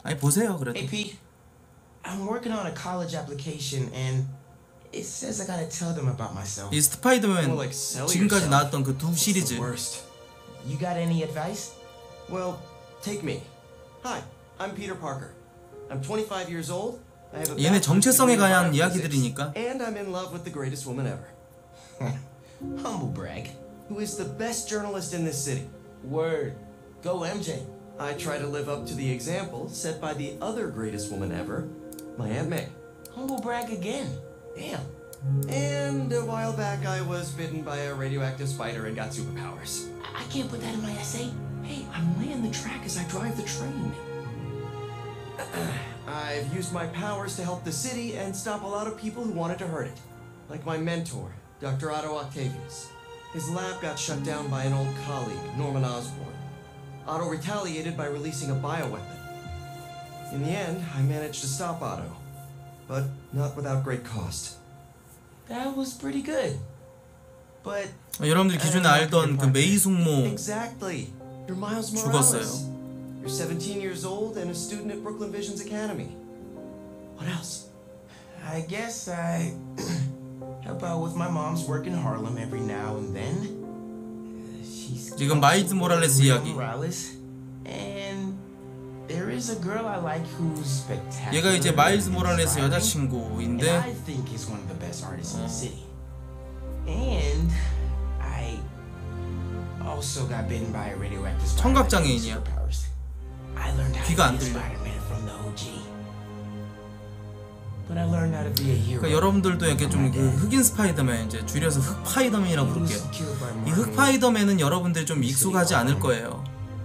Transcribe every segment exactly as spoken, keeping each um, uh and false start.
아니 보세요 그래도. Hey Pete, I'm working on a college application and it says I gotta tell them about myself. 이 스파이더맨 지금까지 나왔던 그 두 시리즈. You got any advice? Well, take me. Hi, I'm Peter Parker. I'm twenty-five years old. I have a 얘네 정체성에 관한 이야기들이니까. And I'm in love with the greatest woman ever. Humble brag. Who is the best journalist in this city? Word. Go M J. I try to live up to the example set by the other greatest woman ever, my Aunt May. Humble brag again. Damn. And a while back I was bitten by a radioactive spider and got superpowers. I, I can't put that in my essay. Hey, I'm laying the track as I drive the train. I've used my powers to help the city and stop a lot of people who wanted to hurt it. Like my mentor, Doctor Otto Octavius. His lab got shut down by an old colleague, Norman Osborn. Otto retaliated by releasing a bioweapon. In the end, I managed to stop Otto, but not without great cost. That was pretty good. But 여러분들 기존에 알던 그 메이 숙모 Exactly. You're Miles Morales. 죽었어요. You're seventeen years old and a student at Brooklyn Vision's Academy. What else? I guess I help out with my mom's work in Harlem every now and then. She's 지금 마일즈 모랄레스 이야기. Morales, and there is a girl I like who's spectacular. 얘가 이제 마일즈 모랄레스 And 여자친구인데 I think he's one of the best artists in the city. And I also got bitten by a radioactive spider. 청각장애인이야. I learned how 귀가 to 안 be a 들려. Spider-Man from the O G. But I learned how to be a hero. 그러니까 여러분들도 이렇게 좀 그 흑인 스파이더맨, 이제 줄여서 흑파이더맨이라고 부를게요. 이 흑파이더맨은 여러분들이 좀 익숙하지 않을 거예요.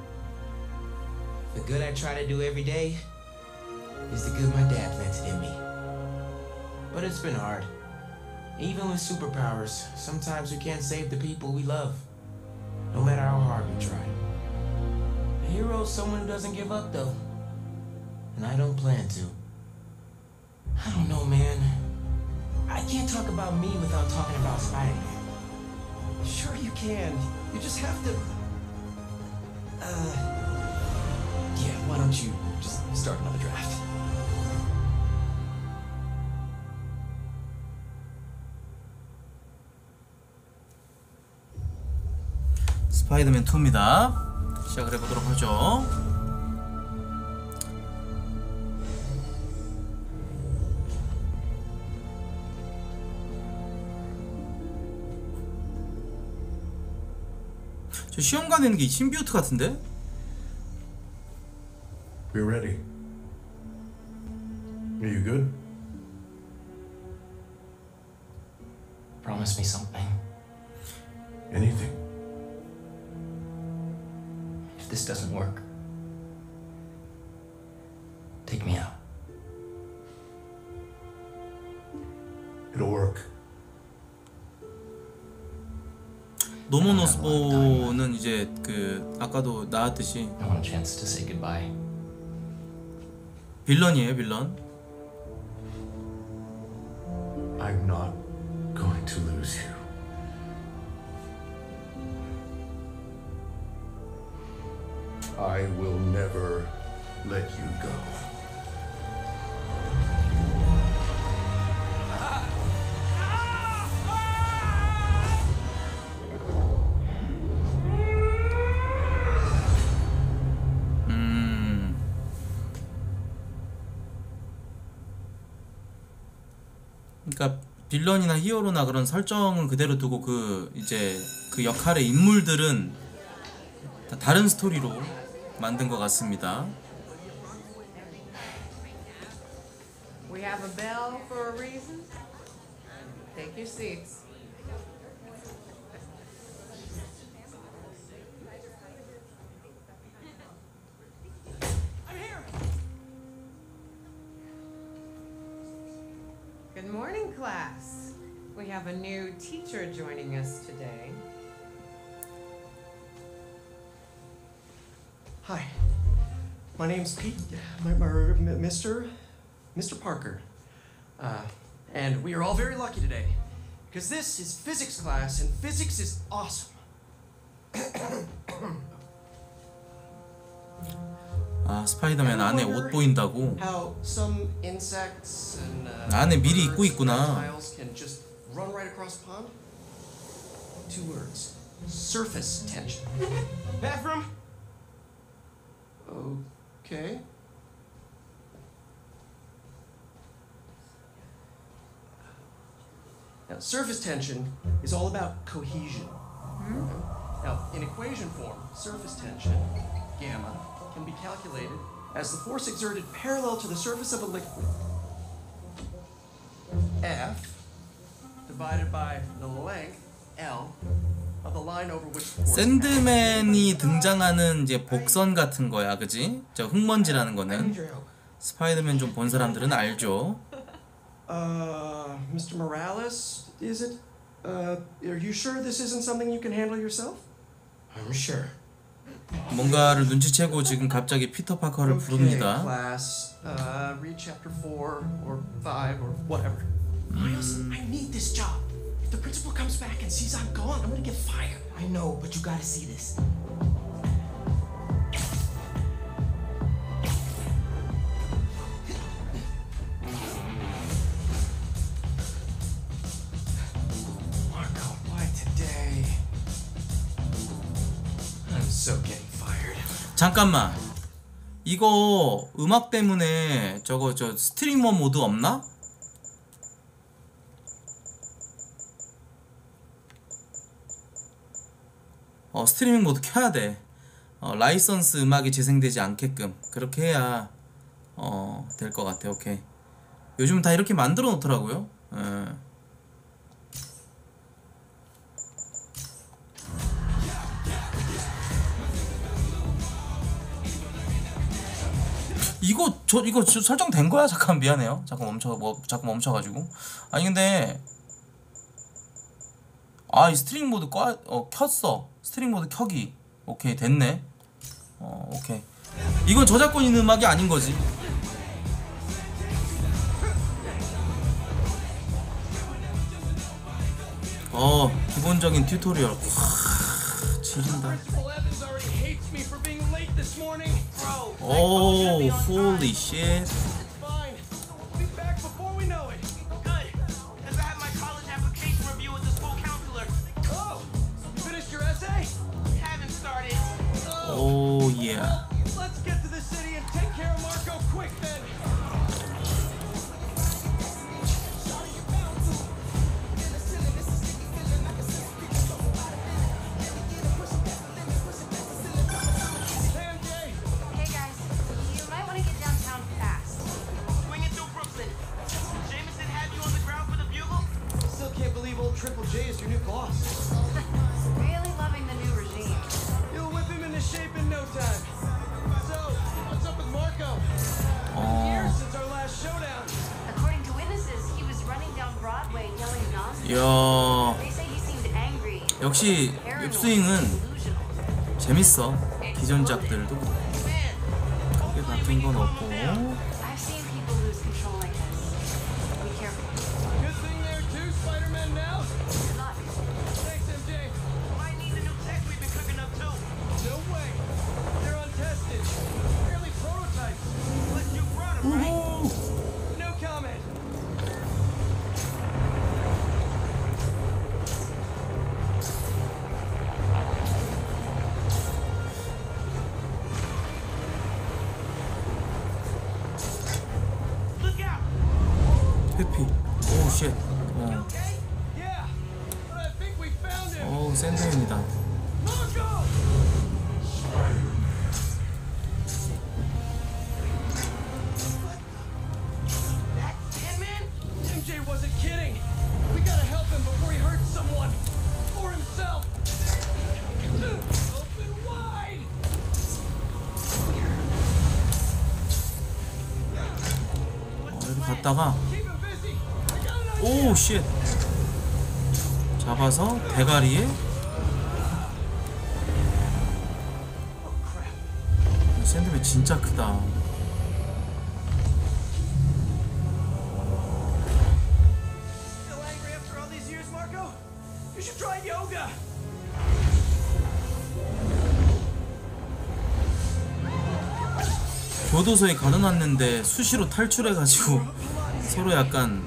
The good I try to do every day is the good my dad planted in me. But it's been hard. Even with superpowers, sometimes we can't save the people we love, no matter how hard we try. A hero is someone who doesn't give up, though. And I don't plan to. I don't know, man. I can't talk about me without talking about Spider-Man. Sure you can. You just have to... Uh... Yeah, why don't you just start another draft? 스파이더맨 투입니다. 시작을 해보도록 하죠. 저 시험 가는 게 신비오트 같은데? We're ready. Are you good? Promise me something. Anything. If this doesn't work, take me out. It'll work. 노먼 오스본은 이제 그 아까도 나왔듯이 I want a chance to say goodbye. 빌런이에요, 빌런. I'm not going to lose you. I will never let you go. 음. 그러니까 빌런이나 히어로나 그런 설정을 그대로 두고 그 이제 그 역할의 인물들은 다 다른 스토리로 만든 것 같습니다. We have a bell for a reason. Take your seats. I'm here. Good morning, class. We have a new teacher joining us today. Hi. My name's Pete. My, my, Mister Mister Parker. Uh, and we are all very lucky today. Because this is physics class, and physics is awesome. 아 스파이더맨 안에 옷 보인다고? How some insects and uh, 안에 미리 birds 입고 있구나. and reptiles can just run right across the pond? Two words. Surface tension. Bathroom? Okay. Now, surface tension is all about cohesion. Now, in equation form, surface tension, gamma, can be calculated as the force exerted parallel to the surface of a liquid, F, divided by the length, L, of the line over which the force 샌드맨이 등장하는 이제 복선 같은 거야, 그지? 저 흙먼지라는 I need 거는 your help. 스파이더맨 좀 본 사람들은 알죠. Uh, Mister Morales, is it? Uh, are you sure this isn't something you can handle yourself? I'm sure. 뭔가를 눈치채고 지금 갑자기 피터 파커를 Okay, 부릅니다. class. Uh, read chapter four or five or whatever. Miles, I need this job. If the principal comes back and sees I'm gone, I'm gonna get fired. I know, but you gotta see this. Marco, why today? I'm so getting fired. 잠깐만. 이거 음악 때문에 저거 저 스트리머 모드 없나? 어 스트리밍 모드 켜야 돼. 어, 라이선스 음악이 재생되지 않게끔 그렇게 해야 어 될 것 같아. 오케이. 요즘 다 이렇게 만들어 놓더라고요. 예. 이거 저 이거 저 설정된 거야? 잠깐 미안해요. 잠깐 멈춰 뭐 자꾸 멈춰가지고. 아니 근데 아 이 스트링 모드 꺼 어 켰어. 스트링 모드 켜기. 오케이 됐네. 어 오케이. 이건 저작권 있는 음악이 아닌 거지. 어 기본적인 튜토리얼. 와 지린다. 오 holy shit. Fine. We'll be back before we know it. Good, because I have my college application review with the school counselor. Oh, you finished your essay? Haven't started. Oh yeah. Let's get to the city and take care of Marco quick then. Hey, M J. Hey guys, you might want to get downtown fast. Swing it through Brooklyn. Jameson had you on the ground for the bugle? Still can't believe old Triple J is your new boss. Really loving the new regime. You'll whip him into shape in no time. So, what's up with Marco? Years 어 since our last showdown. According to witnesses, he was running down Broadway yelling nonsense. 야 They say he seemed angry, 역시 paranoid, 윕스윙은 delusional. 재밌어. 기존작들도 Man, 크게 바뀐 건 없고. I've seen people lose control like this. Be careful. Good thing there too, Spider-Man now. Good luck. Thanks, M J. might need the new tech we've been cooking up too. No way. They're untested. Barely prototypes. But you brought 'em, right? No comment. Look out! 회피. 오우 쉣. 어. Yeah, but I think we found him. 어우 샌드맨이다. Marco! That Sandman? M J wasn't kidding. We gotta help him before he hurts someone. Or himself. Open wide! 어, 이렇게 갔다가 Keep him busy. I got an idea. 오우 쉣. 잡아서 대가리에 Oh, crap. 샌드맨 진짜 크다. Still angry after all these years, Marco? You should try yoga. 교도소에 가둬놨는데 수시로 탈출해가지고 서로 약간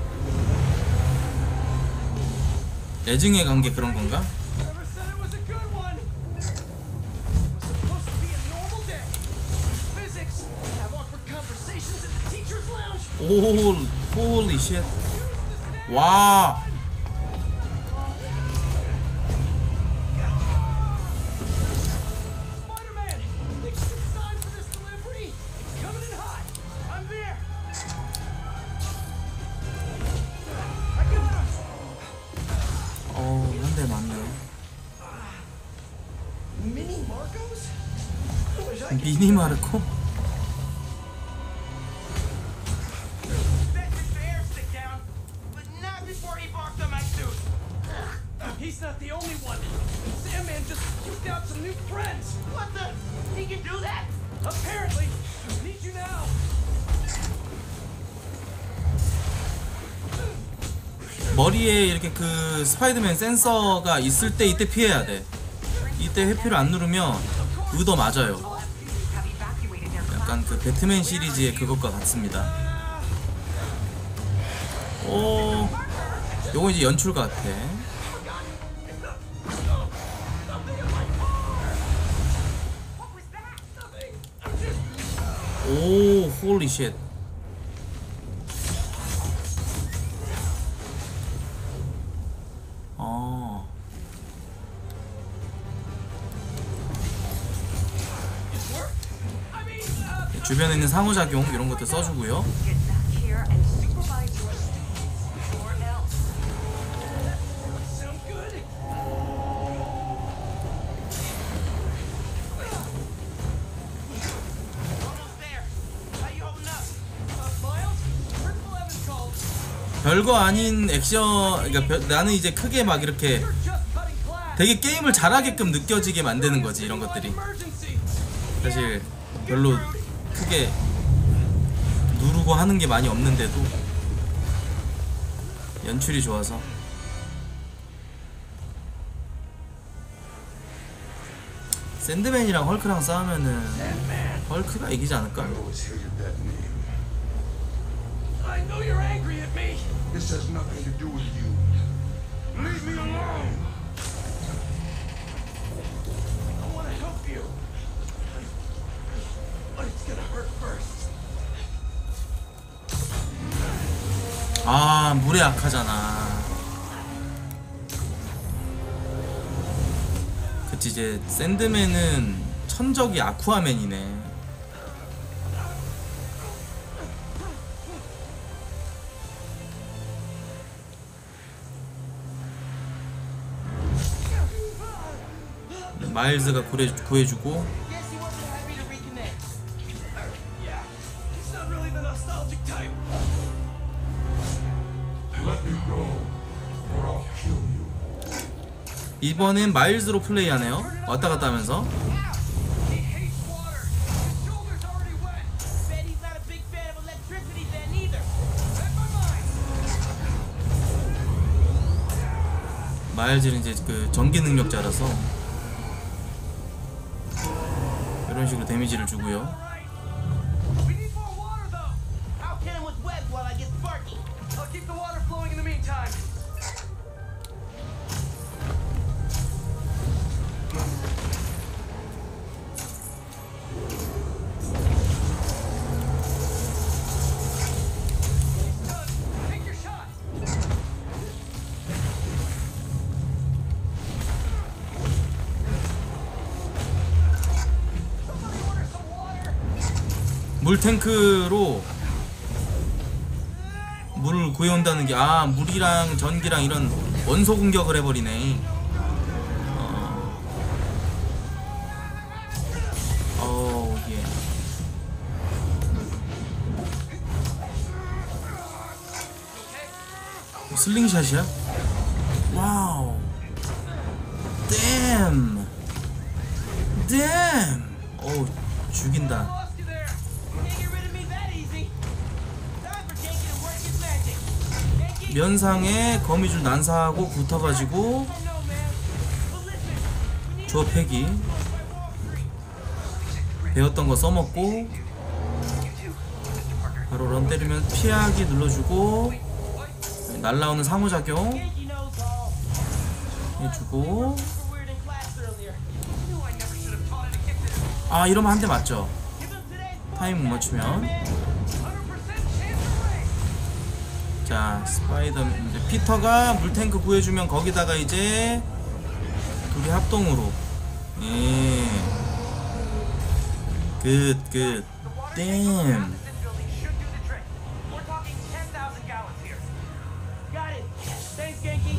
애증의 관계 그런 건가? Never said it was a good one. It was supposed to be a normal day. Physics. Have awkward conversations in the teacher's lounge. 오, holy shit. 와. Spider-Man. Think it's time for this delivery? It's coming in hot. I'm there. I got him. 어, 한 대 맞네. Mini Marcos? I wish I could 미니 마르코? That took the air stick down, but not before he barked on my suit. He's not the only one. Sandman just kicked out some new friends. What the? He can do that? Apparently. Need you now. 머리에 이렇게 그 스파이더맨 센서가 있을 때 이때 피해야 돼. 이때 회피를 안 누르면 의도 맞아요. Have evacuated their 약간 그 배트맨 시리즈의 그것과 같습니다. 오, 요거 이제 연출 같아. 오, 홀리 쉣. 어. 주변에 있는 상호작용 이런 것도 써주고요. get back here and supervise your students, or else. Sound good? Almost there. How you holding up? Uh, Miles? Principal Evans called. 별거 아닌 액션, 그러니까 별- 나는 이제 크게 막 이렇게 You're just cutting class. 되게 게임을 잘하게끔 느껴지게 만드는 거지 이런 것들이. Emergency. 사실 별로 크게 누르고 하는 게 많이 없는데도 연출이 좋아서. 샌드맨이랑 헐크랑 싸우면은 헐크가 이기지 않을까? always hated that name. I know you're angry at me. This has nothing to do with you. Leave me alone! I want to help you. But it's gonna hurt first. 아, 물에 약하잖아. 그치, 이제 샌드맨은 천적이 아쿠아맨이네. 마일즈가 구해, 구해주고. Guess he wasn't happy to reconnect. Yeah, he's not really the nostalgic type. Let me go, or I'll kill you. 이번엔 마일즈로 플레이하네요. 왔다 갔다 하면서. He hates water. His shoulder's already wet. Bet he's not a big fan of electricity then either. Read my mind. 마일즈는 이제 그 전기 능력자라서 이런 식으로 데미지를 주고요. Right. We need more water though. I'll kill him with webs while I get Sparky. I'll keep the water flowing in the meantime. Done. Take your shot. Somebody order some water. 물 탱크로 물을 구해온다는 게, 아, 물이랑 전기랑 이런 원소 공격을 해버리네. 어, 어, 예. 슬링샷이야? 와우. 댐. 댐. 어우, 죽인다. Lost you there. Can't get rid of me that easy. Time for Genki to work his magic. Genki? 면상에 거미줄 난사하고 붙어가지고 I know, man. But listen, we need 주워 패기. 배웠던 거 써먹고 바로 런 때리면 피하기 눌러주고 날라오는 상호작용 Yankee knows all. 해주고 Super weird in class earlier. Knew I never should have taught her to kick this. 아 이러면 한 대 맞죠. Give him today's 타임 못 맞추면 one hundred percent chance to win. 자 스파이더 이제 피터가 물탱크 구해주면 거기다가 이제 둘이 합동으로 예굿굿 댐 This building should do the trick. We're talking ten thousand gallons here. Got it. Thanks, Genki.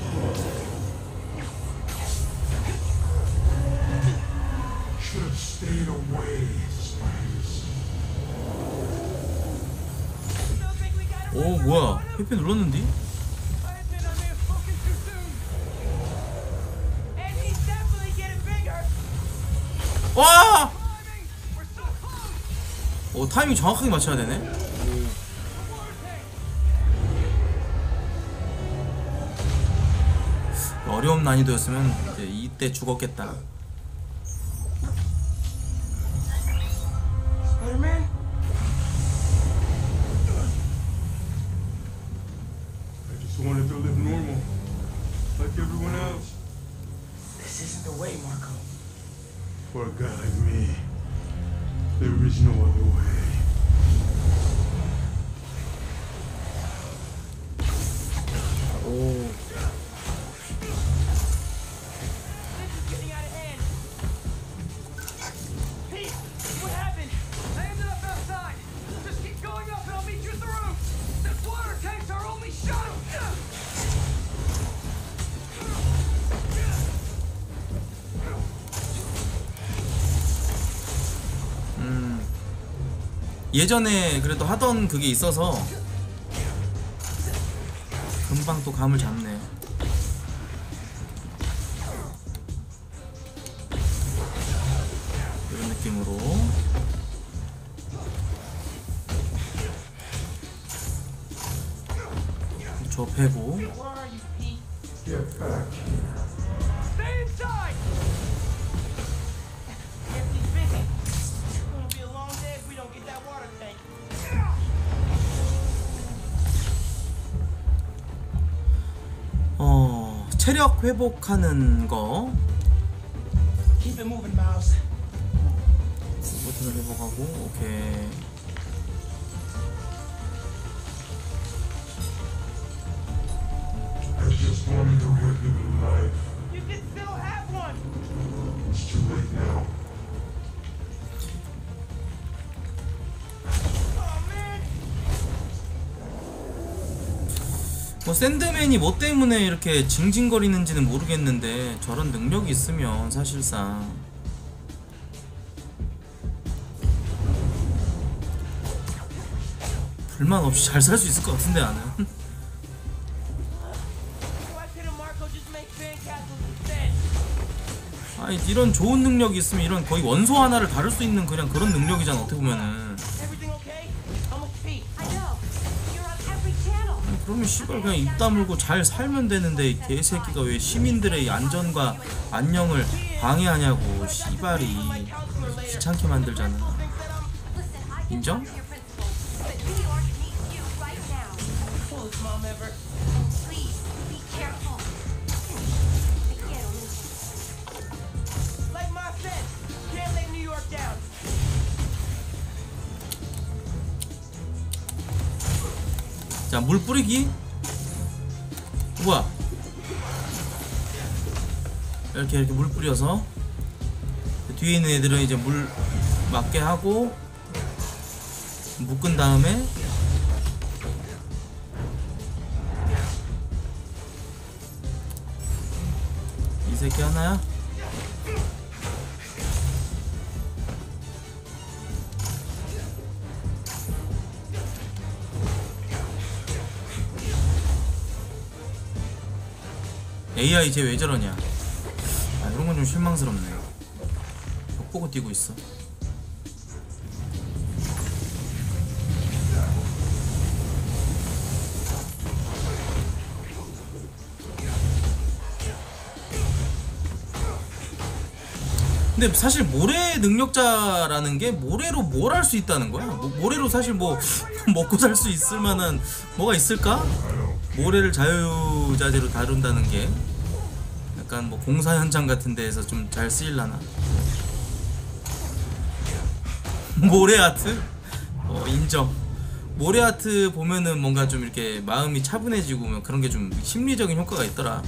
Should have stayed away, spiders. Don't think we got it. 오 뭐야 회피 눌렀는데? I admit I may have spoken too soon. And he's definitely getting bigger. 와! Climbing. We're so close. 오 타이밍 정확하게 맞춰야 되네. The water tank. 어려운 난이도였으면 이제 이때 죽었겠다. Spider-Man? I just wanted to live normal, like everyone else. This isn't the way, Marco. For a guy like me, there is no other way. 오 This is getting out of hand. Pete, what happened? I ended up outside. Just keep going up and I'll meet you at the roof. This water tank's our only shot. 음. 예전에 그래도 하던 그게 있어서 금방 또 감을 잡네. 이런 느낌으로 좁히고 Where are you, Pete? Get back here. Stay inside. Guess he's busy. It's gonna be a long day if we don't get that water tank. 어 체력 회복하는 거 Keep it moving, Miles. 버튼을 회복하고 오케이. I just wanted a regular life. You can still have one. It's too late now. Oh man. 뭐 샌드맨이 뭐 때문에 이렇게 징징거리는지는 모르겠는데 저런 능력이 있으면 사실상 불만 없이 잘 살 수 있을 것 같은데 나는. Why couldn't Marco just make sandcastles instead? 아니 이런 좋은 능력이 있으면 이런 거의 원소 하나를 다룰 수 있는 그냥 그런 능력이잖아 어떻게 보면은. Everything okay? I'm with Pete. I know. You're on every channel. 아니, 그러면 씨발 그냥 입 다물고 잘 살면 되는데 이 개새끼가 왜 시민들의 안전과 안녕을 방해하냐고 씨발이 귀찮게 만들잖아. Listen, I can 인정? talk to your principal, but New York needs you right now. Coolest mom ever. Please, be careful. Te quiero, Lucy. Like Ma said, can't let New York down. 자 물 뿌리기. 뭐야? 이렇게 이렇게 물 뿌려서 뒤에 있는 애들은 이제 물 맞게 하고 묶은 다음에 이 새끼 하나야? 에이아이 쟤 왜 저러냐? 아 이런 건 좀 실망스럽네. 벽 보고 뛰고 있어. 근데 사실 모래 능력자라는 게 모래로 뭘 할 수 있다는 거야? 뭐, 모래로 사실 뭐 먹고 살 수 있을 만한 뭐가 있을까? 모래를 자유자재로 다룬다는 게 약간 뭐 공사 현장 같은 데에서 좀 잘 쓰일라나? 모래 아트? 어, 인정. 모래 아트 보면은 뭔가 좀 이렇게 마음이 차분해지고 그런 게 좀 심리적인 효과가 있더라.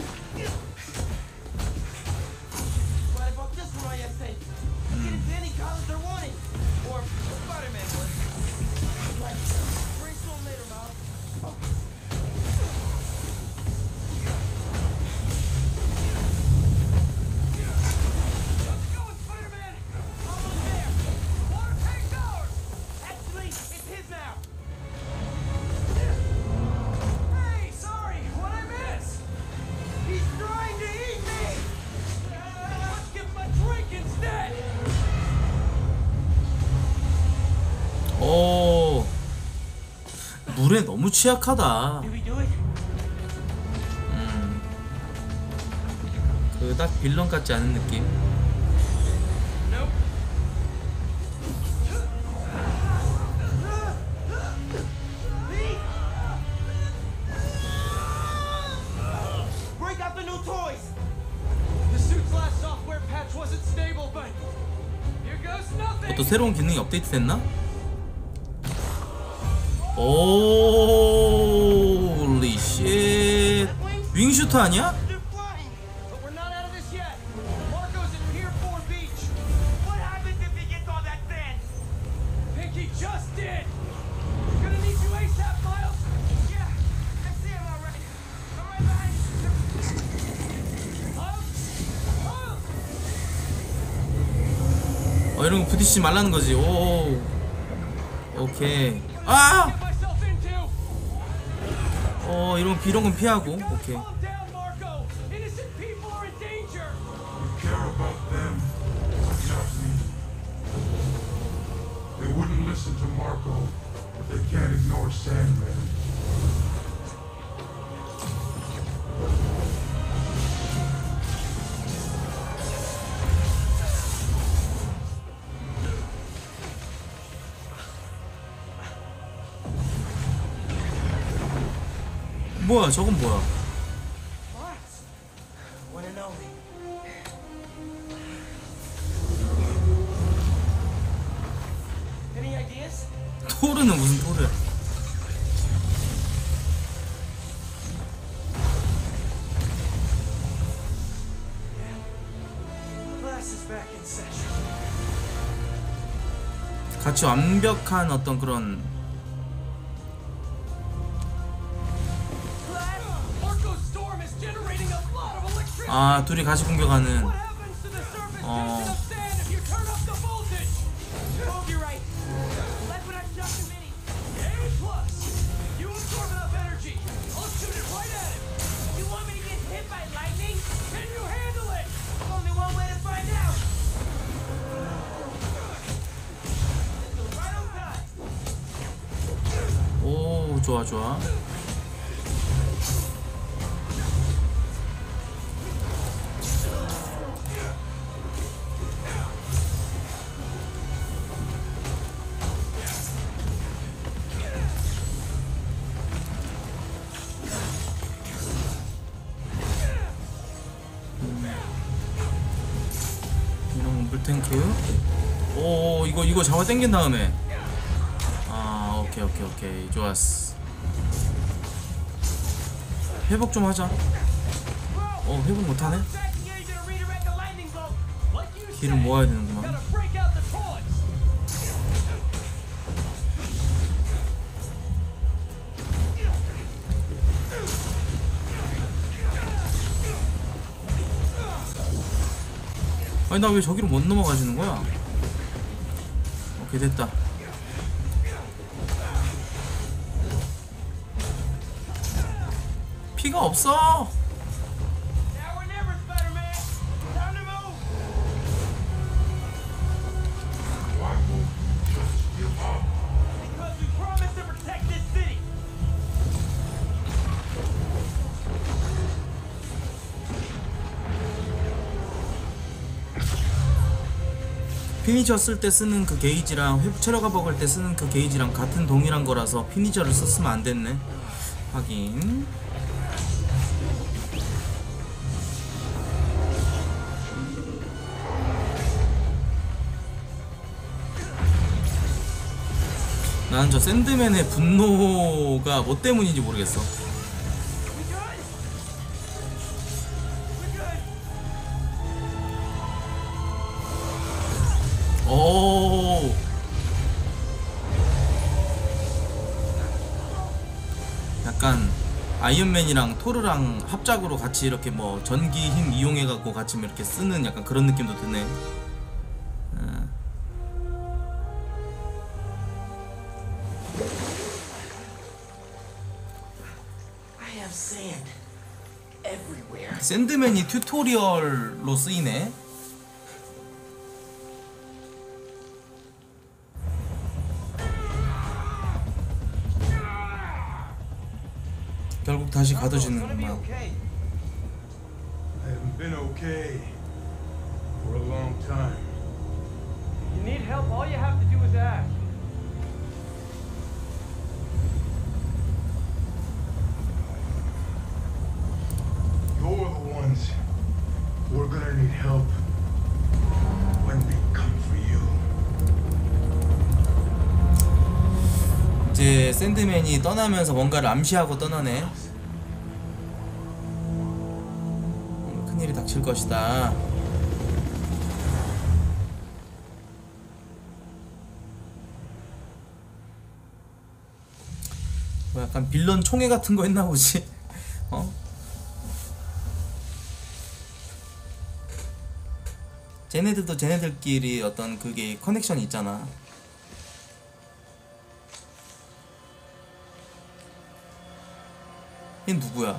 오, 물에 너무 취약하다. 음, 그닥 빌런 같지 않은 느낌. 또 새로운 기능이 업데이트 됐나? 오리 쉣. 윙슈터 아니야? 어, 이런 거 부딪히지 말라는 거지. 오, 오케이. 아! 어, 이런 이런 건 피하고. 오케이. They wouldn't listen to Marco, but they can't ignore Sandman. 뭐야, 저건 뭐야? One and only. Any ideas? 토르는 무슨 토르야? Class is back in session. 같이 완벽한 어떤 그런 아, 둘이 같이 공격하는. 어. 오, 좋아 좋아. 이런 물탱크. 오, 이거 이거 잡아 당긴 다음에. 아, 오케이 오케이 오케이, 좋았어. 회복 좀 하자. 어, 회복 못하네. 길을 모아야 되는구만. 아니, 나 왜 저기로 못 넘어가지는 거야? 오케이, 됐다. 피가 없어. 피니셔 쓸 때 쓰는 그 게이지랑 회복 체력가 먹을 때 쓰는 그 게이지랑 같은 동일한 거라서 피니셔를 썼으면 안 됐네. 확인. 나는 저 샌드맨의 분노가 뭐 때문인지 모르겠어. 오. 약간 아이언맨이랑 토르랑 합작으로 같이 이렇게 뭐 전기 힘 이용해갖고 같이 이렇게 쓰는 약간 그런 느낌도 드네. 샌드맨이 튜토리얼로 쓰이네. 결국 다시 가둬지는구만. I haven't been okay for a long time. You need help, all you have to do is ask. You're the ones who are gonna need help when we come for you. 이제 샌드맨이 떠나면서 뭔가를 암시하고 떠나네. 큰일이 닥칠 것이다. 뭐 약간 빌런 총회 같은 거 했나 보지. 어? 쟤네들도 쟤네들끼리 어떤 그게 커넥션이 있잖아. 얘 누구야?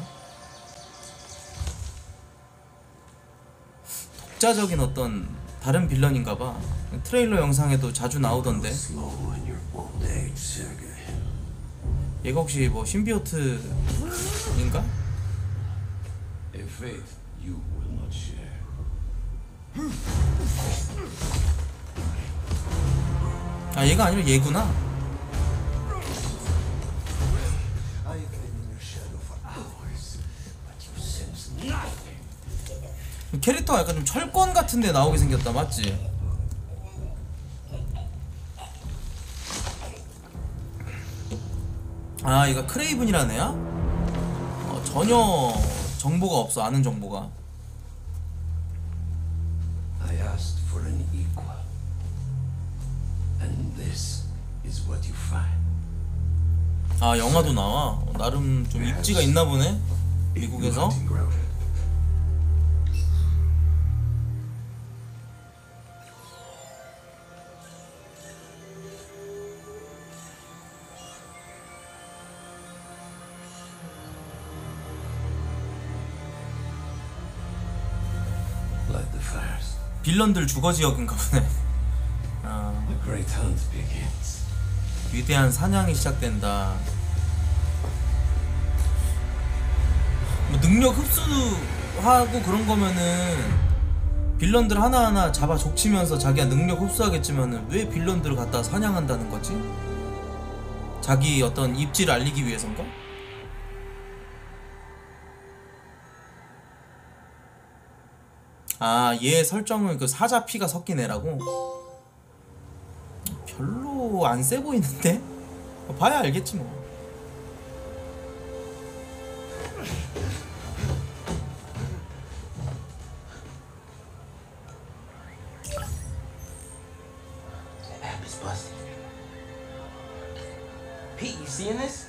독자적인 어떤 다른 빌런인가봐. 트레일러 영상에도 자주 나오던데. 얘가 혹시 뭐 신비오트인가? 아 얘가 아니라 얘구나. 캐릭터가 약간 좀 철권 같은데 나오게 생겼다. 맞지? 아 얘가 크레이븐이라는 애야? 어, 전혀 정보가 없어. 아는 정보가. I asked for an equal, and this is what you find. 아 영화도 나와. 어, 나름 좀 입지가 있나 보네. 미국에서. 빌런들 주거지역인가 보네. 아, 위대한 사냥이 시작된다. 뭐 능력 흡수하고 그런 거면은 빌런들 하나하나 잡아 족치면서 자기가 능력 흡수하겠지만은 왜 빌런들을 갖다 사냥한다는 거지? 자기 어떤 입지를 알리기 위해서인가? 아, 얘 설정은 그 사자 피가 섞인 애라고? 별로 안 세 보이는데? 봐야 알겠지 뭐. The app is busted. Pete, you seeing this?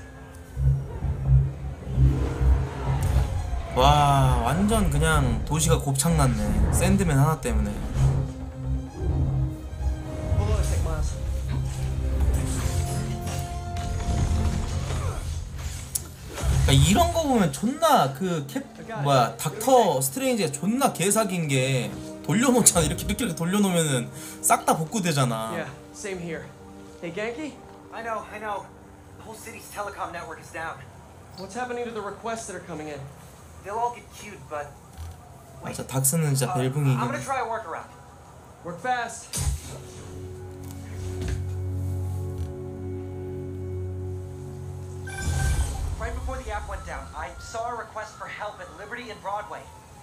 와, 완전 그냥 도시가 곱창났네. 샌드맨 하나 때문에. 그러니까 이런 거 보면 존나 그 캡 뭐야 닥터 스트레인지가 존나 개사기인 게 돌려놓잖아. 이렇게 이렇게 돌려놓으면은 싹 다 복구되잖아. Yeah, same here. Hey, Genki? I know, I know. The whole city's telecom network is down. What's happening to the requests that are coming in? They'll all get queued, but 맞아, 닥스는 진짜 uh, I'm 벨붕이긴. gonna try a workaround. Work fast. Right before the app went down, I saw a request for help at Liberty and Broadway.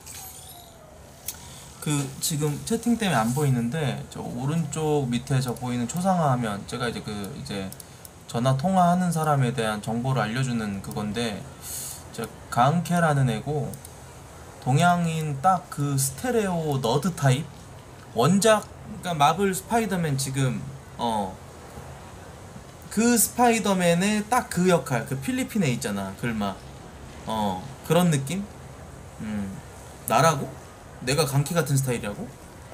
그 지금 채팅 때문에 안 보이는데 저 오른쪽 밑에 저 보이는 초상화 화면 제가 이제 그 이제 전화 통화하는 사람에 대한 정보를 알려주는 그건데 저 강케라는 애고 동양인 딱 그 스테레오 너드 타입 원작 그러니까 마블 스파이더맨 지금 어 그 스파이더맨의 딱 그 역할 그 필리핀에 있잖아 글마 어 그런 느낌 음 나라고 내가 강캐 같은 스타일이라고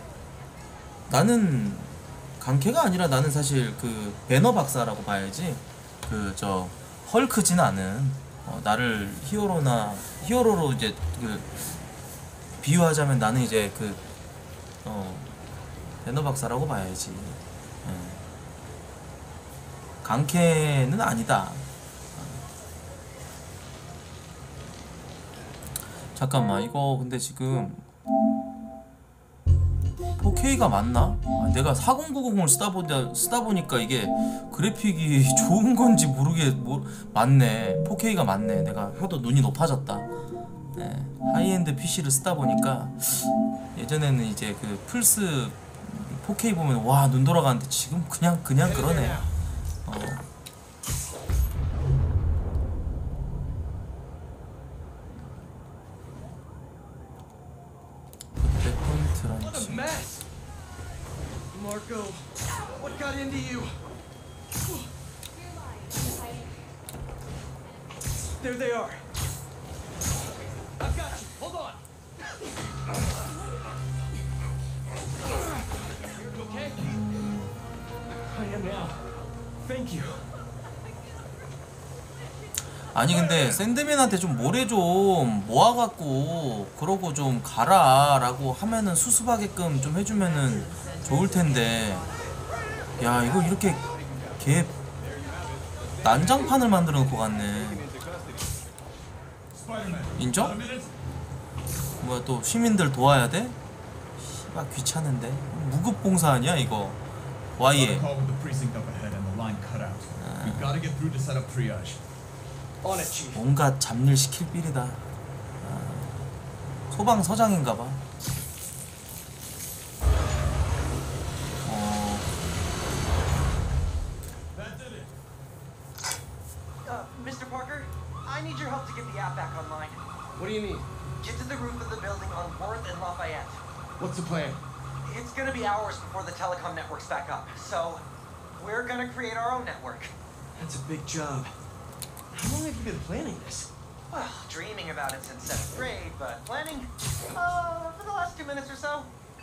나는 강캐가 아니라 나는 사실 그 배너 박사라고 봐야지 그 저 헐크진 않은 어, 나를 히어로나 히어로로 이제 그 비유하자면 나는 이제 그 어 배너 박사라고 봐야지. 예. 강캐는 아니다. 잠깐만 이거 근데 지금 포케이가 맞나? 아, 내가 사공구공을 쓰다 보다 쓰다 보니까 이게 그래픽이 좋은 건지 모르게 뭐 맞네. 포케이가 맞네. 내가 하도 눈이 높아졌다. 네, 하이엔드 피시를 쓰다 보니까 예전에는 이제 그 플스 포케이 보면 와 눈 돌아가는데 지금 그냥 그냥 그러네. 어. 그때 포인트란지. Marco, what got into you? There they are. I've got you. Hold on. You okay? I am now. Thank you. 아니 근데 샌드맨한테 좀 모래 좀 모아갖고 그러고 좀 가라라고 하면은 수습하게끔 좀 해주면은 좋을 텐데 야 이거 이렇게 개 난장판을 만들어 놓고 갔네. 인정? 뭐야 또 시민들 도와야 돼? 씨발 귀찮은데 무급봉사 아니야 이거. 와이에 뭔가 잡일 시킬 빌이다. 아, 소방서장인가봐. 어. Uh, Mister Parker, I need your help to get the app back online. What do you need? Get to the roof of the building on Worth and Lafayette. What's the plan? It's gonna be hours before the telecom network's back up, so we're gonna create our own network. That's a big job. How long have you been planning this? Well, dreaming about it since seventh grade, but planning, uh, for the last two minutes or so.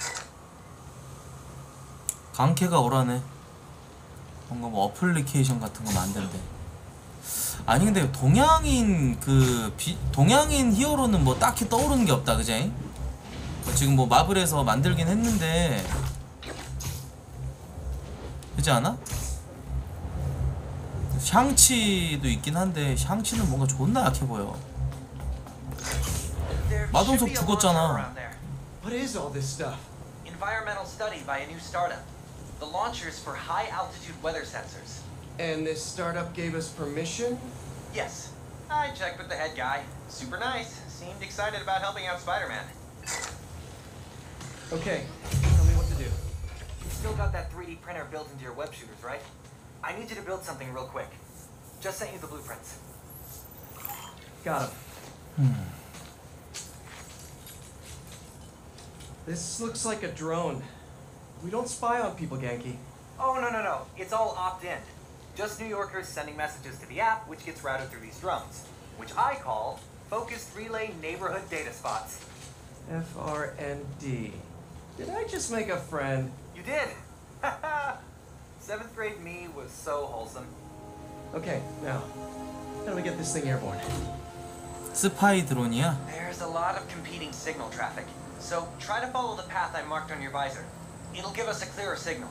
강캐가 오라네. 뭔가 뭐 어플리케이션 같은 거 만든대. 아니 근데 동양인 그 비, 동양인 히어로는 뭐 딱히 떠오르는 게 없다, 그제? 지금 뭐 마블에서 만들긴 했는데, 그렇지 않아? 샹치도 있긴 한데 샹치는 뭔가 존나 약해 보여. 마동석 죽었잖아. What is all this stuff? Environmental study by a new startup. The launchers for high altitude weather sensors. And this startup gave us permission? Yes. I checked with the head guy. Super nice. Seemed excited about helping out Spider-Man. Okay, tell me what to do. You still got that three D printer built into your web shooters, right? I need you to build something real quick. Just sent you the blueprints. Got him. Hmm. This looks like a drone. We don't spy on people, Genki. Oh, no, no, no. It's all opt-in. Just New Yorkers sending messages to the app, which gets routed through these drones, which I call Focused Relay Neighborhood Data Spots. F R N D. Did I just make a friend? You did! Seventh grade me was so wholesome. Okay, now, how do we get this thing airborne? 스파이 드론이야? There's a lot of competing signal traffic, so try to follow the path I marked on your visor. It'll give us a clearer signal.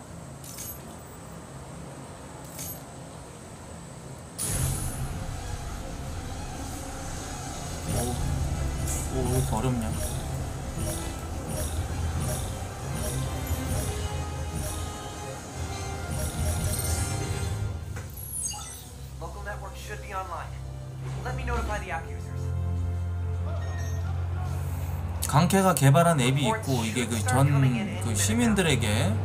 오, 오, 왜 이렇게 어렵냐? should be online. Let me notify the app users. 강캐가 개발한 앱이 있고 이게 그 전 그 시민들에게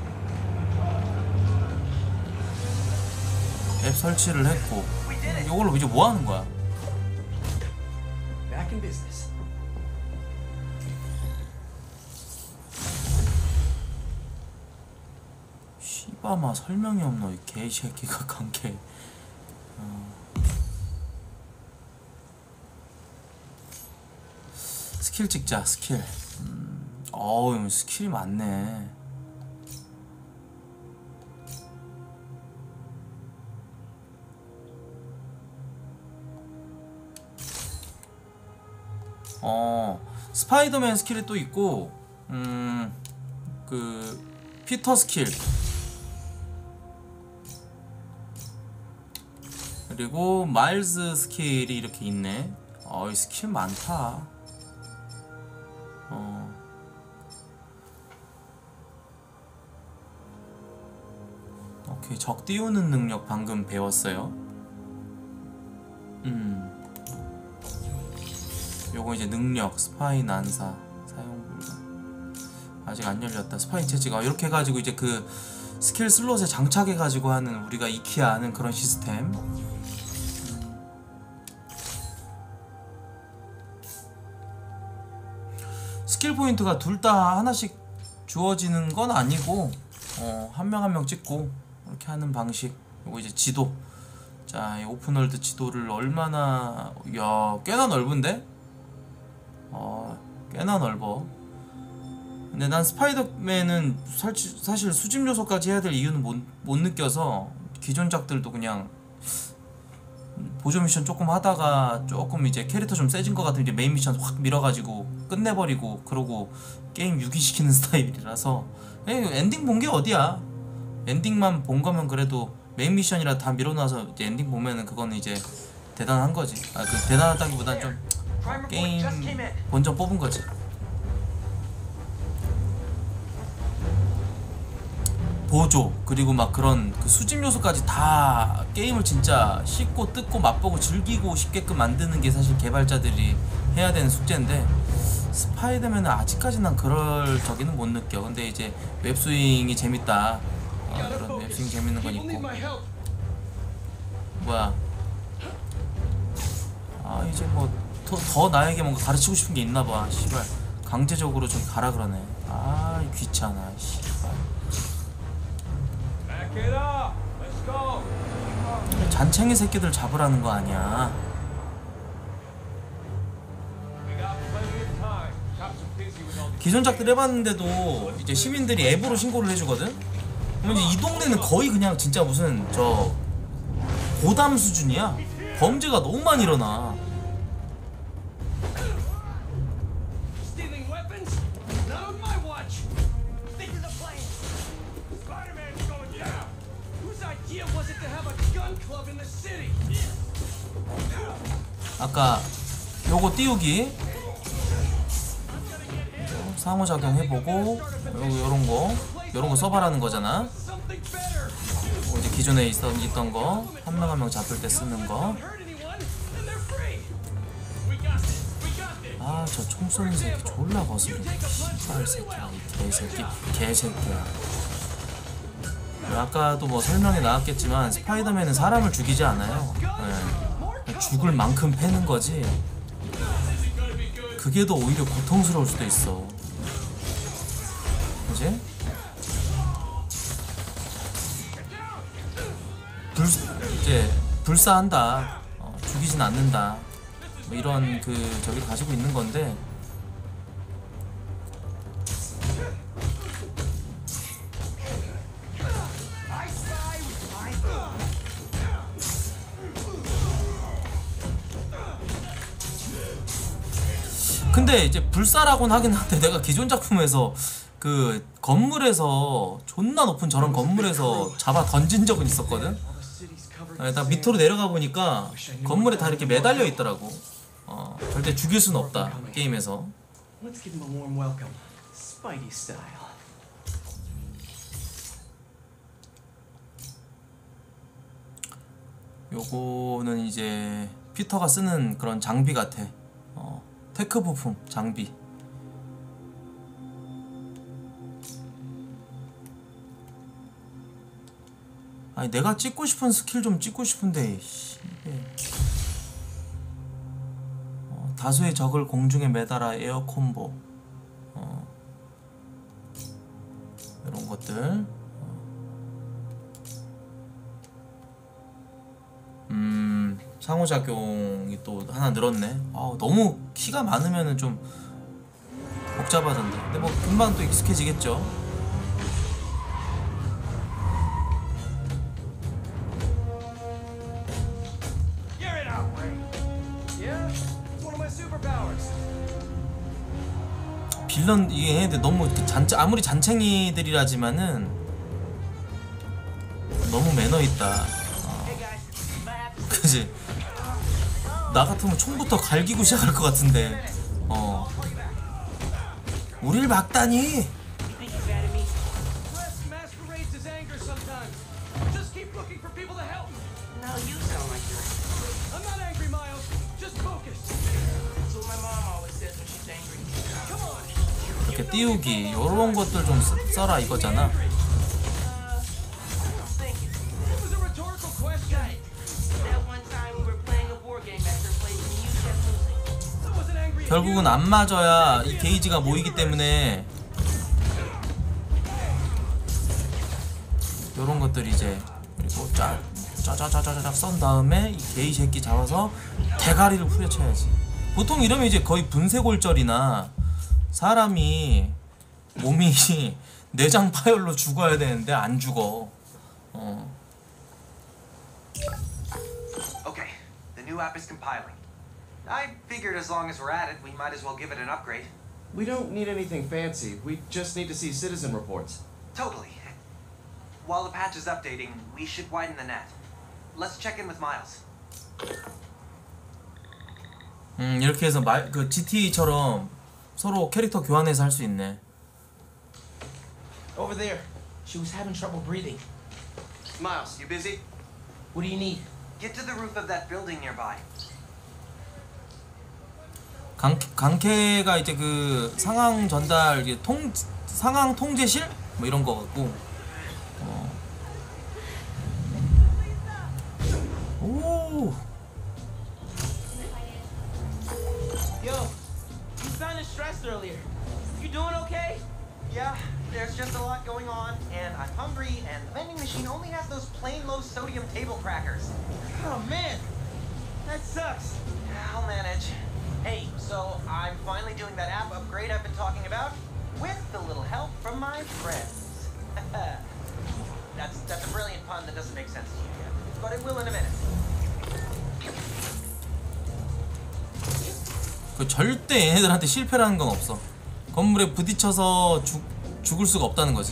앱 설치를 했고 이걸로 이제 뭐 하는 거야? Back in business. 씨바마 설명이 없노 이 개새끼가 강캐. 어. 스킬 찍자 스킬. 음. 어우 스킬이 많네. 어 스파이더맨 스킬이 또 있고 음 그 피터 스킬 그리고 마일즈 스킬이 이렇게 있네. 어이 스킬 많다. 어 오케이 적 띄우는 능력 방금 배웠어요. 음 요거 이제 능력 스파이 난사 사용 불가. 아직 안 열렸다. 스파이 채지가 이렇게 해가지고 이제 그 스킬 슬롯에 장착해가지고 하는 우리가 익히 아는 그런 시스템. 스킬 포인트가 둘 다 하나씩 주어지는 건 아니고 어, 한 명 한 명 찍고 이렇게 하는 방식. 요거 이제 지도. 자, 이 오픈월드 지도를 얼마나 야 꽤나 넓은데? 어 꽤나 넓어. 근데 난 스파이더맨은 살치, 사실 수집 요소까지 해야 될 이유는 못, 못 느껴서 기존작들도 그냥 보조 미션 조금 하다가 조금 이제 캐릭터 좀 세진 것 같으면 이제 메인 미션 확 밀어가지고 끝내버리고 그러고 게임 유기시키는 스타일이라서 에이, 엔딩 본 게 어디야. 엔딩만 본 거면 그래도 메인 미션이라 다 밀어놔서 이제 엔딩 보면은 그거는 이제 대단한 거지. 아, 그 대단하다기보단 좀 게임 본전 뽑은 거지. 보조 그리고 막 그런 그 수집 요소까지 다 게임을 진짜 씹고 뜯고 맛보고 즐기고 싶게끔 만드는 게 사실 개발자들이 해야 되는 숙제인데 스파이더맨은 아직까지 난 그럴 저기는 못 느껴. 근데 이제 웹스윙이 재밌다. 어, 그런 웹스윙 재밌는 건 있고. 뭐야? 아 이제 뭐 더 더 나에게 뭔가 가르치고 싶은 게 있나 봐. 씨발 강제적으로 저기 가라 그러네. 아 귀찮아. 씨발. 잔챙이 새끼들 잡으라는 거 아니야. 기존작들 해봤는데도 이제 시민들이 앱으로 신고를 해주거든? 그럼 이제 이 동네는 거의 그냥 진짜 무슨 저 고담 수준이야. 범죄가 너무 많이 일어나. 아까 요거 띄우기 상호작용 해보고 요거 요런거 요런거 써봐라는 거잖아. 뭐 이제 기존에 있었, 있던 거 한 명 한 명 잡을 때 쓰는 거. 아 저 총 쏘는 새끼 졸라 거슬리네. 씨발 새끼야 이 개새끼 개새끼야. 아까도 뭐 설명에 나왔겠지만 스파이더맨은 사람을 죽이지 않아요. 네. 죽을 만큼 패는 거지. 그게 더 오히려 고통스러울 수도 있어. 그지? 불 이제 불사한다. 어, 죽이진 않는다. 뭐 이런 그 저기 가지고 있는 건데. 근데 이제 불사라고는 하긴 한데 내가 기존 작품에서 그 건물에서 존나 높은 저런 건물에서 잡아 던진 적은 있었거든. 나 밑으로 내려가 보니까 건물에 다 이렇게 매달려 있더라고. 어, 절대 죽일 수는 없다 게임에서. Let's give him a warm welcome, Spidey style. 요거는 이제 피터가 쓰는 그런 장비 같아. 어, 테크 부품 장비. 아니 내가 찍고 싶은 스킬 좀 찍고 싶은데 씨, 이게. 어, 다수의 적을 공중에 매달아 에어 콤보. 어, 이런 것들. 음, 상호작용이 또 하나 늘었네. 아, 너무 키가 많으면은 좀 복잡하던데. 근데 뭐 금방 또 익숙해지겠죠. You're an outbreak. Yeah, it's one of my superpowers. 빌런 이게 얘네들 너무 잔 아무리 잔챙이들이라지만은 너무 매너 있다. 그지? 나 같으면 총부터 갈기고 시작할 것 같은데. 어. 우릴 막다니. 이렇게 띄우기 요런 것들 좀 쓰, 써라 이거잖아. 결국은 안 맞아야 이 게이지가 모이기 때문에 요런 것들 이제 그리고 짜 짜자자자자 썬 다음에 이 게이 새끼 잡아서 대가리를 후려쳐야지. 보통 이러면 이제 거의 분쇄골절이나 사람이 몸이 내장 파열로 죽어야 되는데 안 죽어. 어. Okay, the new app is compiling. I figured as long as we're at it, we might as well give it an upgrade. We don't need anything fancy. We just need to see citizen reports. Totally. While the patch is updating, we should widen the net. Let's check in with Miles. 음, 이렇게 해서 말, 그 지티처럼 서로 캐릭터 교환해서 할 수 있네. Over there. She was having trouble breathing. Miles, you busy? What do you need? Get to the roof of that building nearby. 강, 강캐가 이제 그 상황 전달 이제 통 상황 통제실 뭐 이런 거 같고. 어. 오. Yo, you sounded stressed earlier. You doing okay? Yeah, there's just a lot going on, and I'm hungry, and the vending machine only has those plain low sodium table crackers. Oh man, that sucks. I'll manage. Hey, so I'm finally doing that app upgrade I've been talking about, with a little help from my friends. that's that's a brilliant pun that doesn't make sense to you yet, but it will in a minute. 그 절대 얘네들한테 실패라는 건 없어. 건물에 부딪혀서 죽 죽을 수가 없다는 거지.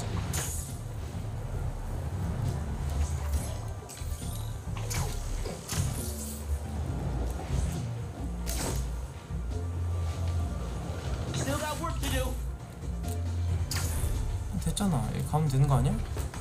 Still got work to do. 됐잖아. 여기 가면 되는 거 아니야?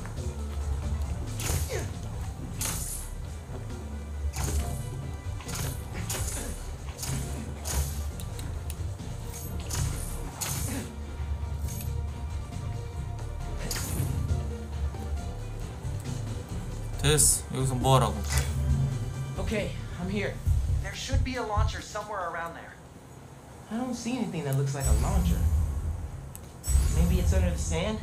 됐어. 여기서 뭐 하라고? Okay, I'm here. There should be a launcher somewhere around there. I don't see anything that looks like a launcher. Maybe it's under the sand?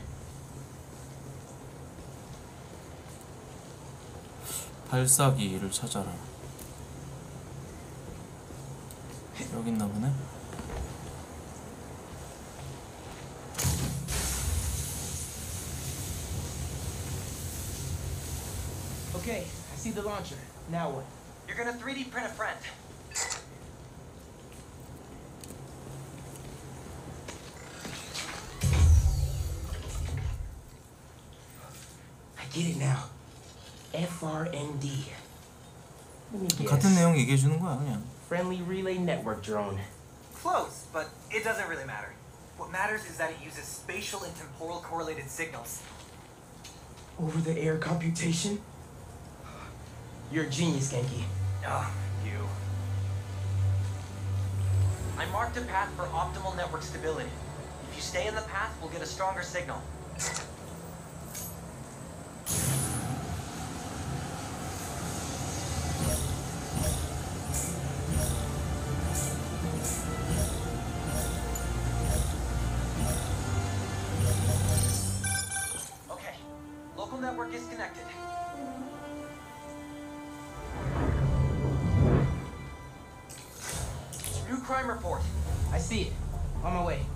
발사기를 찾아라. 여기 있나 보네. Okay, I see the launcher. Now what? You're gonna three D print a friend. I get it now. F R N D. Let me guess. 같은 내용 얘기해 주는 거야, 그냥. Friendly Relay Network drone. Close, but it doesn't really matter. What matters is that it uses spatial and temporal correlated signals. Over-the-air computation? You're a genius, Genki. Ah, you. I marked a path for optimal network stability. If you stay in the path, we'll get a stronger signal. Okay, local network is connected. New crime report. I see it. On my way.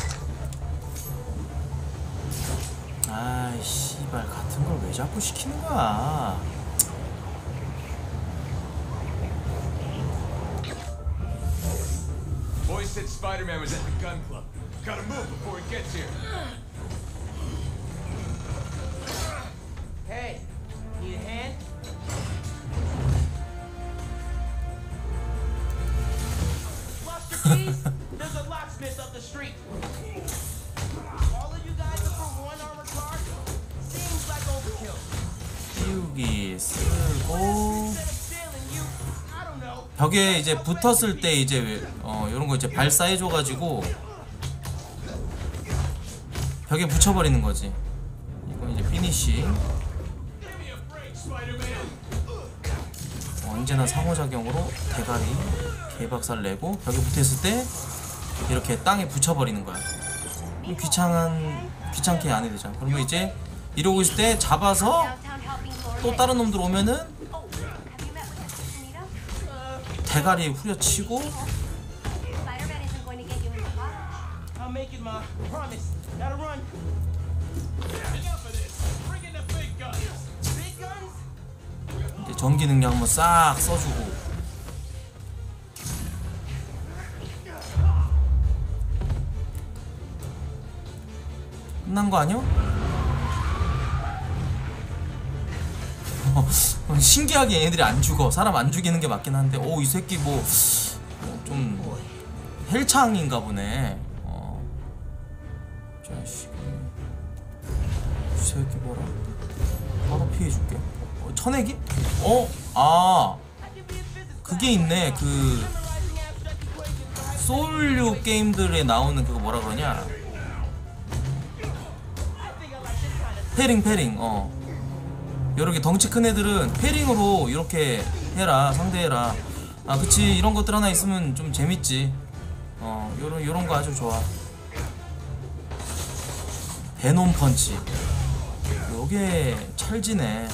아, 씨발 같은 걸 왜 자꾸 시키는 거야? Boys said Spider-Man was at the gun club. Gotta move before he gets here. Hey, need a hand? Lost your keys? There's a locksmith up the street. All of you guys are for one armored car? Seems like overkill. 띄우기 쓰고 Instead of stealing you, I don't know. 벽에 이제 붙었을 때 이제 어 이런 거 이제 발사해줘가지고 벽에 붙여버리는 거지. 이건 이제 피니쉬. 어, 언제나 상호작용으로 대가리 개박살 내고 벽에 붙어있을 때 이렇게 땅에 붙여버리는 거야. 그럼 귀찮은 귀찮게 안 해도 되잖아. 그러면 이제 이러고 있을 때 잡아서 또 다른 놈들 오면은 대가리 후려치고 I'll make it, Ma. Promise. Gotta run. Enough of this. Bring in the big guns. Big guns? 이제 전기 능력 한번 싹 써주고 끝난 거 아니야? 어, 신기하게 얘네들이 안 죽어. 사람 안 죽이는 게 맞긴 한데 오, 이 새끼 뭐 좀 헬창인가 보네. 어. 자식 이 새끼 봐라. 바로 피해줄게. 어, 천액이? 어? 아 그게 있네. 그 소울류 게임들에 나오는 그거 뭐라 그러냐, 패링 패링. 어 요렇게 덩치 큰 애들은 패링으로 이렇게 해라, 상대해라. 아 그치, 이런 것들 하나 있으면 좀 재밌지. 어 요런 요런 거 아주 좋아. 베놈 펀치 요게 찰지네.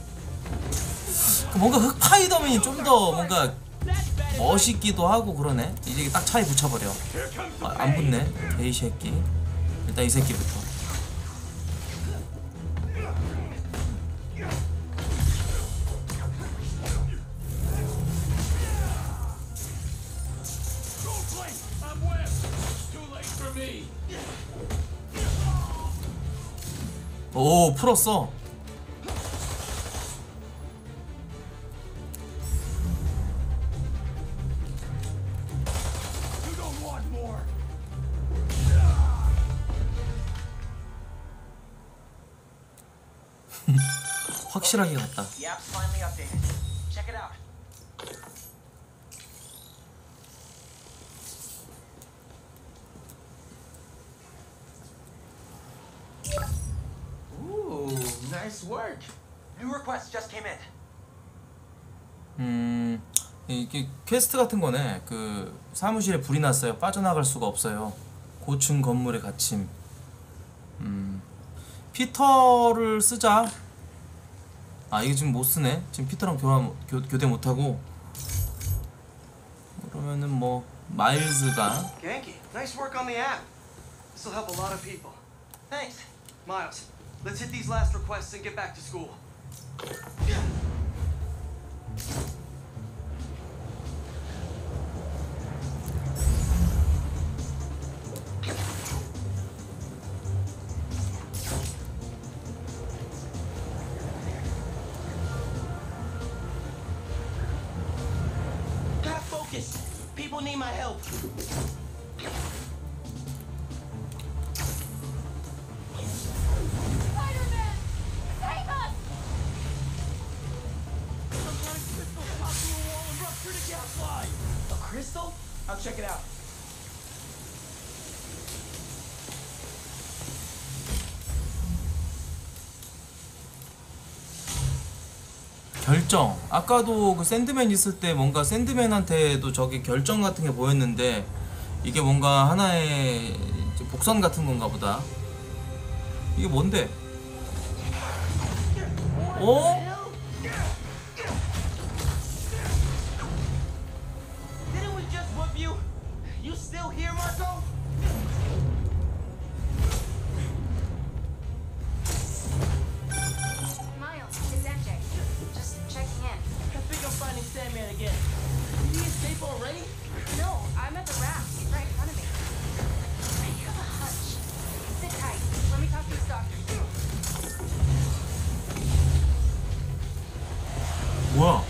그 뭔가 흑파이더맨이 좀 더 뭔가 멋있기도 하고 그러네. 이제 딱 차에 붙여버려. 아, 안 붙네 개이 새끼. 일단 이 새끼부터. 오, 풀었어. 확실하게 갔다. The app's finally updated. Check it out. Ooh, nice work. New request just came in. 음, 이게 퀘스트 같은 거네. 그 사무실에 불이 났어요. 빠져나갈 수가 없어요. 고층 건물에 갇힘. 음, 피터를 쓰자. 아, 이게 지금 못 쓰네. 지금 피터랑 교환, 교, 교대 못 하고. 그러면은 뭐 마일즈가. Genki, nice work on the app. This will help a lot of people. Thanks. Miles, let's hit these last requests and get back to school. Gotta focus. People need my help. Spider-Man! Save us! crystal? I'll check it out. 결정. 아까도 그 샌드맨 있을 때 뭔가 샌드맨한테도 저기 결정 같은 게 보였는데 이게 뭔가 하나의 복선 같은 건가 보다. 이게 뭔데? 어? Didn't we just whoop you? You still here, Marco? Miles, it's M J. Just checking in. I think I'm finding Sandman again. Did he escape already? No, I'm at the raft. He's right in front of me. I have a hunch. Sit tight. Let me talk to this doctor. 뭐야?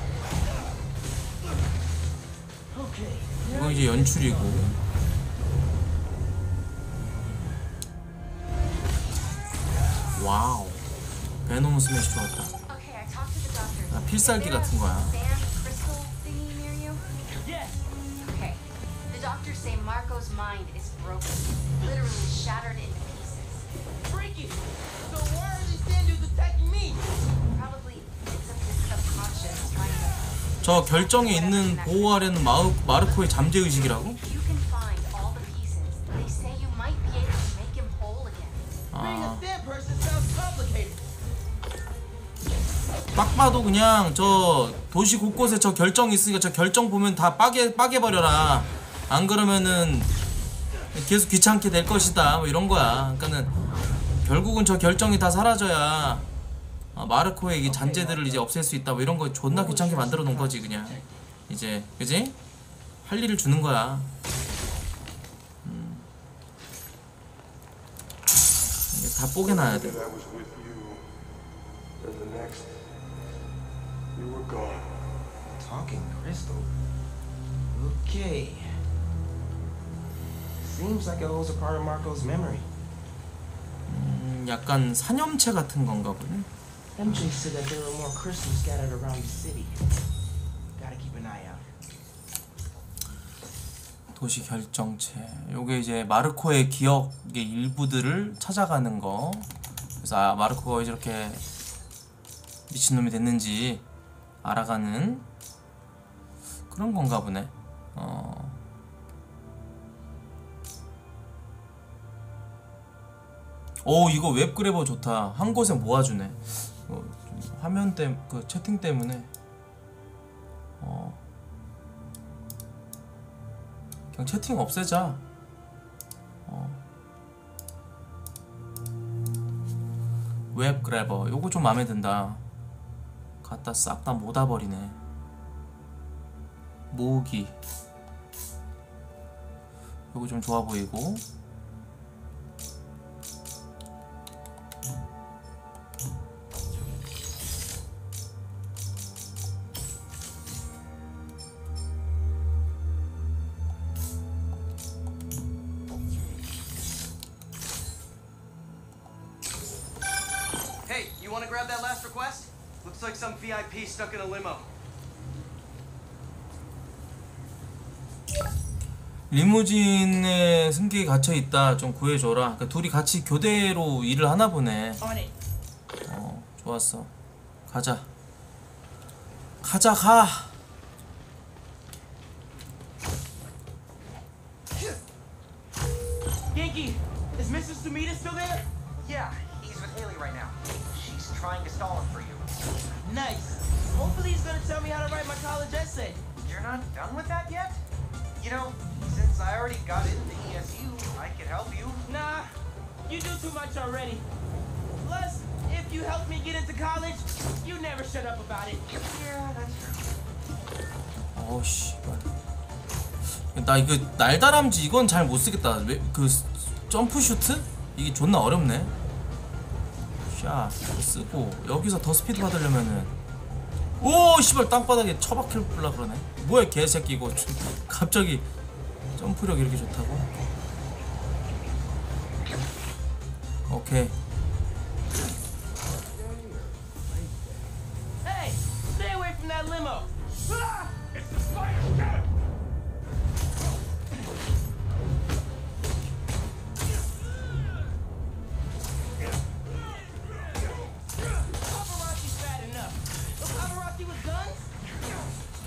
Okay. 이건 이제 연출이고. 와우. 베놈 스매시 좋았다. Okay, I talked to the doctor. 아, 필살기 같은 거야. Sand crystal thingy near you? Yes. Okay. The doctors say Marco's mind is broken, literally shattered into pieces. Freaky. So why are these sand dudes attacking me? Probably bits of his subconscious trying to. 저 결정에 있는 보호하려는 마우, 마르코의 잠재의식이라고? You can find all the pieces. They say you might be able to make him whole again. Being a 아, sand person sounds complicated. 딱 봐도 그냥 저 도시 곳곳에 저 결정 있으니까 저 결정 보면 다 빠개, 빠개버려라. 안 그러면은 계속 귀찮게 될 것이다. 뭐 이런 거야. 그러니까는 결국은 저 결정이 다 사라져야 아, 마르코의 이 잔재들을 이제 없앨 수 있다. 뭐 이런 거 존나 귀찮게 만들어 놓은 거지 그냥. 이제 그지? 할 일을 주는 거야. 음. 이게 다 뽀개놔야 돼. I was with you. Then the next, you were gone. Talking crystal. Okay. Seems like it holds a part of Marco's memory. 음, 약간 사념체 같은 건가 보네. M J said that there were more crystals scattered around the city. Gotta keep an eye out. 도시 결정체. 요게 이제 마르코의 기억의 일부들을 찾아가는 거. 그래서 아, 마르코가 왜 저렇게 미친놈이 됐는지 알아가는 그런 건가 보네. 어. 오, 이거 웹그래버 좋다. 한 곳에 모아주네. 어, 좀 화면 때 그 채팅 때문에 어. 그냥 채팅 없애자. 어. 웹그래버 요거 좀 마음에 든다. 갖다 싹 다 모아버리네. 모으기 요거 좀 좋아 보이고. Hey, you want to grab that last request? Looks like some V I P stuck in a limo. 리무진에 승객이 갇혀있다. 좀 구해줘라. 그러니까 둘이 같이 교대로 일을 하나 보네. 어, 좋았어. 가자. 가자, 가. Yankee, is Missus Sumida still there? Yeah, he's with Haley right now. She's trying to stall him for you. Nice. Hopefully he's gonna tell me how to write my college essay. You're not done with that yet? You know, since I already got into E S U, I could help you. Nah, you do too much already. Plus, if you help me get into college, you never shut up about it. Yeah, that's true. 어우 씨발. 나 이거 날다람쥐 이건 잘 못쓰겠다. 왜, 그 점프 슈트? 이게 존나 어렵네. 샷 쓰고 여기서 더 스피드 받으려면은 오 씨발 땅바닥에 처박힐라 그러네. 뭐야 개새끼 이거. 갑자기 점프력 이렇게 좋다고? 오케이. Hey, stay away from that limo. Ah! It's the spider! Get him!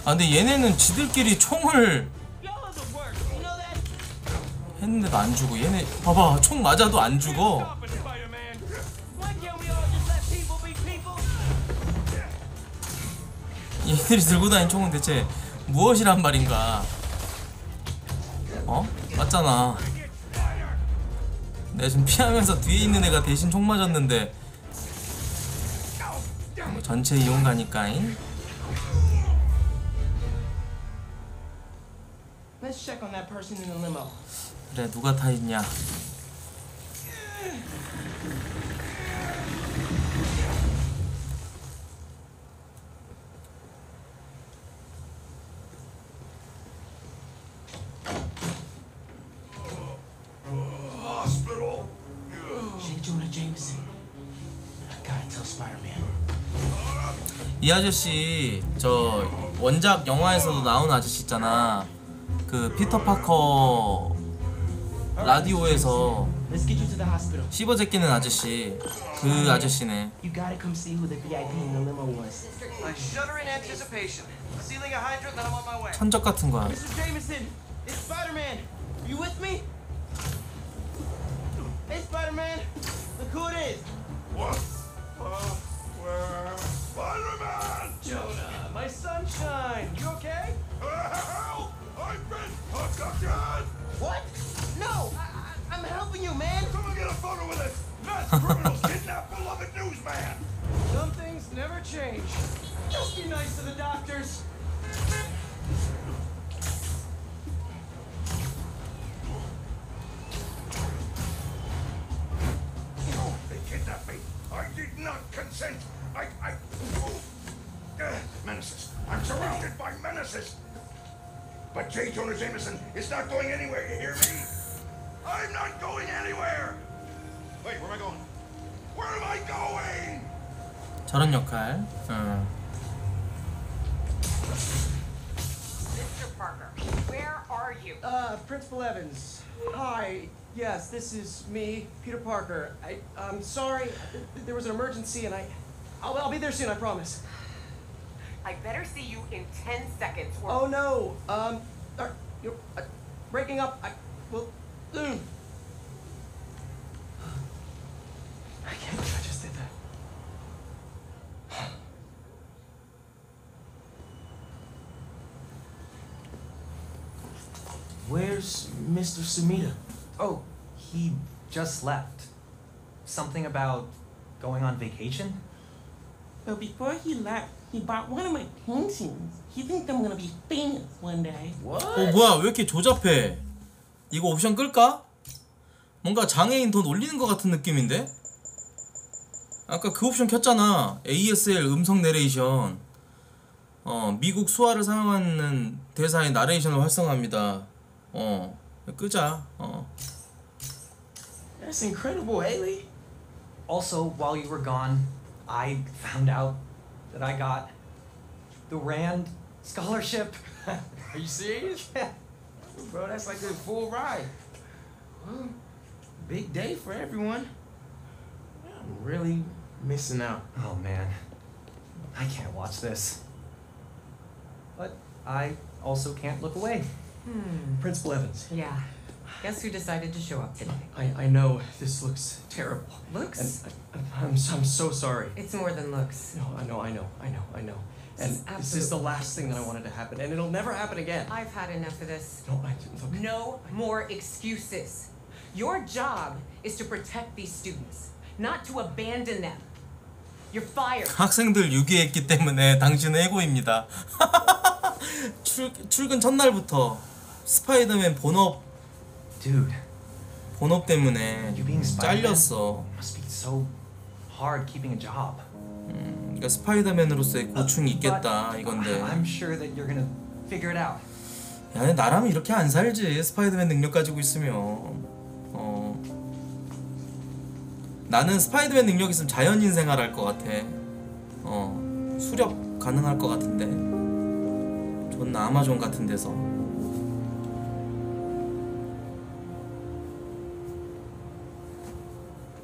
아 근데 얘네는 지들끼리 총을 했는데도 안 죽어. 얘네 봐봐, 총 맞아도 안 죽어. 얘들이 들고 다니는 총은 대체 무엇이란 말인가? 어? 맞잖아. 내가 지금 피하면서 뒤에 있는 애가 대신 총 맞았는데 뭐 전체 이용가니까잉. Let's check on that person in the limo. 그래, 누가 타 있냐? Hospital. J. Jonah Jameson. I gotta tell Spider-Man. 이 아저씨 저 원작 영화에서도 나온 아저씨 있잖아. 그 피터 파커 라디오에서 Let's get you to the hospital. 씹어 제끼는 아저씨, 그 아저씨네. You gotta come see who the V I P in the limo was. I shudder in anticipation. Sealing a hydrant, then I'm on my way. 천적 같은 거야. Mister Jameson, it's Spider-Man. Are you with me? Hey, Spider-Man. Look who it is. What? Uh, where? Spider-Man! Jonah, my sunshine. You okay? Help! I've been abducted! What? No, I, I, I'm helping you, man. Someone get a photo with this! Mass criminals kidnap beloved newsman! Some things never change. Just be nice to the doctors. Oh, they kidnapped me! I did not consent! I... I... Oh. Uh, menaces. I'm surrounded by menaces! But J. Jonah Jameson is not going anywhere, you hear me? I'm not going anywhere! Wait, where am I going? Where am I going? 저런 역할. 응. Mister Parker, where are you? Uh, Principal Evans. Hi. Yes, this is me, Peter Parker. I, I'm sorry. There was an emergency, and I, I'll, I'll be there soon. I promise. I better see you in ten seconds or... Oh no. Um, are, you're uh, breaking up. I, well, mm. I can't believe I just did that. Where's Mister Sumida? Oh, he just left. Something about going on vacation? But before he left, he bought one of my paintings. He thinks I'm gonna be famous one day. What? 어 뭐야, 왜 이렇게 조잡해? 이거 옵션 끌까? 뭔가 장애인 돈 올리는 것 같은 느낌인데? 아까 그 옵션 켰잖아. 에이에스엘 음성 내레이션. 어, 미국 수화를 사용하는 대사의 나레이션을 활성화합니다. 어, 끄자. 어. That's incredible, Haley. Also, while you were gone, I found out that I got the Rand scholarship. Are you serious? Yeah. Bro, that's like a full ride. Well, big day for everyone. I'm really missing out. Oh man, I can't watch this. But I also can't look away. Hmm. Principal Evans. Yeah. Guess who decided to show up today? I, I know this looks terrible. Looks? And I, I'm, I'm so sorry. It's more than looks. No, I know, I know, I know, I know. And This is this is the absolute- last thing that I wanted to happen, and it'll never happen again. I've had enough of this. No, I look. No more excuses. Your job is to protect these students, not to abandon them. You're fired. 학생들 유기했기 때문에 당신은 해고입니다. 출, 출근 첫날부터 스파이더맨 본업 Dude, 본업 때문에 you being Spider-Man 잘렸어. must be so hard keeping a job. 음, 그러니까 스파이더맨으로서의 고충이 있겠다 But 이건데. I'm sure that you're gonna figure it out. 야, 근데 나라면 이렇게 안 살지. 스파이더맨 능력 가지고 있으면. 어. 나는 스파이더맨 능력 있으면 자연인 생활할 것 같아. 어. 수렵 가능할 것 같은데. 존나 아마존 같은 데서.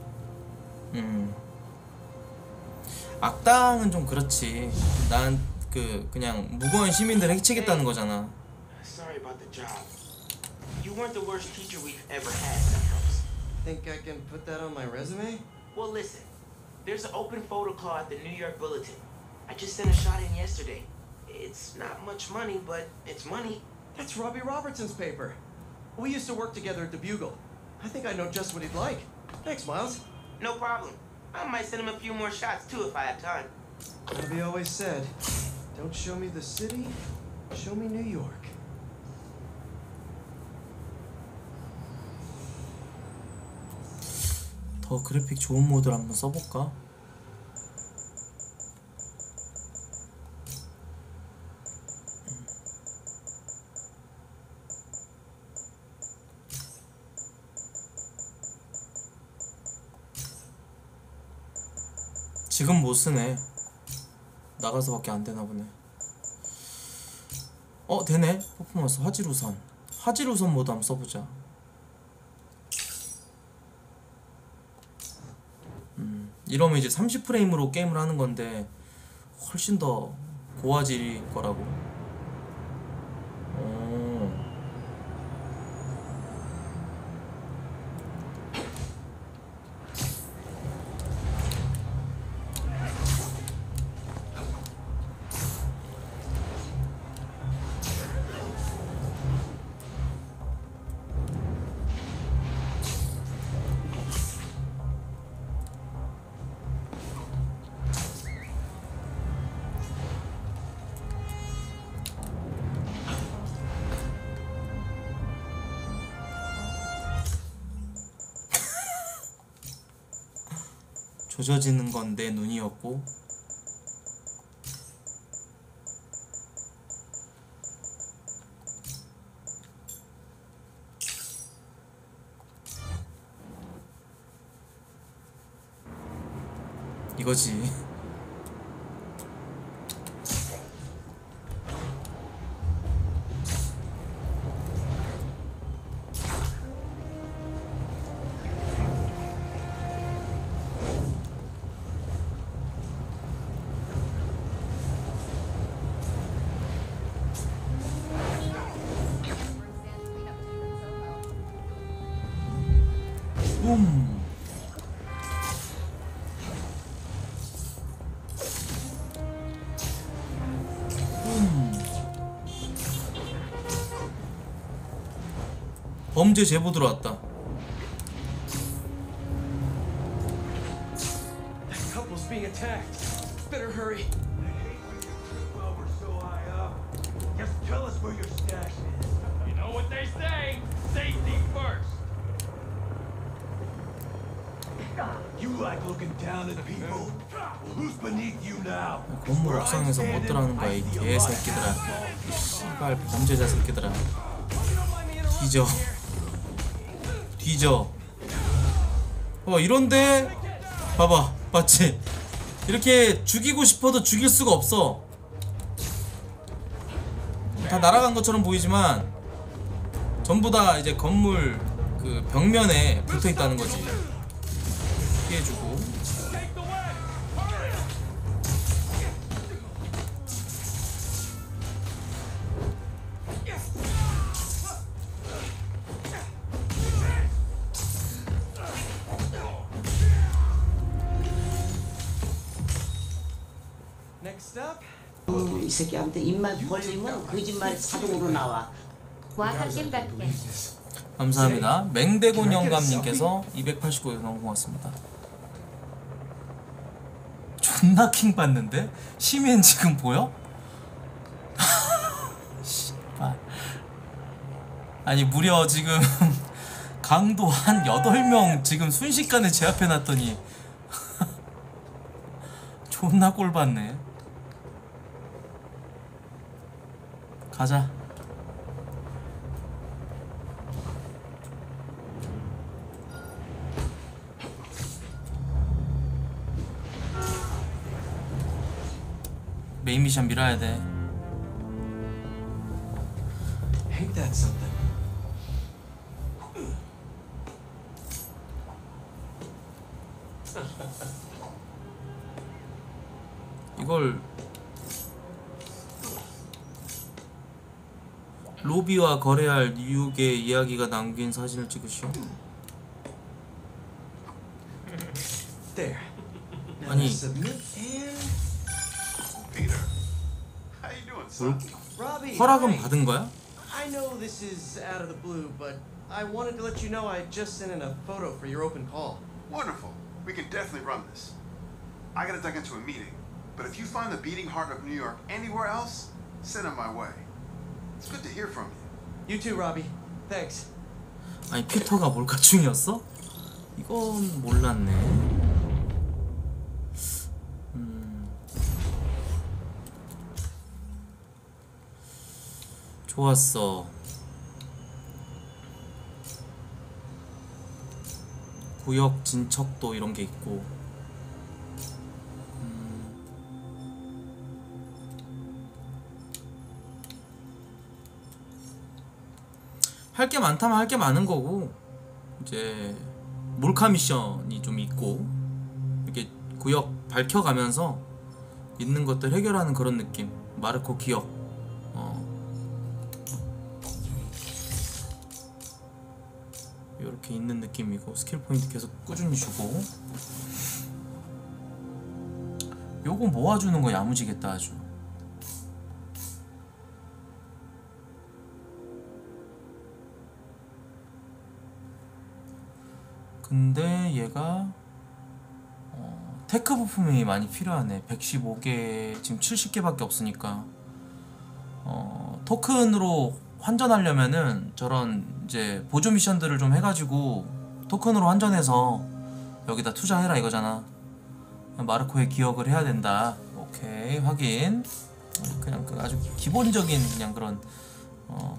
음. 악당은 좀 그렇지. 난 그 그냥 무고한 시민들 해치겠다는 거잖아. Sorry about the job. You weren't the worst teacher we've ever had, House. Think I can put that on my resume? Well, listen. There's an open photo call at the New York Bulletin. I just sent a shot in yesterday. It's not much money, but it's money. That's Robbie Robertson's paper. We used to work together at the Bugle. I think I know just what he'd like. Thanks, Miles. No problem. I might send him a few more shots too if I have time. Robbie always said, don't show me the city, show me New York. 더 그래픽 좋은 모드를 한번 써볼까? 지금 못 쓰네. 나가서밖에 안 되나 보네. 어, 되네. 퍼포먼스 화질우선. 화질우선 모드 한번 써보자. 음, 이러면 이제 삼십 프레임으로 게임을 하는 건데 훨씬 더 고화질일 거라고. 오. 조져지는 건 내 눈이었고 이거지. 붐. 범죄 제보 들어왔다. That couple's being attacked. Better hurry. Over so high up. Just tell us where your stash is. You know what they say? Safety first. You like looking down at people? Who's beneath you now? 건물 옥상에서 못 들어가는 거야, 이 개새끼들아. 이 씨발 범죄자 새끼들아. 뒤져. 뒤져. 어, 이런데 봐봐, 맞지? 이렇게 죽이고 싶어도 죽일 수가 없어. 다 날아간 것처럼 보이지만 전부 다 이제 건물 그 벽면에 붙어 있다는 거지. 피해주고. Next up. 어, 이 새끼한테 입만 벌리면 거짓말 자동으로 나와. 와사kim답게. 감사합니다. 맹대곤 영감님께서 이백팔십구 개 너무 고맙습니다. 존나 킹 받는데? 시민 지금 보여? 씨발. 아니 무려 지금 강도 한 여덟 명 지금 순식간에 제압해놨더니 존나 꼴 받네. 가자. 메인 미션 밀어야 돼. Ain't that something? 이걸 로비와 거래할 뉴욕의 이야기가 남긴 사진을 찍으시오. There. Now 아니 submit and Peter, how you doing, son? Robbie. 허락은 hi. 받은 거야? I know this is out of the blue, but I wanted to let you know I just sent in a photo for your open call. Wonderful. We can definitely run this. I gotta duck into a meeting, but if you find the beating heart of New York anywhere else, send it my way. It's good to hear from you. You too, Robbie. Thanks. 아니 피터가 몰카충이었어? 이건 몰랐네. 음. 좋았어. 구역 진척도 이런 게 있고. 할 게 많다면 할 게 많은 거고, 이제 몰카 미션이 좀 있고, 이렇게 구역 밝혀가면서 있는 것들 해결하는 그런 느낌. 마르코 기억. 어. 이렇게 있는 느낌이고, 스킬 포인트 계속 꾸준히 주고. 요거 모아주는 거 야무지겠다 아주. 근데 얘가 어, 테크 부품이 많이 필요하네. 백십오 개, 지금 칠십 개밖에 없으니까. 어, 토큰으로 환전하려면은 저런 이제 보조 미션들을 좀 해가지고 토큰으로 환전해서 여기다 투자해라 이거잖아. 마르코의 기억을 해야 된다. 오케이, 확인. 그냥 그 아주 기본적인 그냥 그런 어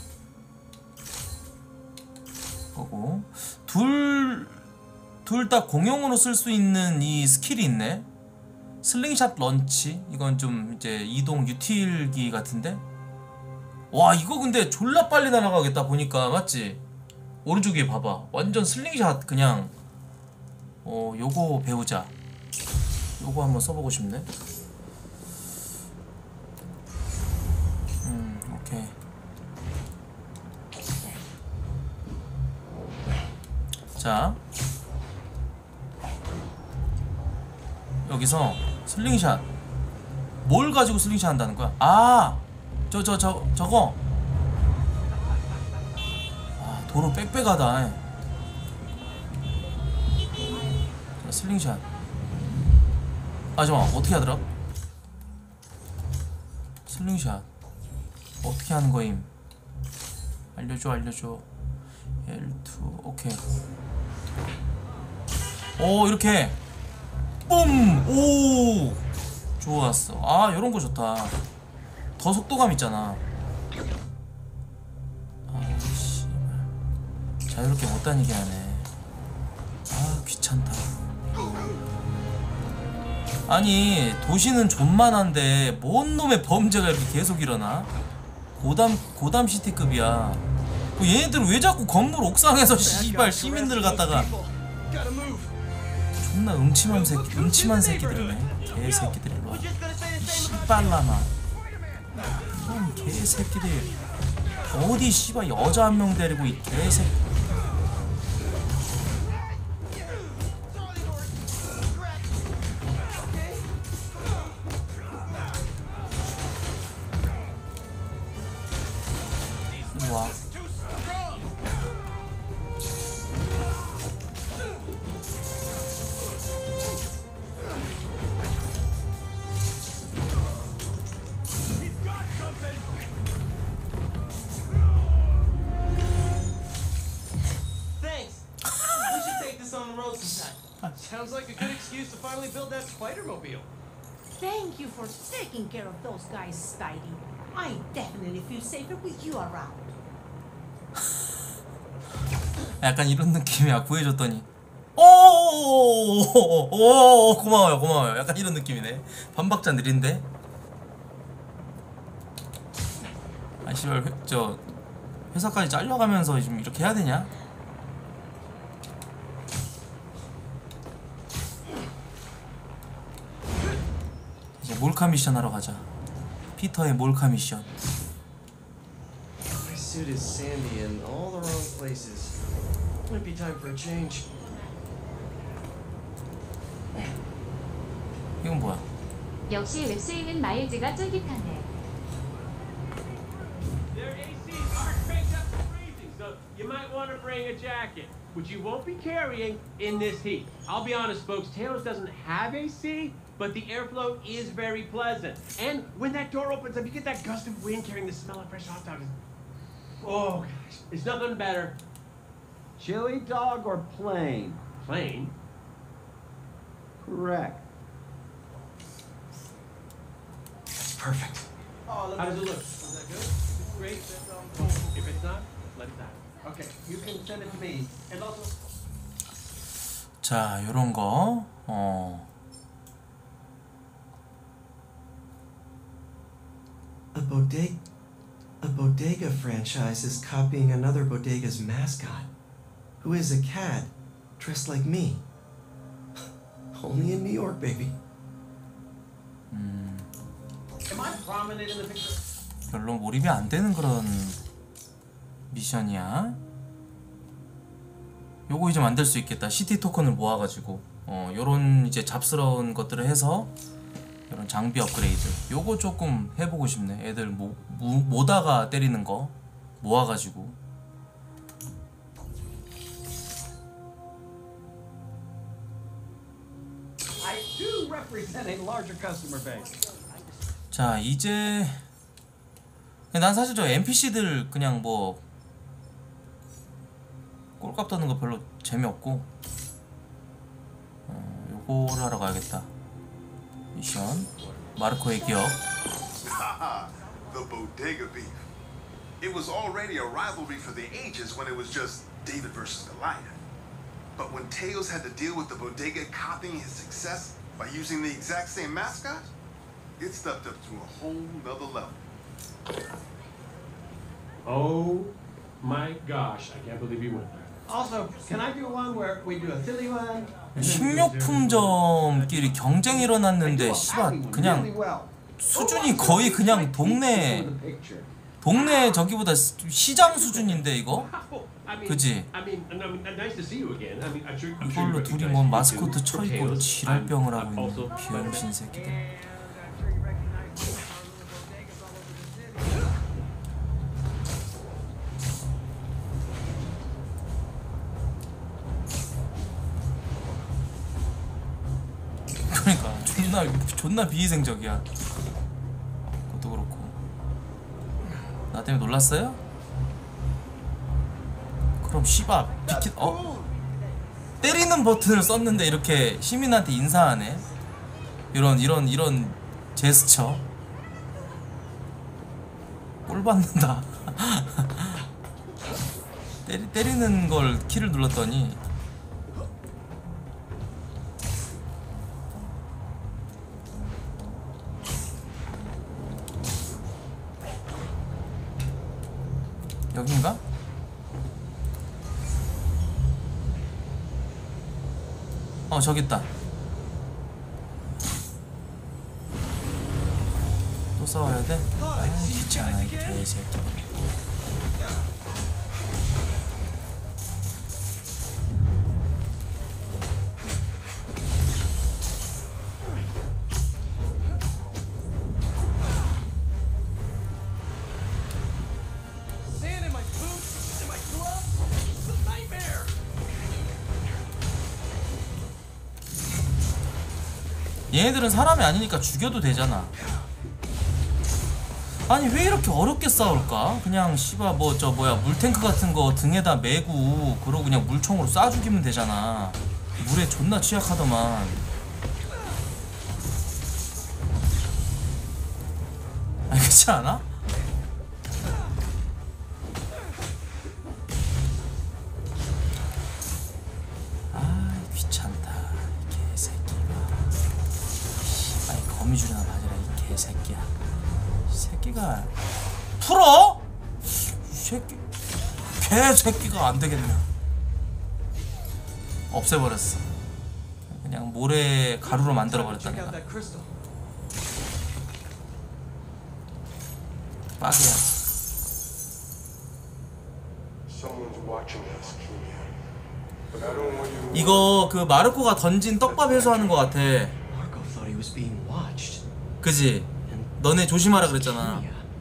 거고. 둘, 둘 다 공용으로 쓸 수 있는 이 스킬이 있네. 슬링샷 런치. 이건 좀 이제 이동 유틸기 같은데. 와, 이거 근데 졸라 빨리 날아가겠다 보니까. 맞지? 오른쪽 위에 봐봐. 완전 슬링샷 그냥. 어, 요거 배우자. 요거 한번 써보고 싶네. 음, 오케이. 자, 여기서 슬링샷. 뭘 가지고 슬링샷 한다는 거야? 아, 저 저 저 저거. 아, 도로 빽빽하다. 자, 슬링샷. 아, 잠깐만, 어떻게 하더라? 슬링샷 어떻게 하는 거임? 알려줘, 알려줘. 엘 투, 오케이. 오, 이렇게 뿜! 오! 좋았어. 아, 요런거 좋다. 더 속도감 있잖아. 아, 씨발. 자유롭게 못 다니게 하네. 아, 귀찮다. 아니, 도시는 존만한데 뭔 놈의 범죄가 이렇게 계속 일어나? 고담, 고담 시티급이야. 얘네들은 왜 자꾸 건물 옥상에서 씨발 시민들 갖다가 존나 음침한 새끼, 음침한 새끼들이네. 개새끼들 일로 와. 씨발라마. 이런 개새끼들. 어디 씨발 여자 한 명 데리고 이 개새끼. 와. Sounds like a good excuse to finally build that Spider-Mobile. Thank you for taking care of those guys, Spidey. I definitely feel safer with you around. 약간 이런 느낌이야. 구해줬더니 오오오오오오 고마워요, 고마워요. 약간 이런 느낌이네. 반박자 느린데. 아 씨발, 저 회사까지 잘려가면서 지금 이렇게 해야 되냐? 이제 몰카 미션 하러 가자. 피터의 몰카 미션. suit is sandy in all the wrong places. Might be time for a change. 이건 뭐야? 역시 웹스에는 마일드가 쫄깃하네. Their A Cs aren't cranked up to freezing, so you might want to bring a jacket, which you won't be carrying in this heat. I'll be honest, folks, Talos doesn't have A C, but the airflow is very pleasant. And when that door opens up, you get that gust of wind carrying the smell of fresh hot dogs. Oh, gosh, it's nothing better. Chili dog or plain? Plain? Correct. That's perfect. Oh, how does it look? Is that good? Great. If it's not, let it die. Okay, you can send it to me. And also... 자, 요런 거. 어. A bodega, a bodega franchise is copying another bodega's mascot, who is a cat dressed like me. Only in New York, baby. 음. Am I prominent in the picture? 별로 몰입이 안 되는 그런 미션이야. 요거 이제 만들 수 있겠다. 시티 토큰을 모아가지고 어 요런 이제 잡스러운 것들을 해서 이런 장비 업그레이드 요거 조금 해보고 싶네. 애들 모, 모, 모다가 때리는 거 모아가지고. I do represent a larger customer base. 자 이제 난 사실 저 엔피씨들 그냥 뭐 꼴값 떠는 거 별로 재미없고 어, 요거를 하러 가야겠다. 미션 마르코의 기억. The bodega beef. It was already a rivalry for the ages when it was just David versus Goliath. But when Tails had to deal with the bodega copying his success by using the exact same mascot, it stepped up to a whole nother level. Oh my gosh, I can't believe you went there. Also, can I do one where we do a silly one? 식료품점끼리 경쟁이 일어났는데 씨발 그냥 수준이 거의 그냥 동네 동네 저기보다 시장 수준인데 이거? 그지? 이걸로 둘이 뭐 마스코트 쳐입고 지랄병을 하고 있는 비영신 새끼들. 그러니까 존나 존나 비위생적이야. 그것도 그렇고. 나 때문에 놀랐어요? 그럼 씨발 비키 어? 때리는 버튼을 썼는데 이렇게 시민한테 인사하네. 이런 이런 이런 제스처. 꼴 받는다. 때리, 때리는 걸 키를 눌렀더니 여긴가? 어 저기 있다. 또 싸워야 돼? 아 귀찮아 이 개새끼. 얘네들은 사람이 아니니까 죽여도 되잖아. 아니 왜 이렇게 어렵게 싸울까? 그냥 씨발 뭐 저 뭐야 물탱크 같은 거 등에다 메고 그러고 그냥 물총으로 쏴 죽이면 되잖아. 물에 존나 취약하더만. 아니 그렇지 않아? 아 귀찮다 이 개새끼가. 아니 거미줄이나 맞으라 이 개새끼야. 이 새끼가 풀어? 이 새끼 개새끼가 안되겠네. 없애버렸어. 그냥 모래 가루로 만들어버렸다 내가. 빡이야. 이거 그 마르코가 던진 떡밥 회수하는 것 같아. Marco thought he was being watched. 그지? 너네 조심하라 그랬잖아.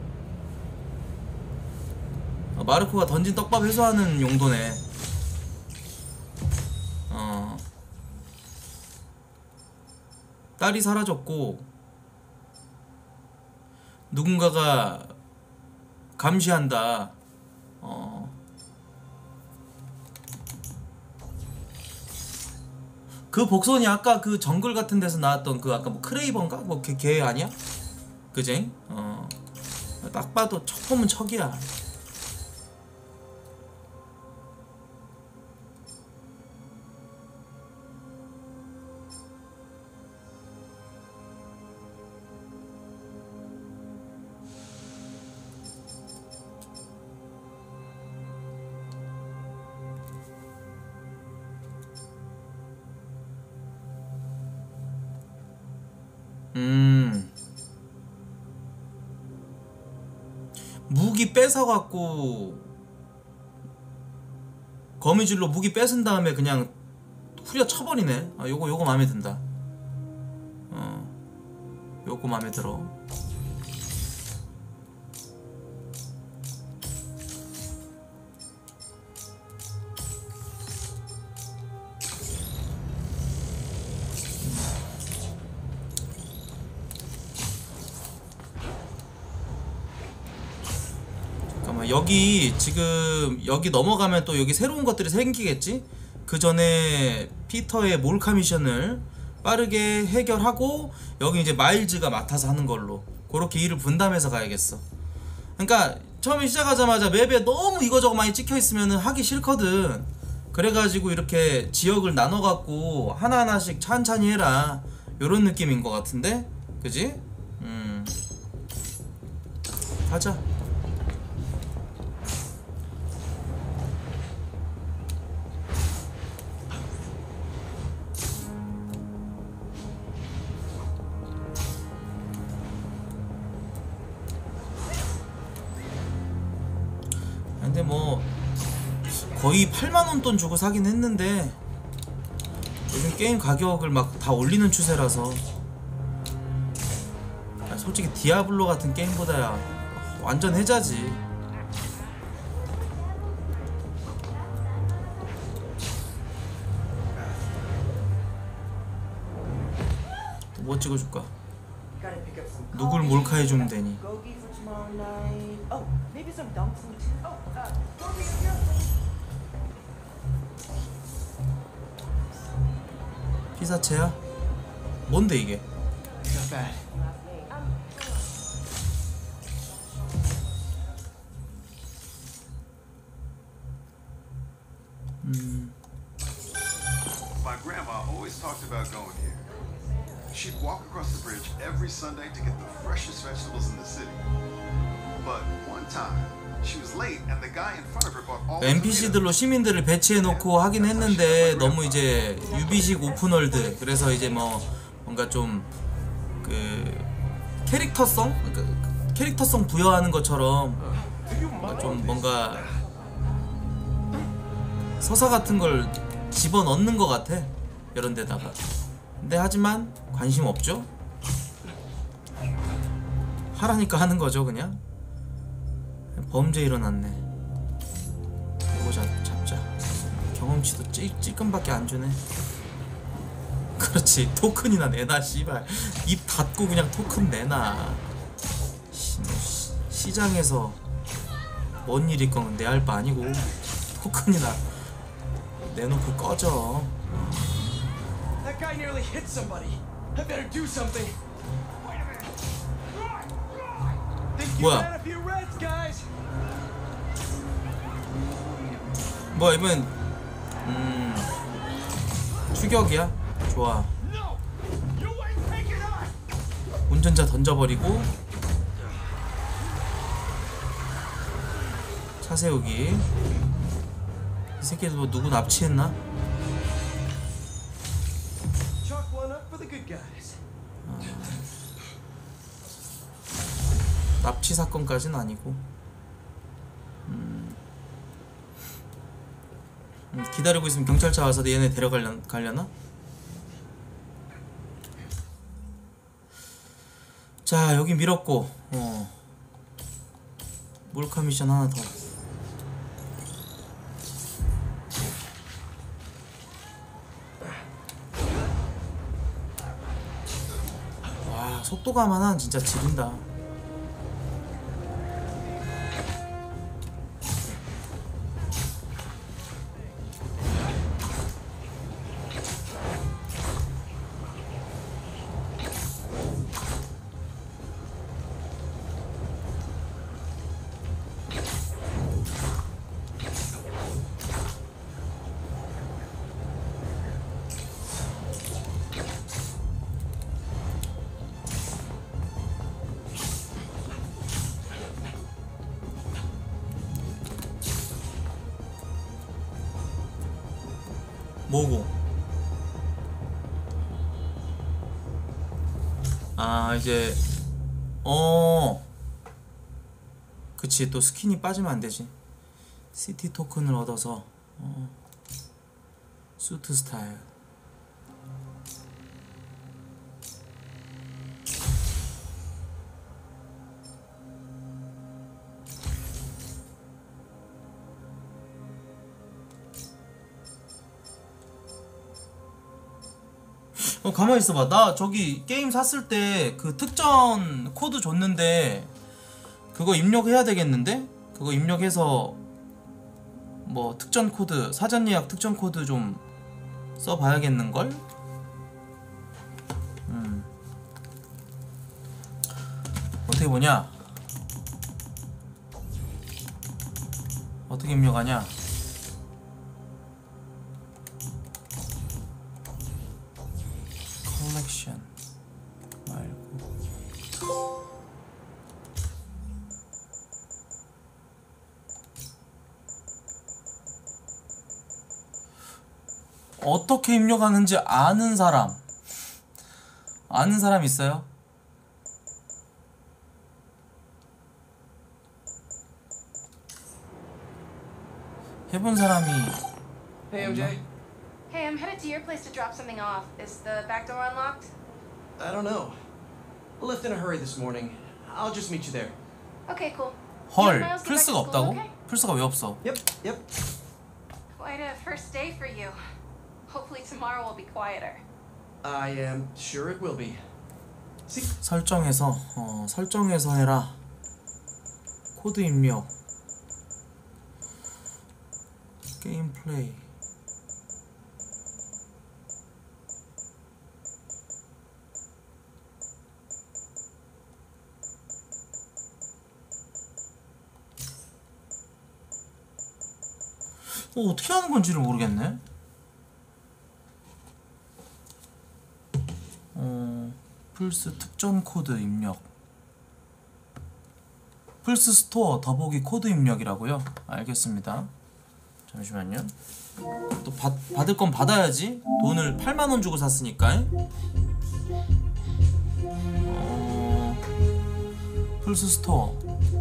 어, 마르코가 던진 떡밥 회수하는 용도네. 어. 딸이 사라졌고 누군가가 감시한다. 어. 그 복선이 아까 그 정글 같은 데서 나왔던 그 아까 뭐 크레이번가? 뭐 걔, 걔 아니야? 그지? 어. 딱 봐도 척 보면 척이야. 음. 무기 뺏어갖고 거미줄로 무기 뺏은 다음에 그냥 후려 쳐버리네. 아 요거 요거 마음에 든다. 어 요거 마음에 들어. 여기 지금 여기 넘어가면 또 여기 새로운 것들이 생기겠지? 그 전에 피터의 몰카 미션을 빠르게 해결하고 여기 이제 마일즈가 맡아서 하는 걸로 그렇게 일을 분담해서 가야겠어. 그러니까 처음에 시작하자마자 맵에 너무 이거저거 많이 찍혀있으면 하기 싫거든. 그래가지고 이렇게 지역을 나눠갖고 하나하나씩 찬찬히 해라 요런 느낌인 것 같은데? 그지? 음 가자. 근데 뭐 거의 팔만 원 돈 주고 사긴 했는데 요즘 게임 가격을 막 다 올리는 추세라서 아, 솔직히 디아블로 같은 게임보다야 완전 해자지. 또 뭐 찍어줄까? 누굴 몰카해주면 되니? 피사체야? 뭔데 이게? 음. My grandma always talked about going here. She'd walk across the bridge every Sunday to get the freshest vegetables in the city. But one time, she was late and the guy in front of her bought all the 엔피씨들로 시민들을 배치해놓고 하긴 했는데 너무 이제 유비식 오픈월드 그래서 이제 뭐 뭔가 좀 그 캐릭터성? 그러니까 캐릭터성 부여하는 것처럼 뭔가 좀 뭔가 서사 같은 걸 집어넣는 것 같아 이런 데다가. 근데 하지만 관심 없죠? 하라니까 하는 거죠 그냥. 범죄 일어났네. 이거 잡, 잡자. 경험치도 찌, 찔끔밖에 안 주네. 그렇지 토큰이나 내놔 씨발. 입 닫고 그냥 토큰 내놔. 시, 시, 시장에서 뭔 일이 있건 내 할 바 아니고 토큰이나 내놓고 꺼져. That guy nearly hit somebody. I better do something. Think you had a few reds, guys. 뭐야 이번 음 추격이야? 좋아. 운전자 던져버리고 차 세우기. 이 새끼들 뭐 누구 납치했나? 아, 납치 사건까지는 아니고. 음. 음, 기다리고 있으면 경찰차 와서 얘네 데려가려나? 가려나? 자, 여기 밀었고, 어. 몰카 미션 하나 더. 와, 속도감은 진짜 지린다. 뭐고? 아, 이제 어 그치, 또 스킨이 빠지면 안되지. 시티 토큰을 얻어서 어. 수트 스타일. 어, 가만히 있어봐. 나 저기 게임 샀을 때 그 특전 코드 줬는데 그거 입력해야 되겠는데? 그거 입력해서 뭐 특전 코드, 사전 예약 특전 코드 좀 써봐야겠는걸? 음. 어떻게 보냐? 어떻게 입력하냐? 컬렉션 말고 어떻게 입력하는지 아는 사람 아는 사람 있어요? 해본 사람이 Hey, M J. Hey, I'm headed to your place to drop something off. Is the back door unlocked? I don't know. I left in a hurry this morning. I'll just meet you there. Okay, cool. 헐, 플스가 없다고? 플스가 왜 없어? Yep, yep. Quite a first day for you. Hopefully tomorrow will be quieter. I am sure it will be. See? 설정에서 어, 설정에서 해라. 코드 입력. 게임 플레이. 어, 어떻게 하는 건지를 모르겠네. 어, 플스 특전 코드 입력. 플스 스토어 더보기 코드 입력이라고요? 알겠습니다. 잠시만요. 또 받, 받을 건 받아야지. 돈을 팔만 원 주고 샀으니까. 어, 플스 스토어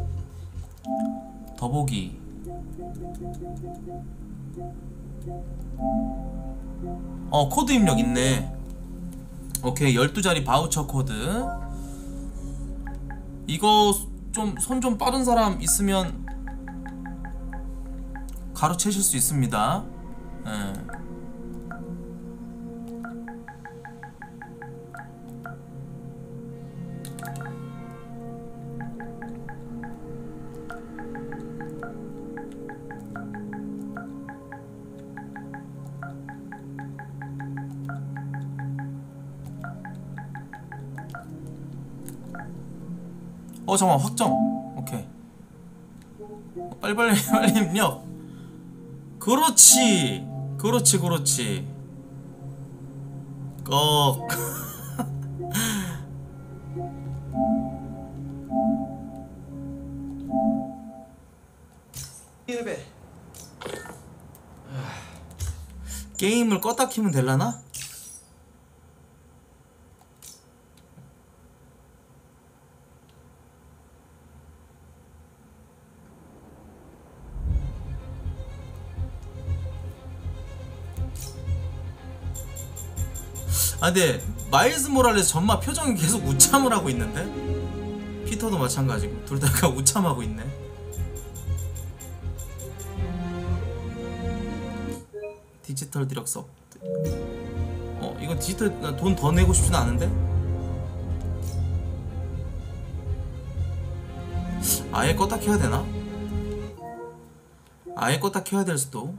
더보기. 어, 코드 입력 있네. 오케이, 열두 자리 바우처 코드. 이거 좀 손 좀 빠른 사람 있으면 가로채실 수 있습니다. 예. 어, 잠깐만, 확정. 오케이. 빨리빨리 빨리 입력. 그렇지 그렇지 그렇지. 꺽. 게임을 껐다 키면 될라나? 아 근데 마일즈 모랄레스 전마 표정이 계속 우참을 하고 있는데? 피터도 마찬가지고 둘 다 약간 우참하고 있네. 디지털 디럭스 업데이트. 어 이거 디지털 돈 더 내고 싶진 않은데? 아예 껐다 켜야 되나? 아예 껐다 켜야 될 수도.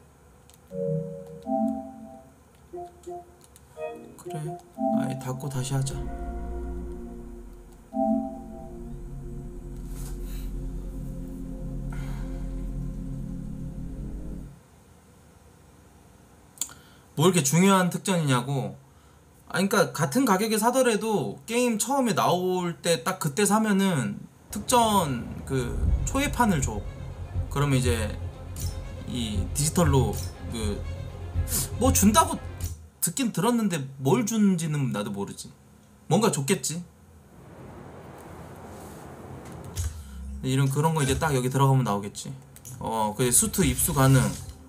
그래 아예 닫고 다시 하자. 뭐 이렇게 중요한 특전이냐고. 아 그니까 같은 가격에 사더라도 게임 처음에 나올 때 딱 그때 사면은 특전 그 초회판을 줘. 그러면 이제 이 디지털로 그 뭐 준다고 듣긴 들었는데 뭘 준지는 나도 모르지. 뭔가 줬겠지. 이런 그런 거 이제 딱 여기 들어가면 나오겠지. 어, 그 수트 입수 가능.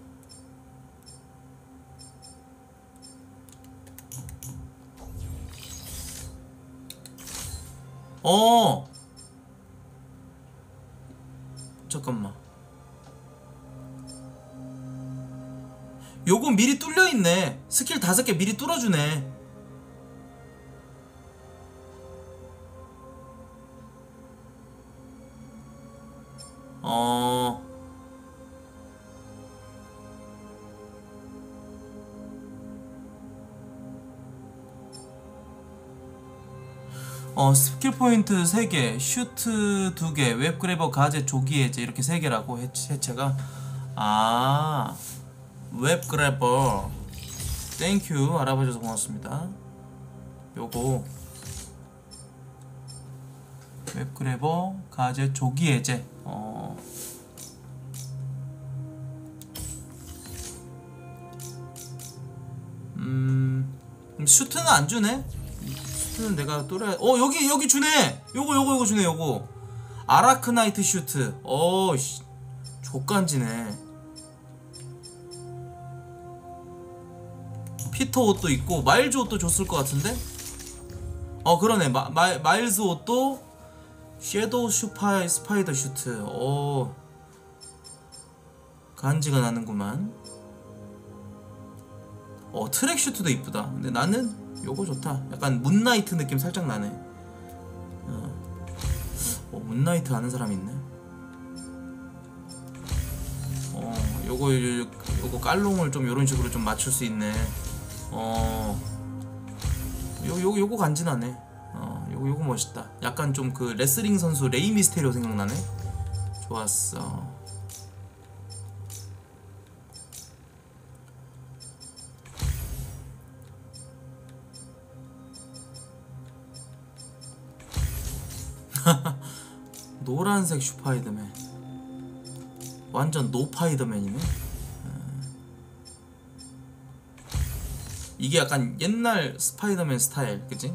어. 잠깐만. 요거 미리 뚫려있네. 스킬 다섯 개 미리 뚫어주네. 어... 어 스킬 포인트 세 개, 슈트 두 개, 웹그래버 가제 조기 해제 이렇게 세 개라고 해체, 해체가. 아 웹그래버 땡큐 알아봐줘서 고맙습니다. 요거 웹그래버 가제 조기 해제. 어 음 슈트는 안 주네. 슈트는 내가 또래. 어 여기 여기 주네. 요거 요거 요거 주네. 요거 아라크나이트 슈트. 어씨 족간지네. 피터 옷도 있고 마일즈 옷도 줬을 것 같은데? 어 그러네. 마, 마, 마일즈 옷도 섀도우 슈파이 스파이더 슈트. 오 간지가 나는구만. 어 트랙 슈트도 이쁘다. 근데 나는 요거 좋다. 약간 문나이트 느낌 살짝 나네. 어, 어 문나이트 아는 사람 있네. 어 요거 요거 깔롱을 좀 요런 식으로 좀 맞출 수 있네. 어 요, 요, 요거 간지나네. 어 요거 요거 멋있다. 약간 좀 그 레슬링 선수 레이 미스테리오 생각나네. 좋았어. 노란색 슈파이더맨. 완전 노파이더맨이네. 이게 약간 옛날 스파이더맨 스타일, 그치?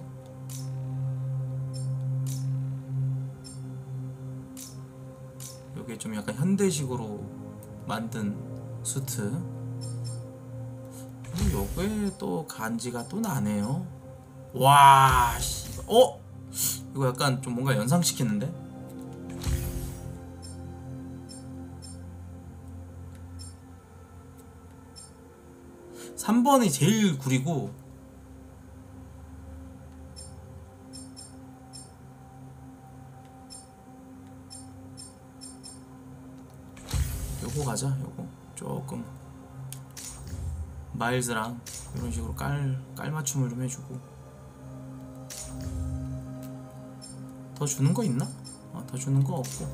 요게 좀 약간 현대식으로 만든 수트. 요게 또 간지가 또 나네요. 와, 씨. 어? 이거 약간 좀 뭔가 연상시키는데? 삼 번이 제일 구리고 요거 가자. 요거 조금 마일즈랑 이런 식으로 깔, 깔맞춤을 좀 해주고. 더 주는 거 있나? 아, 더 주는 거 없고.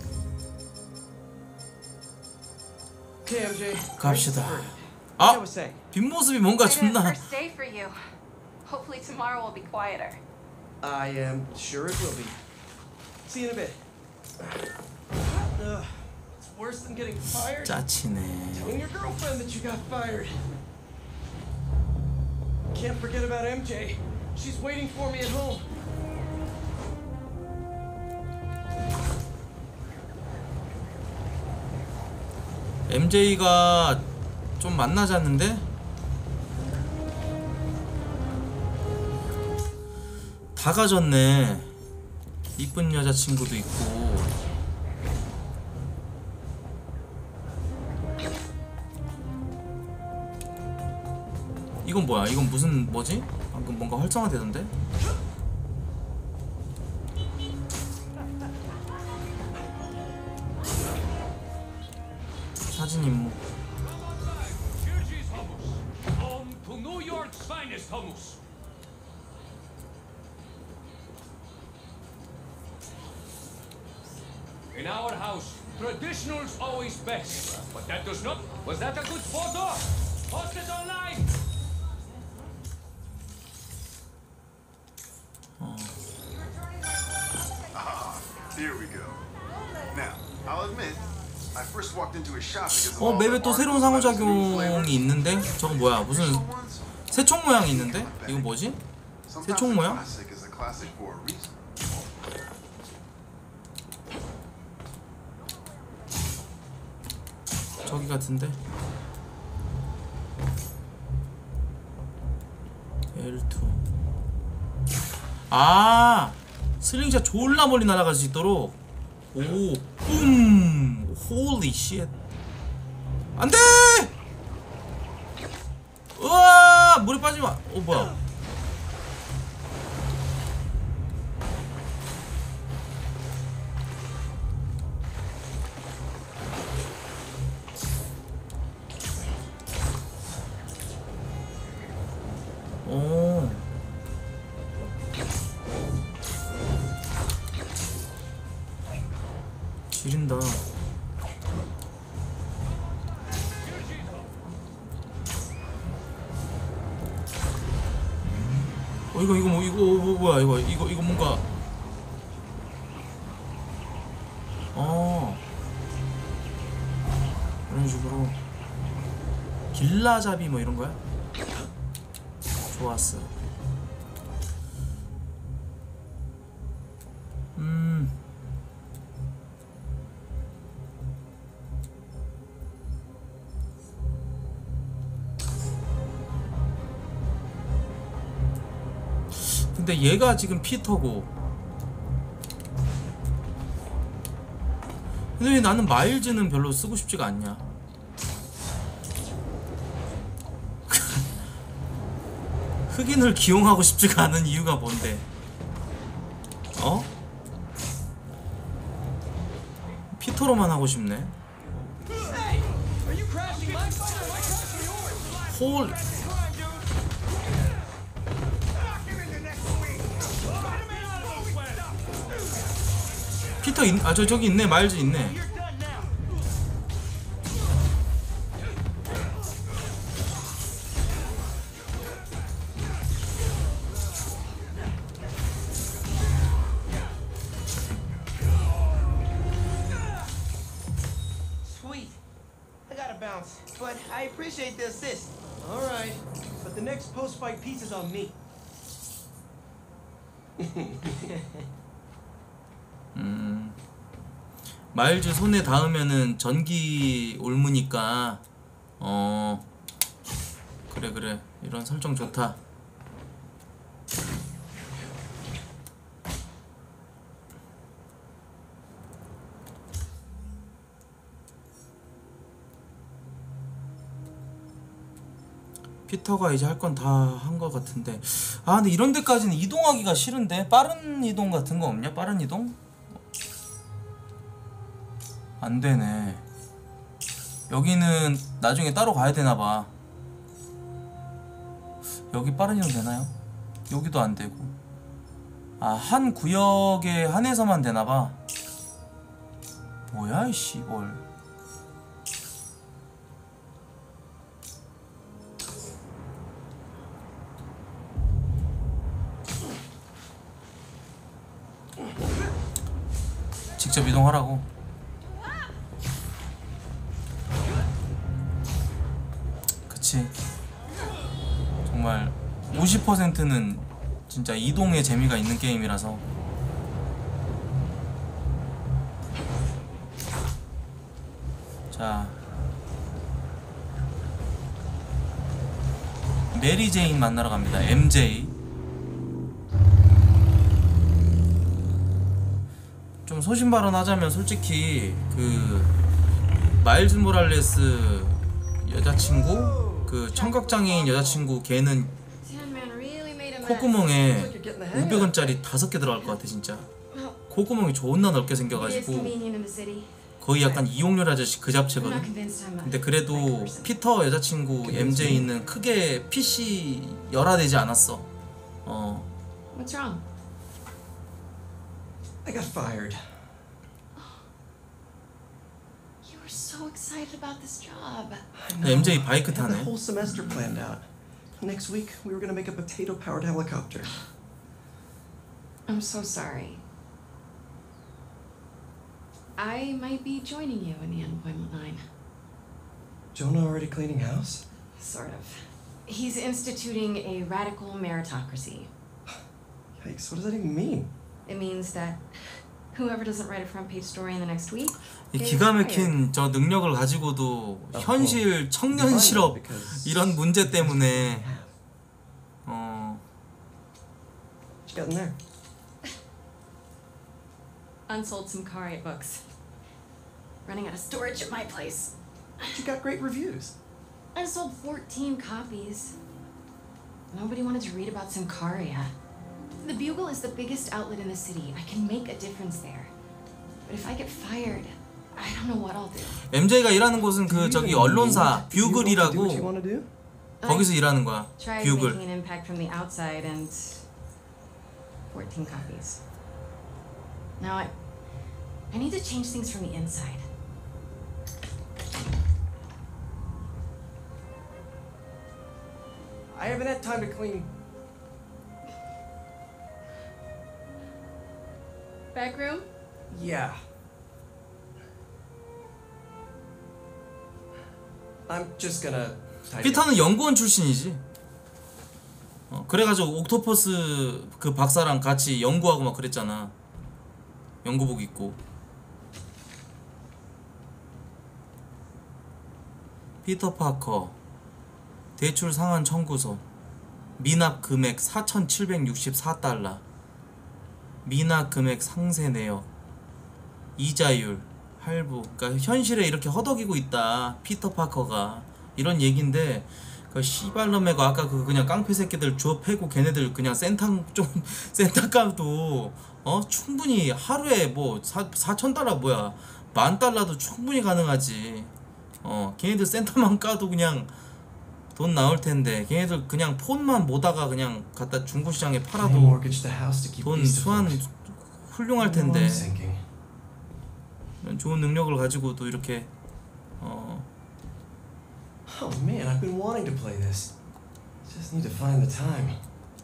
갑시다. 아! 뒷모습이 뭔가 존나. First day for you. Hopefully tomorrow will be quieter. I am sure it will be. See you in a bit. Ugh, it's worse than getting fired. 짜치네. Telling your girlfriend that you got fired. Can't forget about M J. She's waiting for me at home. 엠제이가 좀 만나자는데? 다 가졌네. 이쁜 여자친구도 있고. 이건 뭐야? 이건 무슨 뭐지? 방금 뭔가 활성화되던데? 사진 임무. Home to New York's finest hummus. In our house, traditional's always best. But that does not. Was that a good photo? Post it online. Ah, here we go. Now, I'll admit, I first walked into a shop because of 어, all the 맵에 또 새로운 상호작용이 있는데? 저거 뭐야? 무슨 새총 모양이 있는데? 이건 뭐지? 새총 모양? classic is a classic for a reason. 저기 같은데? 엘 투. 아! 슬링샷 졸라 멀리 날아갈 수 있도록. 오, 뿜! 홀리 쉣. 안 돼! 우와! 물에 빠지마. 어, 뭐야? 오. 지린다. 어, 이거 이거 뭐 이거 뭐, 뭐야 이거 이거 이거 뭔가 어 이런 식으로 길라잡이 뭐 이런 거야? 좋았어. 음. 근데 얘가 지금 피터고. 근데 왜 나는 마일즈는 별로 쓰고 싶지가 않냐? 흑인을 기용하고 싶지가 않은 이유가 뭔데? 어? 피터로만 하고 싶네. 홀. 피터 있, 아, 저, 저기 있네. 마일즈 있네. Sweet. I gotta bounce, but I appreciate the assist. All right, but the next post-fight piece is on me. 음. 마일즈 손에 닿으면은 전기 올무니까 어 그래 그래 이런 설정 좋다. 피터가 이제 할 건 다 한 것 같은데. 아 근데 이런 데까지는 이동하기가 싫은데. 빠른 이동 같은 거 없냐? 빠른 이동? 안 되네. 여기는 나중에 따로 가야 되나봐. 여기 빠른 이동 되나요? 여기도 안 되고. 아, 한 구역에 한해서만 되나봐. 뭐야 이 씨발. 직접 이동하라고. 그치. 정말 오십 퍼센트는 진짜 이동에 재미가 있는 게임이라서. 자, 메리 제인 만나러 갑니다. 엠제이. 좀 소신 발언하자면 솔직히 그 마일즈 모랄레스 여자친구 그 청각장애인 여자친구 걔는 콧구멍에 오백 원짜리 다섯 개 들어갈 것 같아 진짜. 콧구멍이 존나 넓게 생겨가지고 거의 약간 이용렬 아저씨 그 잡채거든. 근데 그래도 피터 여자친구 엠제이는 크게 피씨 열화되지 않았어. 어. What's wrong? I got fired. You were so excited about this job. 엠제이 바이크 I had the 타네. whole semester planned out. Next week, we were gonna make a potato-powered helicopter. I'm so sorry. I might be joining you in the unemployment line. Jonah already cleaning house? Sort of. He's instituting a radical meritocracy. Yikes, what does that even mean? It means that whoever doesn't write a front page story in the next week 이 is 기가 fired. 막힌 저 능력을 가지고도 현실 청년 실업 이런 문제 때문에 어 What you got in there? Unsold some Kari books. Running out of storage at my place. You got great reviews. I sold fourteen copies. Nobody wanted to read about Sankarea. The Bugle is the biggest outlet in the city. I can make a difference there. But if I get fired, I don't know what I'll do. 엠제이가 일하는 곳은 그 저기 언론사 뷰글이라고 거기서 일하는 거야. Tried 뷰글. making an impact from the outside and fourteen copies. Now I I need to change things from the inside. I haven't had time to clean. Back room? Yeah. I'm just gonna. tidy up. 피터는 연구원 출신이지. 어, 그래가지고 옥토퍼스 그 박사랑 같이 연구하고 막 그랬잖아. 연구복 입고. 피터 파커 대출 상환 청구서 미납 금액 사천칠백육십사 달러 미납 금액 상세 내역 이자율 할부. 그러니까 현실에 이렇게 허덕이고 있다 피터 파커가 이런 얘긴데 그 씨발놈애가 아까 그 그냥 깡패 새끼들 주워 패고 걔네들 그냥 센터 좀 센터값도 어 충분히 하루에 뭐 사천 달러 뭐야 만 달러도 충분히 가능하지. 어 걔네들 센터만 까도 그냥 돈 나올 텐데 걔네들 그냥 폰만 모다가 그냥 갖다 중고시장에 팔아도 돈 수완 훌륭할 텐데 이런 좋은 능력을 가지고도 이렇게 어 Oh man, I've been wanting to play this. Just need to find the time.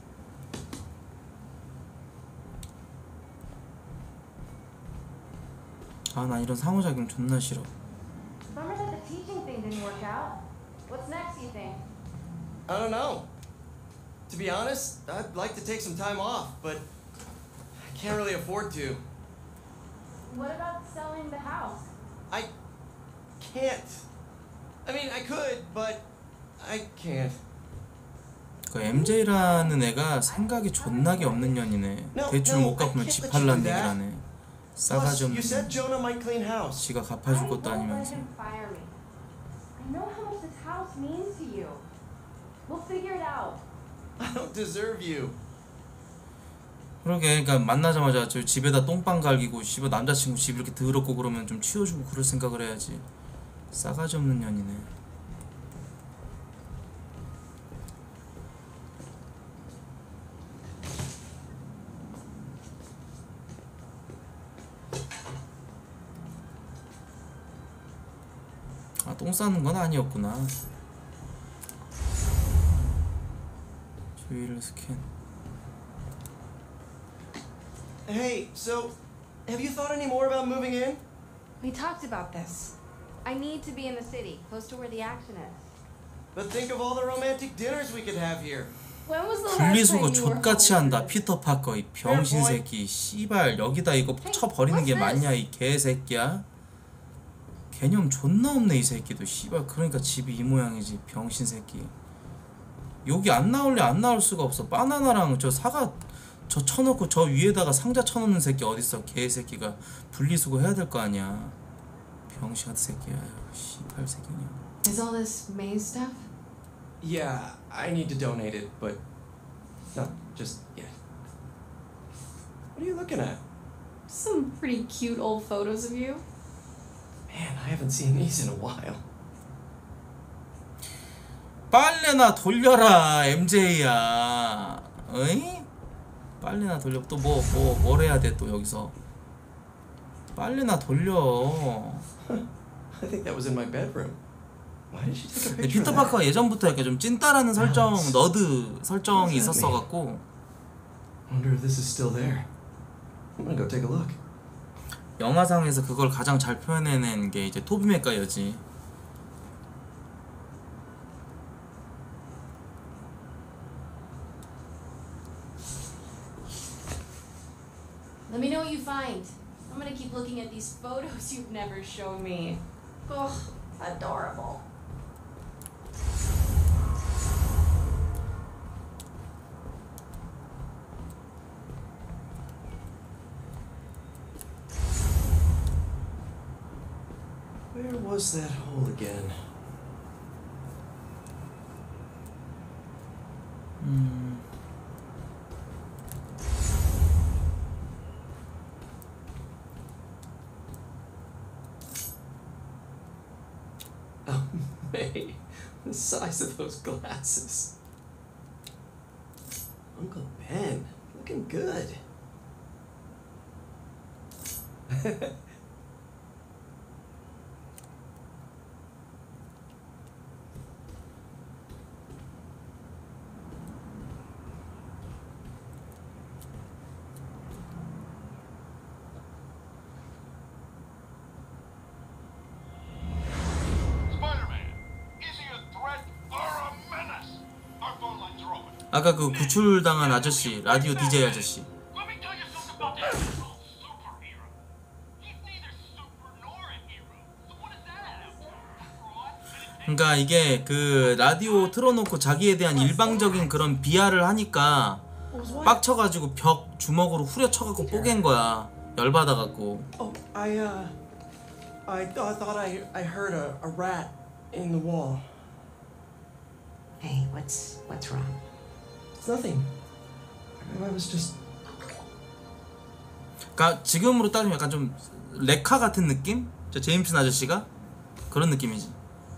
아 나 이런 상호작용 존나 싫어. Bummer that the teaching thing didn't work out. What's next, you think? I don't know. To be honest, I'd like to take some time off, but I can't really afford to. What about selling the house? I can't. I mean, I could, but I can't. 그 엠제이라는 애가 생각이 존나게 없는 년이네. 대출 못 갚으면 집 팔란 얘기를 하네. 싸가지 없는 년. 지가 갚아줄 것도 아니면서. Fire me. I know how much this house means to you. We'll figure it out. I don't deserve you. 그러게 그러니까 만나자마자 저 집에다 똥빵 갈기고 씨발 남자친구 집 이렇게 더럽고 그러면 좀 치워주고 그럴 생각을 해야지. 싸가지 없는 년이네. 아, 똥 싸는 건 아니었구나. 조일 스캔. Hey, so have you thought any more about moving in? We talked about this. I need to be in the city, close to where the action is. But think of all the romantic dinners we could have here. When was the last time 분리수거 you were 족같이 home? 한다. 피터 파커 이 병신 새끼. 씨발 여기다 이거 쳐 버리는 게 맞냐 이 개새끼야. 개념 존나 없네 이 새끼도. 씨발 그러니까 집이 이 모양이지 병신 새끼. 여기 안 나올래 안 나올 수가 없어. 바나나랑 저 사과 저 쳐놓고 저 위에다가 상자 쳐놓는 새끼 어딨어. 개새끼가 분리수거 해야 될 거 아니야. 병신 같은 새끼야. 씨발 새끼냐. Is all this May's stuff? Yeah, I need to donate it, but not just yet. What are you looking at? Some pretty cute old photos of you. Man, I haven't seen these in a while. 빨래나 돌려라 엠제이야. 어이? 빨래나 돌려. 또 뭐 뭐 뭘 해야 돼 또 여기서. 빨래나 돌려. I think that was in my bedroom. Why did she take a 근데 picture 피터 of that? 파커가 예전부터 약간 좀 찐따라는 설정, 너드 설정이 있었어 갖고. Wonder if this is still there. I'm gonna go take a look. 영화상에서 그걸 가장 잘 표현해낸 게 이제 토비 맥가이어지. Let me know what you find. I'm gonna keep looking at these photos you've never shown me. Ugh, adorable. Where was that hole again? 음. Oh, May, the size of those glasses. Uncle Ben, looking good. 아까 그 구출당한 아저씨, 라디오 디제이 아저씨. 그러니까 이게 그 라디오 틀어놓고 자기에 대한 일방적인 그런 비하를 하니까 빡쳐가지고 벽 주먹으로 후려쳐갖고 뽀갠 거야. 열받아갖고. Oh, I uh, I, th- I thought I I heard a, a rat in the wall. Hey, what's what's wrong? It's nothing. I was just. 그러니까 지금으로 따지면 약간 좀 레카 같은 느낌? 저 제임슨 아저씨가 그런 느낌이지.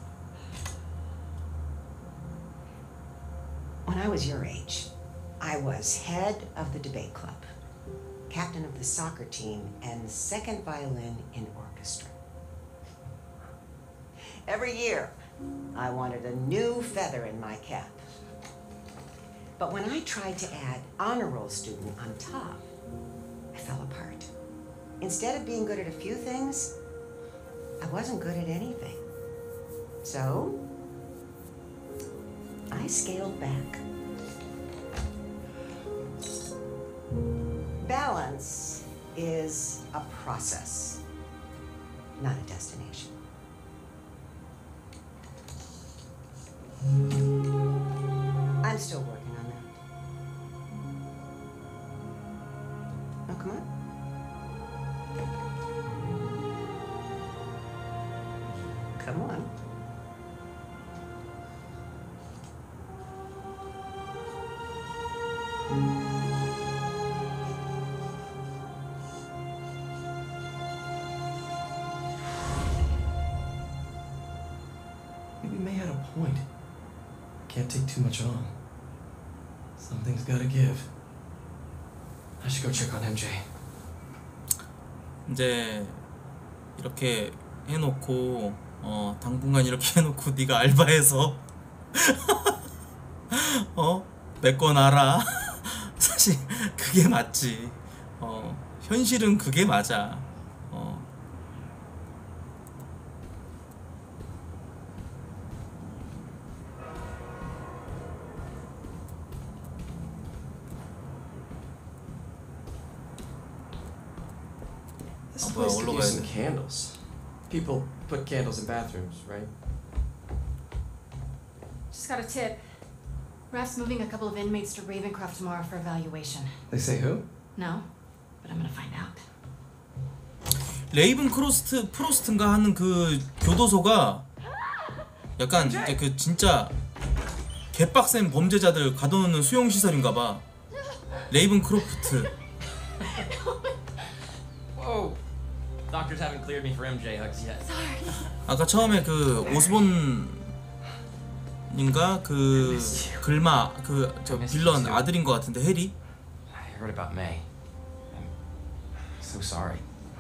When I was your age, I was head of the debate club, captain of the soccer team, and second violin in orchestra. Every year, I wanted a new feather in my cap. But when I tried to add honor roll student on top, I fell apart. Instead of being good at a few things, I wasn't good at anything. So, I scaled back. Balance is a process, not a destination. I'm still working on that. Oh, come on. Come on. Maybe May had a point. Can't take too much on. Something's gotta give. I should go check on M J. 이제 이렇게 해놓고 어 당분간 이렇게 해놓고 네가 알바해서 어 메꿔놔라. 사실 그게 맞지. 어 현실은 그게 맞아. 어 This 아, 뭐야, place could 올라가야 use some 돼. candles. People put candles in bathrooms, right? Just got a tip. Maybe May has a point. Can't take too much on. Something's gotta give. I should go check on M J. I should go check on M J. Just got a tip. Maybe May has a point. Can't take too much on. Something's gotta give. I should go check on M J. Just got a tip. Raph's moving a couple of inmates to Ravencroft tomorrow for evaluation. They say who? No, but I'm gonna find out. 레이븐 크로스트 프로스트인가 하는 그 교도소가 약간 이제 그 진짜 개빡센 범죄자들 가둬놓는 수용 시설인가봐. 레이븐 크로프트. Whoa. Doctors haven't cleared me for M J hugs yet. 아까 처음에 그 오스본인가 그 글마 그 저 빌런 아들인 것 같은데 해리. I heard about May. I'm so sorry.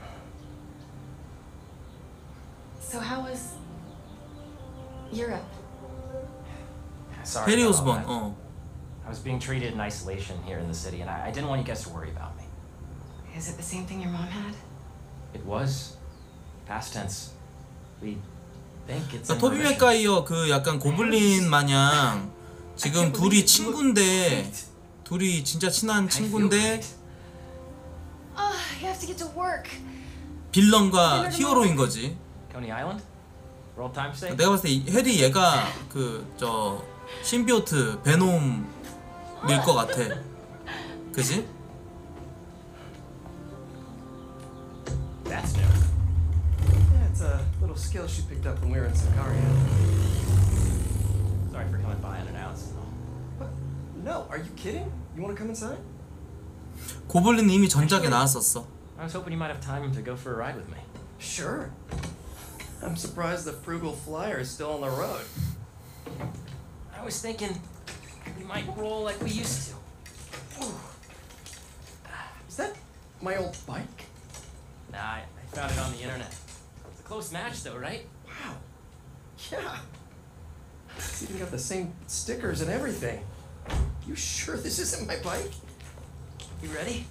So how was Europe? Sorry. 해리 about 오스본. all that. 어. I was being treated in isolation here in the city, and I, I didn't want you guys to worry about me. Is it the same thing your mom had? It was. Past tense. We think it's. 그러니까 토비 맥가이어 그 약간 고블린 마냥 지금 둘이 친구인데 둘이 진짜 친한 친구인데 Oh, you have to get to work. 빌런과 히어로인 거지. Coney Island? World time sake? 내가 봤을 때 이 해리 얘가 그 저 신비오트 베놈일 것 같아. 그지? That's new. Yeah, it's a little skill she picked up when we were in Sicaria. Sorry for coming by unannounced. What? No, are you kidding? You want to come inside? 고블린 이미 전작에 나왔었어. I was hoping you might have time to go for a ride with me. Sure. I'm surprised the frugal flyer is still on the road. I was thinking we might roll like we used to. Is that my old bike? Nah, I, I found it on the internet. It's a close match though, right? Wow. Yeah. It's even got the same stickers and everything. You sure this isn't my bike? You ready?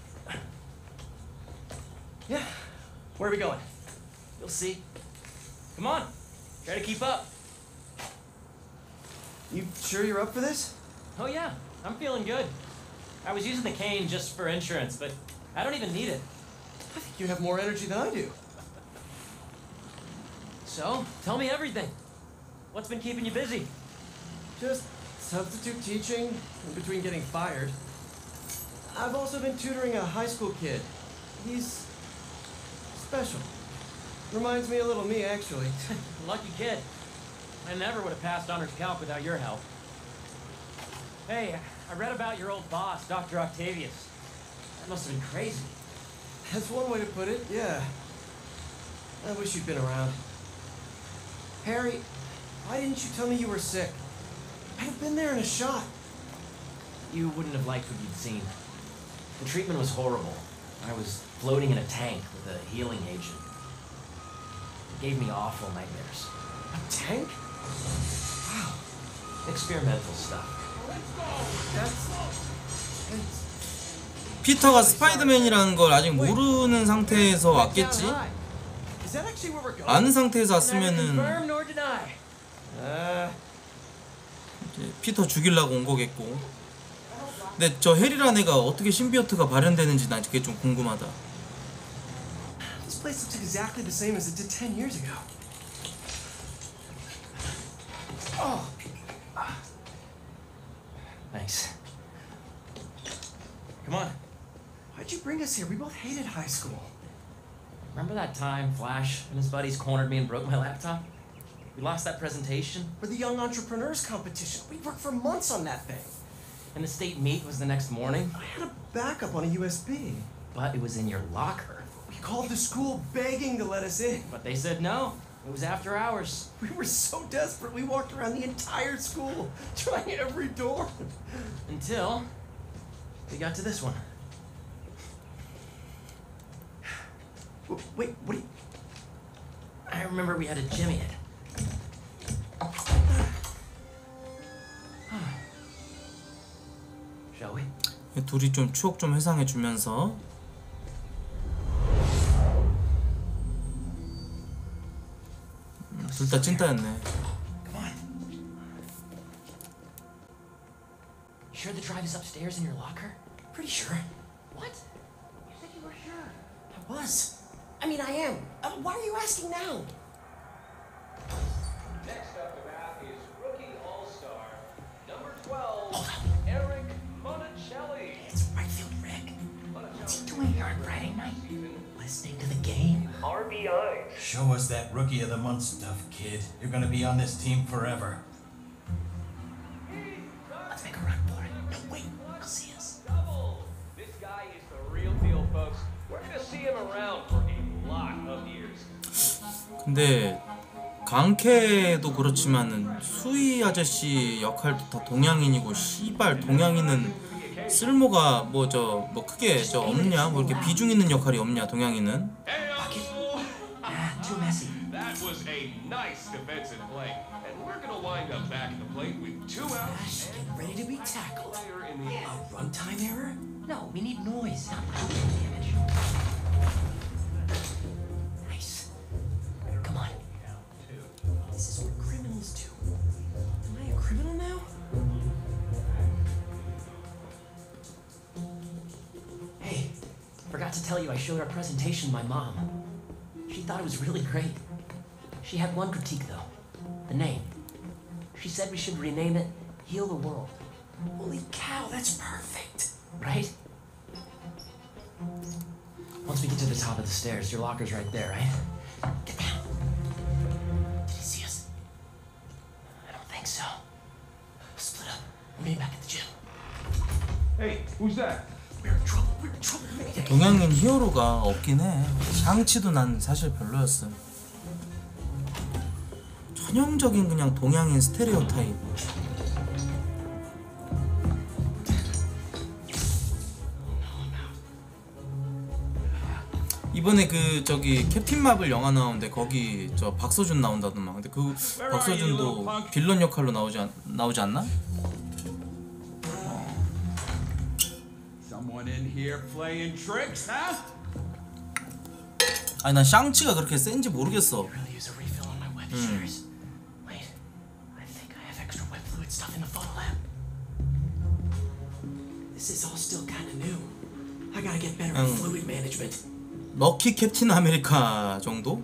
Yeah. Where are we going? You'll see. Come on. Try to keep up. You sure you're up for this? Oh yeah, I'm feeling good. I was using the cane just for insurance, but I don't even need it. I think you have more energy than I do. So, tell me everything. What's been keeping you busy? Just substitute teaching in between getting fired. I've also been tutoring a high school kid. He's special. Reminds me a little of me, actually. Lucky kid. I never would have passed honors calc without your help. Hey, I read about your old boss, Doctor Octavius. That must have been crazy. That's one way to put it, yeah. I wish you'd been around. Harry, why didn't you tell me you were sick? I'd have been there in a shot. You wouldn't have liked what you'd seen. The treatment was horrible. I was floating in a tank with a healing agent. It gave me awful nightmares. A tank? Wow. Experimental stuff. That's... 피터가 스파이더맨이라는 걸 아직 모르는 상태에서 왔겠지? Is that actually where we're going? 아는 상태에서 왔으면은 Confirm nor deny. Uh... 이제 피터 죽이려고 온 거겠고. 근데 저 해리라는 애가 어떻게 신비어트가 발현되는지 난 그게 좀 궁금하다. This place looks exactly the same as it did ten years ago. Oh. Thanks. Come on. Why'd you bring us here? We both hated high school. Remember that time Flash and his buddies cornered me and broke my laptop? We lost that presentation. For the Young Entrepreneurs Competition. We worked for months on that thing. And the state meet was the next morning. I had a backup on a U S B. But it was in your locker. We called the school begging to let us in. But they said no. It was after hours. We were so desperate, we walked around the entire school, trying every door. Until we got to this one. Wait, what do you... I remember we had to jimmy it. Shall we? 둘이 좀 추억 좀 회상해 주면서 둘 다 찐따였네. Come on. You sure the drive is upstairs in your locker? Pretty sure. What? You said you were sure. I was. I mean, I am. Uh, why are you asking now? Next up to bat is rookie all-star, number twelve. Hold on. Show us that Rookie of the Month stuff, kid. You're gonna be on this team forever. Let's make a run for it. No, wait. He'll see us. Double. This guy is the real deal, folks. We're gonna see him around for a lot of years. 근데 강캐도 그렇지만은 수희 아저씨 역할도 다 동양인이고 씨발 동양인은 쓸모가 뭐 저 뭐 크게 저 없냐? 뭐 이렇게 비중 있는 역할이 없냐? 동양인은? That was a nice defensive play, and we're gonna wind up back at the plate with two outs. Get ready to be tackled. In the A runtime error? No, we need noise, not damage. Nice. Come on. This is what criminals do. Am I a criminal now? Hey, forgot to tell you I showed our presentation to my mom. She thought it was really great. She had one critique though. The name. She said we should rename it Heal the World. Holy cow, that's perfect! Right? Once we get to the top of the stairs, your locker's right there, right? Get down. Did he see us? I don't think so. Split up. We'll meet back at the gym. Hey, who's that? We're in trouble. We're in trouble. Mayday. 동양인 히어로가 없긴 해. 샹치도 난 사실 별로였어. 전형적인 그냥 동양인 스테레오 타입. 이번에 그 저기 캡틴 마블 영화 나오는데 거기 저 박서준 나온다더만. 근데 그 박서준도 빌런 역할로 나오지 않, 나오지 않나? Someone in here playing tricks, huh? 아니 난 샹치가 그렇게 센지 모르겠어. Really use a refill on my web 음. shears. Wait, I think I have extra web fluid stuff in the photo lab. This is all still kind of new. I gotta get better at 음. fluid management. 럭키 캡틴 아메리카 정도?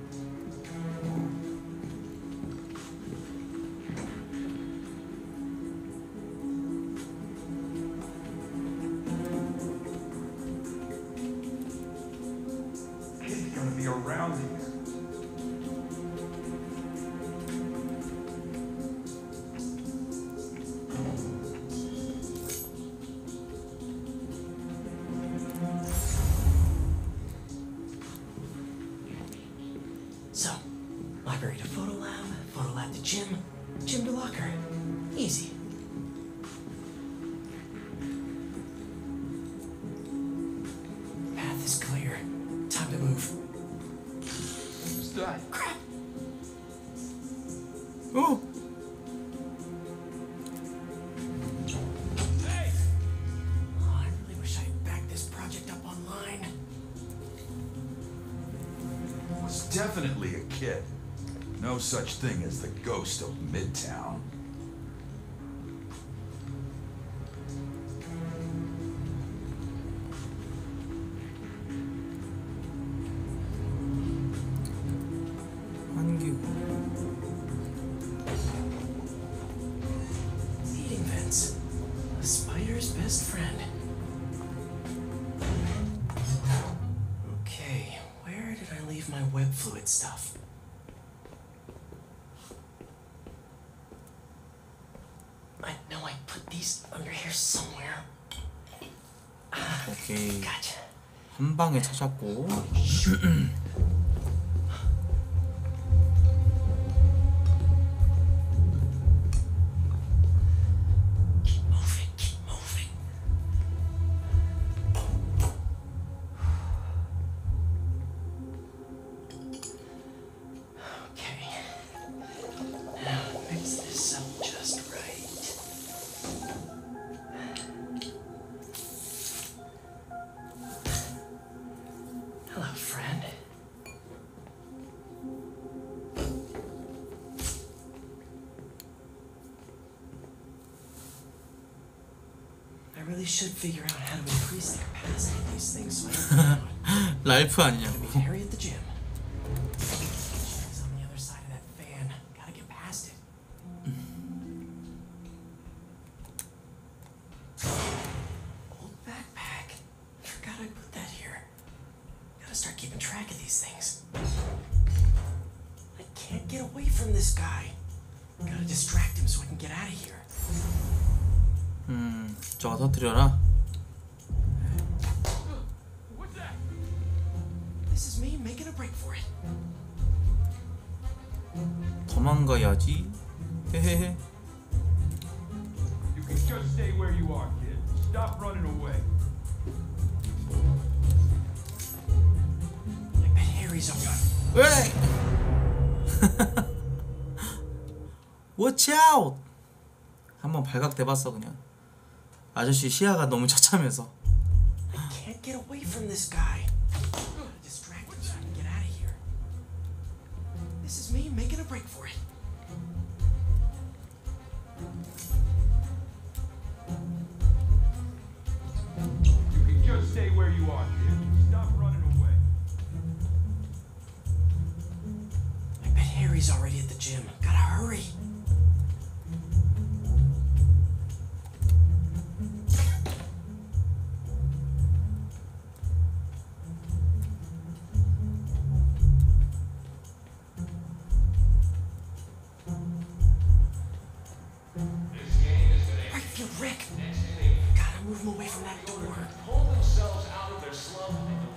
Kid's gonna be around these. So, library to photo lab, photo lab to gym, gym to locker. Easy. Path is clear. Time to move. Who's that? Crap! 어? Hey! Oh, I really wish I had backed this project up online. Was definitely a kid. No such thing as the ghost of Midtown. 한기고. Eating vents. A spider's best friend. Okay, where did I leave my web fluid stuff? I know I put these under here somewhere. 오케이. Gotcha. 한 방에 찾았고. Keep moving, keep moving. Okay. Now mix this up just right. Hello, friend. I really should figure out how to increase the capacity of these things so I don't 랄프 아니냐? meet Harry at the gym. She's on the other side of that fan. Gotta get past it. Old backpack. Forgot I put that here. Gotta start keeping track of these things. get away from this guy. Gotta distract him so I can get out of here. 음, 저거 터뜨려라. What's that? This is me making a break for it. 도망가야지. 헤헤헤. You can just stay where you are, kid. Stop running away. I bet Harry's on. 왜? Watch out! 한번 발각돼봤어 그냥. 아저씨 시야가 너무 처참해서. I can't get away from this guy. Distract him so I can get out of here. This is me making a break for it. You can just stay where you are, kid. Stop running away. I bet Harry's already at the gym. Gotta hurry. Right field, Rick. Gotta move him away from that door. Pull themselves out of their slump.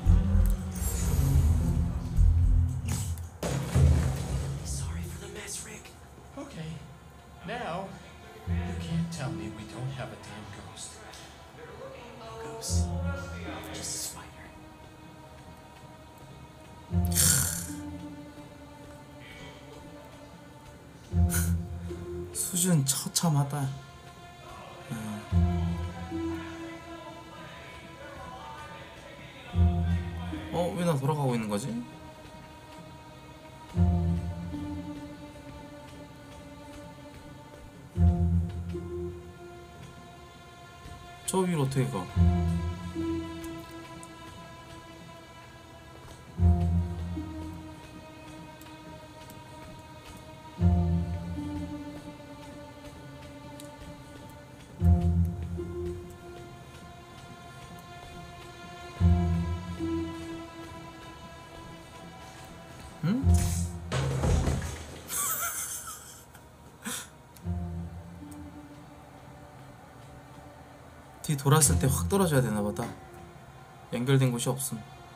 Sorry for the mess, Rick. Okay. Now, you can't tell me we don't have a damn ghost. Ghost. Just a spider. 수준 처참하다. 어? 왜 나 돌아가고 있는 거지? 저 위로 어떻게 가? 뒤 돌았을 때 확 떨어져야 되나 보다. 연결된 곳이 없음.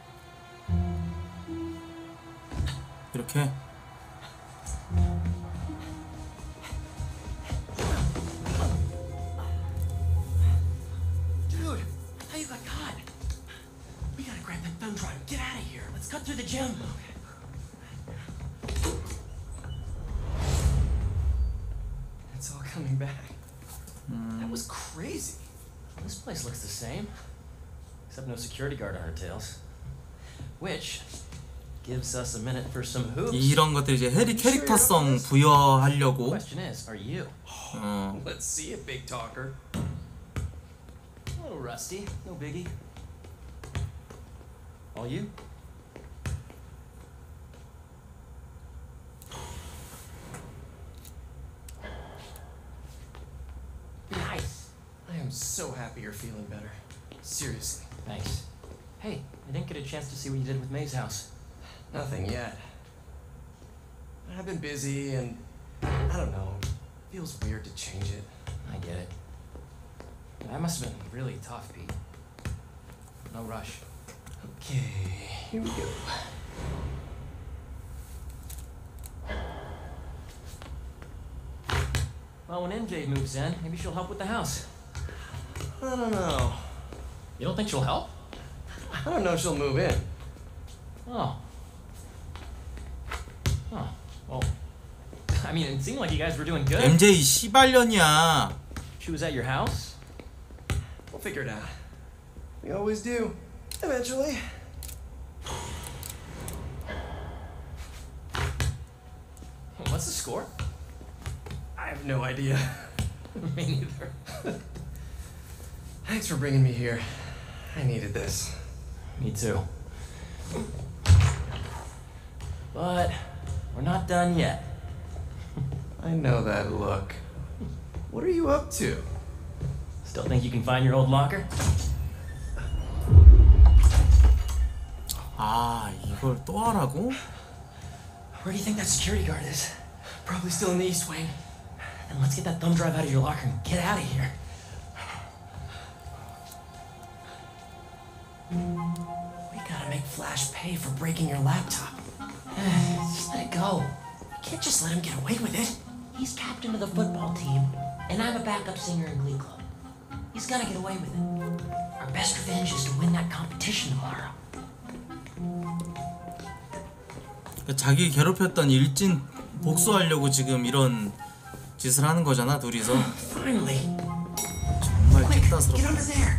이렇게. Dude, how you got caught? We gotta grab that thumb drive and get out of here. Let's cut through the gym. It's all coming back. That was crazy. This place looks the same, except no security guard on our tails. Which gives us a minute for some hoops. 이런 것들 이제 해리 캐릭터성 부여하려고. Question is, are you? 어. Let's see it, big talker. A little rusty, no biggie. All you? Nice. I am so happy you're feeling better. Seriously. Thanks. Hey, I didn't get a chance to see what you did with May's house. Nothing yet. I've been busy and I don't know. Feels weird to change it. I get it. That must have been really tough, Pete. No rush. Okay, here we go. Well, when M J moves in, maybe she'll help with the house. I don't know. You don't think she'll help? I don't know if she'll move in. Oh. Oh. Well, I mean, it seemed like you guys were doing good. 엠제이 씨발년이야. She was at your house? We'll figure it out. We always do. Eventually. What's the score? I have no idea. Me neither. Thanks for bringing me here. I needed this. Me too. But we're not done yet. I know that look. What are you up to? Still think you can find your old locker? 아, 이걸 또 하라고? Where do you think that security guard is? Probably still in the East Wing. Then let's get that thumb drive out of your locker and get out of here. We gotta make Flash pay for breaking your laptop. Just let it go. You can't just let him get away with it. He's captain of the football team, and I'm a backup singer in Glee Club. He's gonna get away with it. Our best revenge is to win that competition tomorrow. 자기 괴롭혔던 일진 복수하려고 지금 이런 짓을 하는 거잖아, 둘이서. Finally. 정말 찐따스럽다. Get under there.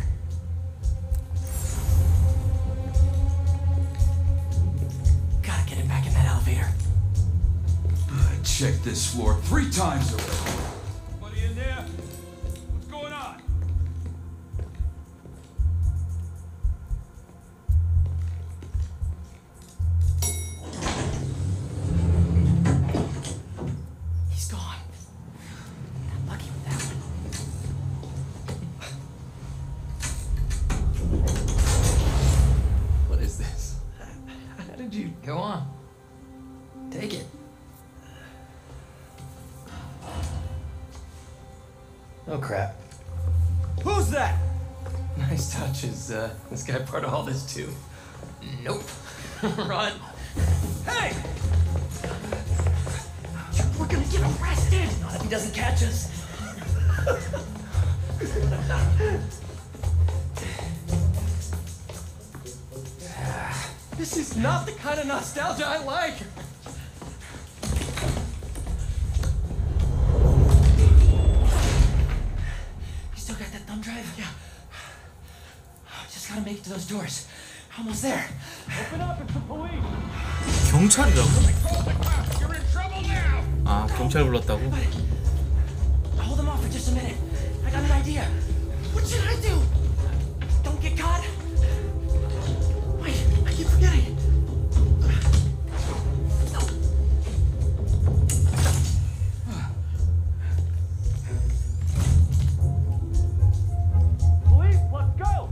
Gotta get him back in that elevator. I checked this floor three times already. Anybody in there? What's going on? He's gone. Not lucky with that one. What is this? How did you... Go on. Take it. Oh, crap. Who's that? Nice touch. Is uh, this guy part of all this, too? Nope. Run. Hey! We're gonna get arrested! Not if he doesn't catch us. This is not the kind of nostalgia I like. You still got that thumb drive? Yeah. Just gotta make it to those doors. Almost there. Open up, it's the police. 경찰이라고? You're in trouble now. 아, 경찰 불렀다고? Hold them off for just a minute. I got an idea. What should I do? Don't get caught. Wait, I keep forgetting. No. Police, let's go.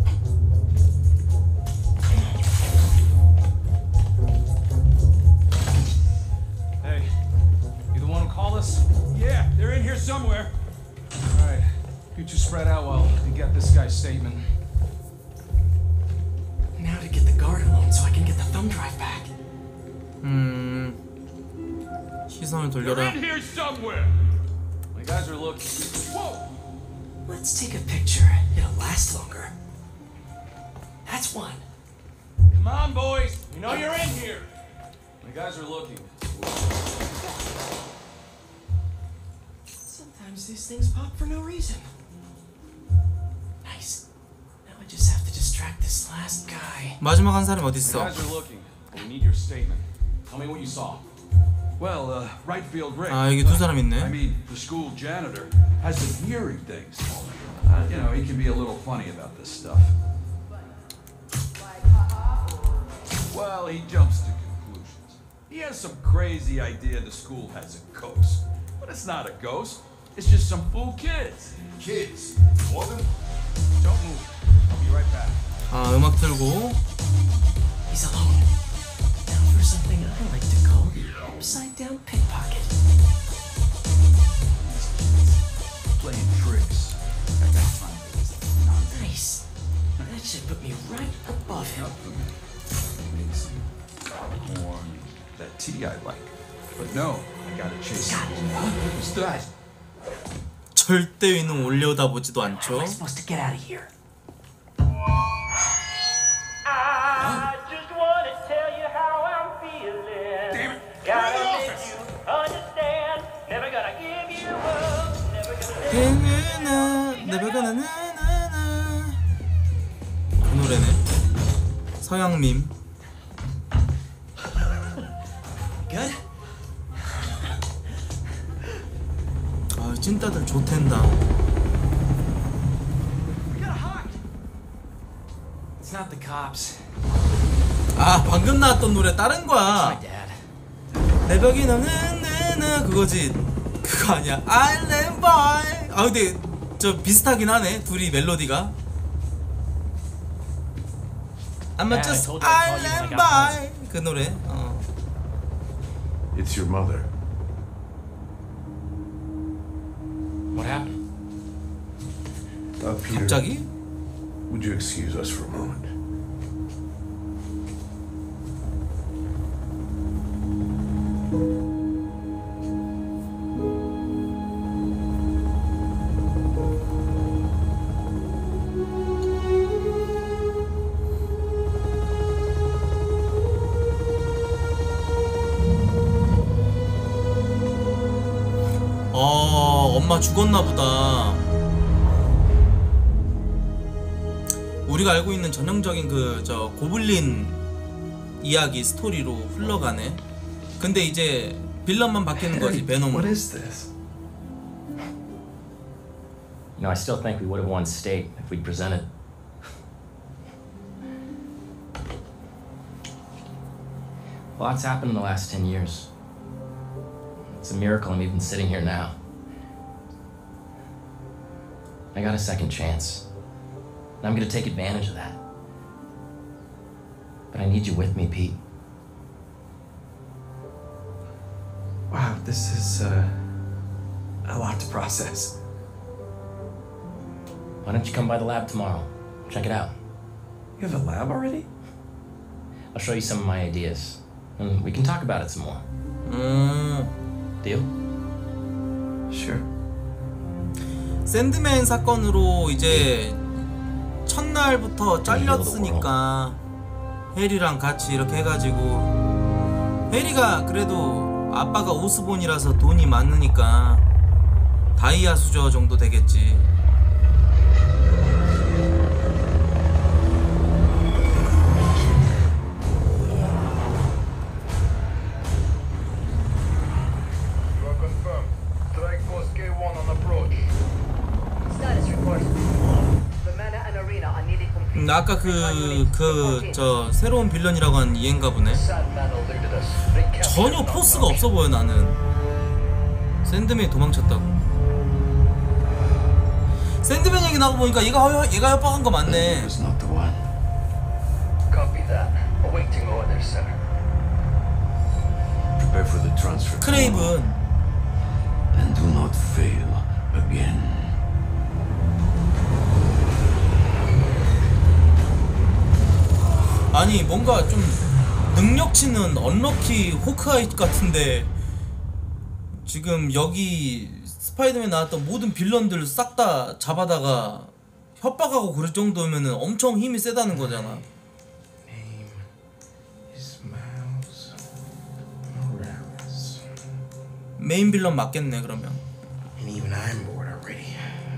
Hey, you the one who called us? Yeah, they're in here somewhere. All right, you two spread out while we get this guy's statement. Now to get the guard alone so I can get the thumb drive back. 음... 시선을 They're 돌려라. in here somewhere. My guys are looking. Whoa! Let's take a picture. It'll last longer. That's one. Come on, boys. We know you're in here. My guys are looking. Sometimes these things pop for no reason. Nice. Now I just have to distract this last guy. 마지막 한 사람이 어디 My 있어? guys are looking. But we need your statement. Tell me what you saw. Well, uh, right field Rick. 아, 여기 두 사람 있네. I mean, the school janitor has been hearing things. Uh, you know, he can be a little funny about this stuff. Well, he jumps to conclusions. He has some crazy idea the school has a ghost. But it's not a ghost. It's just some fool kids. Kids? More than... Don't move. I'll be right back. 아, 음악 틀고. He's alone. Now for something I like to call the upside down pickpocket. Playing tricks. I got time for this nonsense. Nice. That should put me right above him. Made some corn, that tea I like. But no, I gotta chase it. What's that? 절대 위는 올려다보지도 How am 않죠. I supposed to get out of here? I just want to tell you how I'm feeling. Damn it! Gotta Get make you understand. Never gonna give you up. Never gonna let 내가 가나 나나나. 그 노래네. 서양밈. Good? 아, 찐따들 좋텐다. It's not the cops. 아, 방금 나왔던 노래 다른 거야. My dad. 내 벽이 넘는 나나 그거지. 그거 아니야. Island Boy. 아, 근데 저 비슷하긴 하네. 둘이 멜로디가. I'm Dad, I just told you I'd call you when I Island got Boy. 그 노래. 어. It's It's your mother. What happened? Uh, Peter, 갑자기? would you excuse us for a moment? 어, 엄마 죽었나 보다. 우리가 알고 있는 전형적인 그 저 고블린 이야기 스토리로 흘러가네. 근데 이제 빌런만 바뀌는 거지, 베놈. What is this? You know, I still think we would have won state if we'd presented. Lots happened in the last ten years. It's a miracle I'm even sitting here now. I got a second chance. And I'm gonna take advantage of that. But I need you with me, Pete. Wow, this is uh, a lot to process. Why don't you come by the lab tomorrow? Check it out. You have a lab already? I'll show you some of my ideas. And we can talk about it some more. 음. Deal? Sure. 샌드맨 사건으로 이제 첫날부터 잘렸으니까 해리랑 같이 이렇게 해가지고 해리가 그래도 아빠가 오스본이라서 돈이 많으니까 다이아 수저 정도 되겠지. 음, 아까 그 그 저 새로운 빌런이라고 한 얘인가 보네. 전혀 포스가 없어 보여 나는. 샌드맨이 도망쳤다고. 샌드맨 얘기 나고 보니까 얘가 허, 얘가 협박한 거 맞네. 크레이븐. And do not fail again. 아니 뭔가 좀 능력치는 언럭키 호크아이 같은데 지금 여기 스파이더맨 나왔던 모든 빌런들 싹 다 잡아다가 협박하고 그럴 정도면은 엄청 힘이 세다는 거잖아. 메인 빌런 맞겠네 그러면. And even I'm bored already.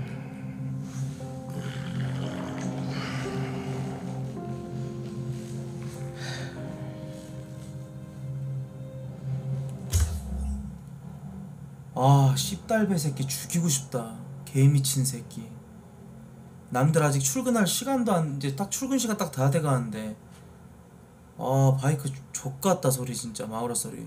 아, 씹달배 새끼 죽이고 싶다. 개미친 새끼. 남들 아직 출근할 시간도 안, 이제 딱 출근 시간 딱 다 돼가는데. 아, 바이크 족같다 소리 진짜. 마우라 소리.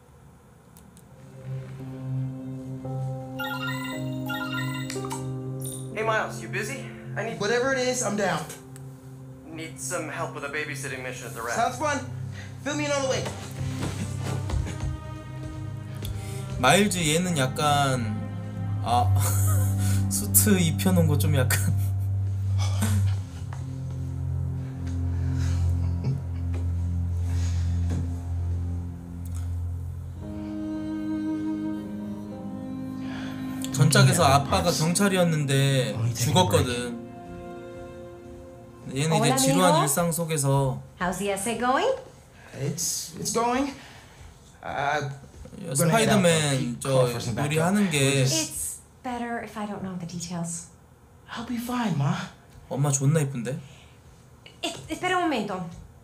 Hey Miles, you busy? I need whatever it is. I'm down. Need some help with a babysitting mission at the rap. Sounds fun. Fill me in on the way. 마일즈 얘는 약간 아 수트 입혀놓은 거 좀 약간 전작에서 아빠가 경찰이었는데 죽었거든. 얘는 이제 지루한 일상 속에서 How's the essay going? It's it's going. Uh, 스파이더맨 저 요리하는 게 It's better if I don't know the details. I'll be fine, Ma. 엄마 존나 이쁜데? Es- espera un momento.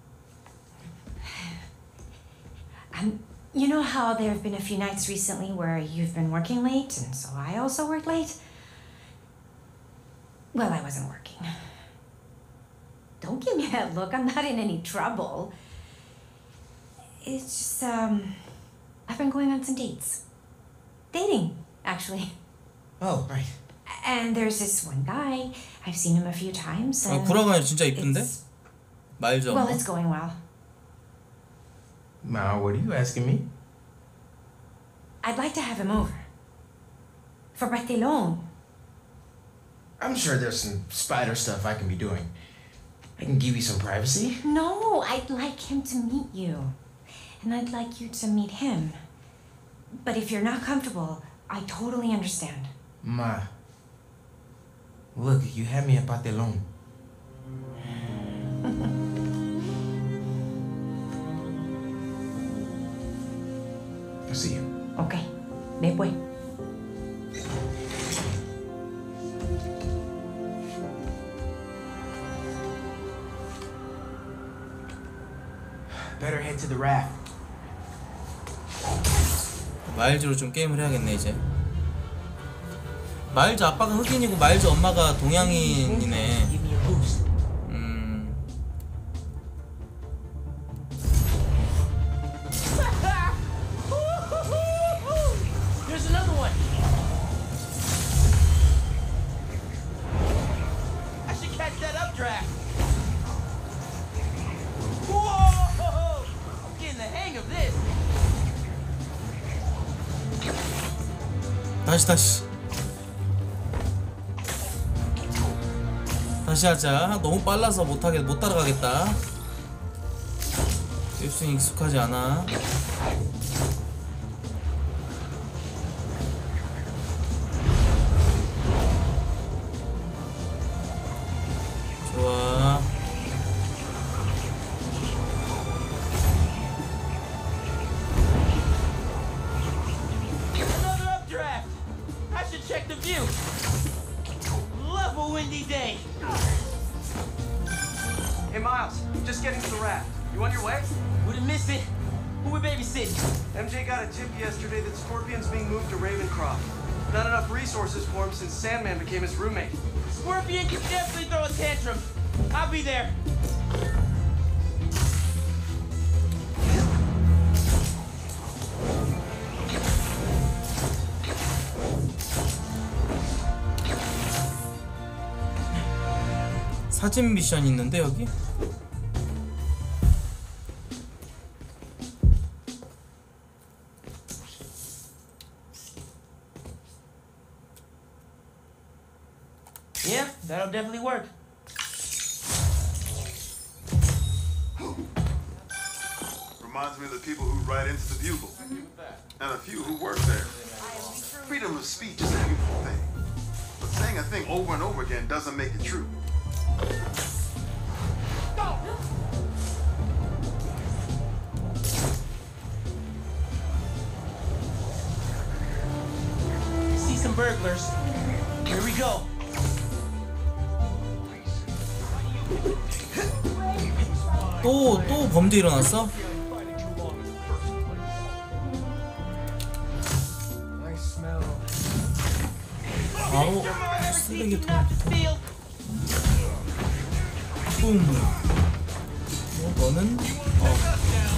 Um, you know how there have been a few nights recently where you've been working late, and so I also worked late? Well, I wasn't working. Don't give me that look. I'm not in any trouble. It's just, um, I've been going on some dates. Dating, actually. Oh, right. And there's this one guy. I've seen him a few times. 아, And 구라가 진짜 이쁜데? 마일즈 well, 엄마. it's going well. Ma, what are you asking me? I'd like to have him over. For Barthelon. I'm sure there's some spider stuff I can be doing. I can give you some privacy. No, I'd like him to meet you. And I'd like you to meet him. But if you're not comfortable, I totally understand. Ma. Look, you had me at Barthelon. I'll see you. Okay. Después. Better head to the raft. 마일즈로 좀 게임을 해야겠네 이제. 마일즈 아빠가 흑인이고 마일즈 엄마가 동양인이네. 음. There's another one. I should catch that updraft. Whoa! I'm getting the hang of this. 다시 다시 다시 하자. 너무 빨라서 못하게 못 따라가겠다. 깁스는 익숙하지 않아. 좋아. Another updraft. I should check the view. Love a windy day. Hey, Miles, just getting to the raft. You on your way? Wouldn't miss it. Who we babysitting? M J got a tip yesterday that Scorpion's being moved to Ravencroft. Not enough resources for him since Sandman became his roommate. Scorpion can definitely throw a tantrum. I'll be there. 사진 미션 있는데 여기? Yeah, that'll definitely work. Reminds me of the people who write into the Bugle. And a few who work there. Freedom of speech is a beautiful thing. But saying a thing over and over again doesn't make it true. See some burglars. Here we go. 또, 또 범죄 일어났어? 바로 쓰레기통부터 뿜. 어, 너는? 어.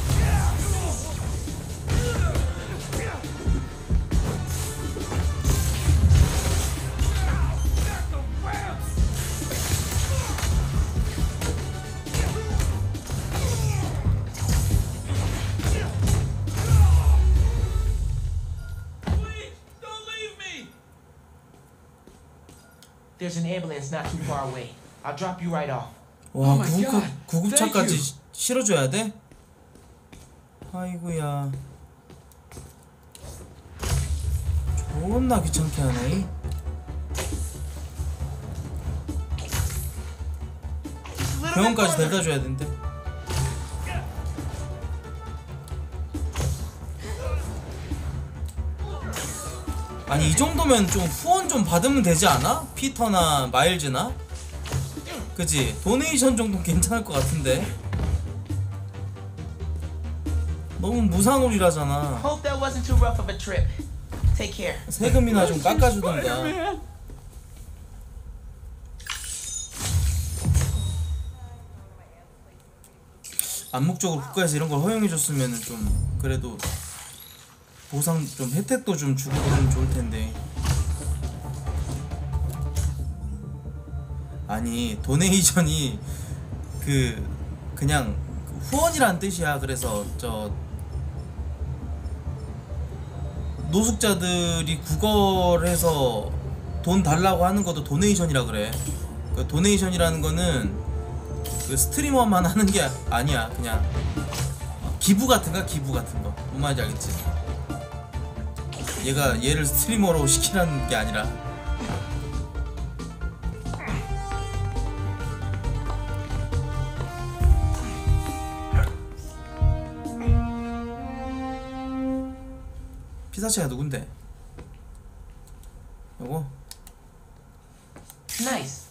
There's an ambulance not too far away. I'll drop you right off. 와, 구급, 구급차까지 시- 실어줘야 돼? 아이고야. 존나 귀찮게 하네. 병원까지 데려다 줘야 된대. 아니 이 정도면 좀 후원 좀 받으면 되지 않아? 피터나 마일즈나? 그치? 도네이션 정도는 괜찮을 것 같은데. 너무 무상홀이라잖아. Hope that wasn't too rough of a trip. Take care. 세금이나 좀 깎아주던가. 암묵적으로 국가에서 이런 걸 허용해줬으면 좀 그래도 보상 좀 혜택도 좀 주고 그러면 좋을 텐데. 아니 도네이션이 그 그냥 후원이란 뜻이야. 그래서 저 노숙자들이 구걸해서 돈 달라고 하는 것도 도네이션이라 그래. 그 도네이션이라는 거는 그 스트리머만 하는 게 아니야. 그냥 기부 같은 거, 기부 같은 거. 뭔 말인지 알겠지? 얘가 얘를 스트리머로 시키라는 게 아니라. 피사체가 누군데? 요거? 나이스.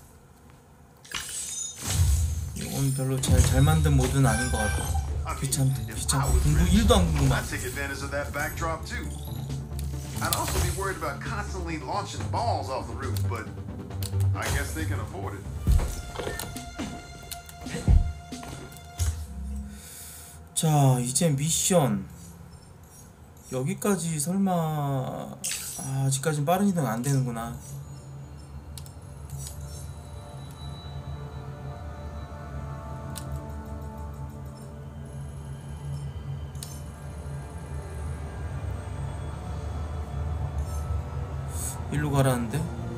이건 별로 잘, 잘 만든 모드는 아닌 것 같아. 귀찮, 귀찮고 공부 일도 안 궁금한. I'd take advantage of that backdrop too. I'd also be worried about constantly launching balls off the roof, but I guess they can afford it. 자, 이제 미션 여기까지 설마 아, 아직까진 빠른 이동 안 되는구나. 일로 가라는데?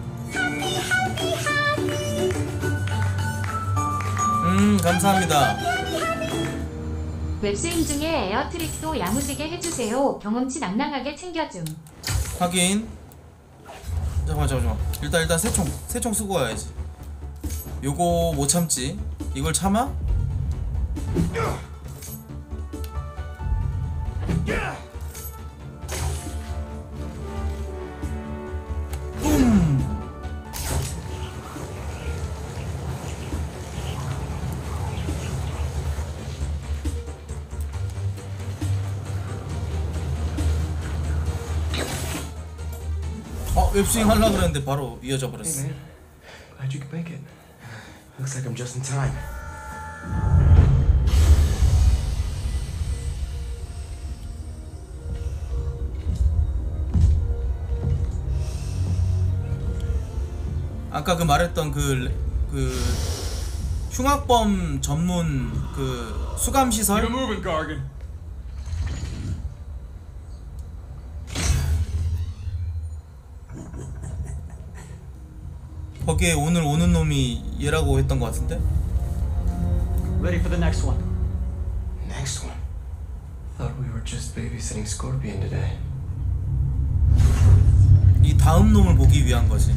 음, 감사합니다. 웹스인 중에 에어트릭도 야무지게 해주세요. 경험치 낭낭하게 챙겨줌. 확인. 잠깐만 잠깐만. 일단 일단 새총 새총 쓰고 와야지. 요거 못 참지. 이걸 참아? 어, 웹스윙 하려고 그랬는데 바로 이어져 버렸어. Hey man, glad you could make it. Looks like I'm just in time. 아까 그 말했던 그, 그 흉악범 전문 그 수감 시설. Keep it moving, Gargan. 거기에 오늘 오는 놈이 얘라고 했던 것 같은데? Ready for the next one. Next one. Thought we were just babysitting Scorpion today. 이 다음 놈을 보기 위한 거지.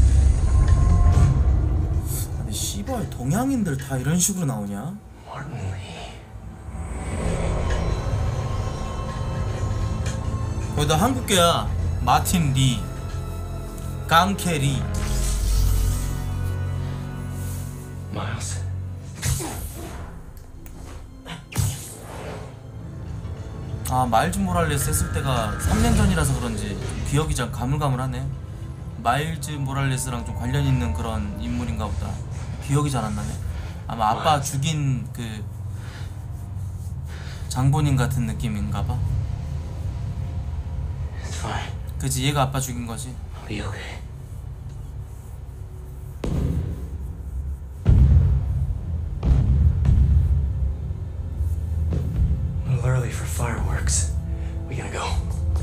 아니 씨발 동양인들 다 이런 식으로 나오냐? Martin Lee. 거기다 한국계야. 마틴 리, 강캐 리. Miles. 아, 마일즈 모랄레스 했을 때가 삼 년 전이라서 그런지 기억이 좀 가물가물하네. 마일즈 모랄레스랑 좀 관련 있는 그런 인물인가 보다. 기억이 잘 안 나네. 아마 아빠 죽인 그 장본인 같은 느낌인가 봐. 그치, 얘가 아빠 죽인 거지. I'll be okay. A little early for fireworks. We gotta go.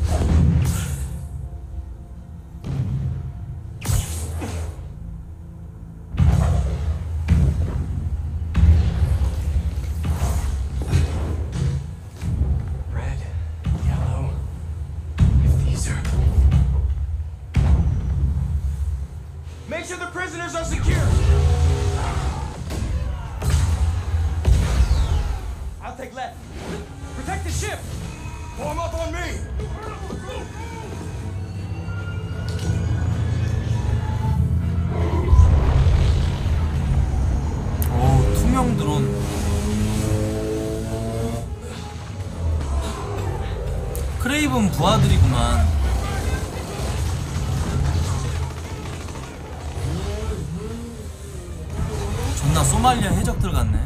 Red, yellow. If these are. Make sure the prisoners are secure. I'll take left. Protect the ship. Form up on me. 오, 투명 드론. 크레이븐 부하들이구만. 존나 소말리아 해적들 같네.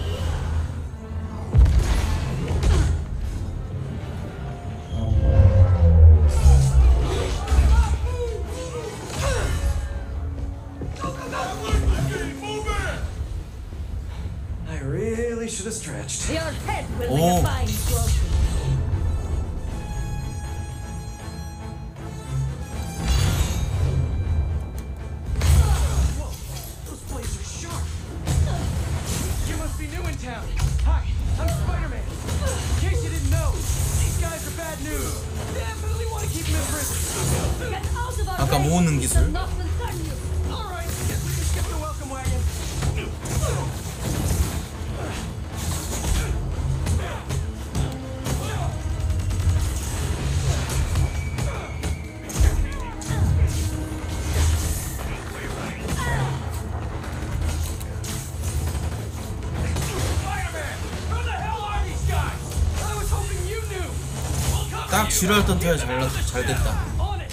I really should have stretched. Your head will Oh. be a fine trophy. 아까 모으는 기술. 딱 지루했던 터야 잘, 잘 됐다.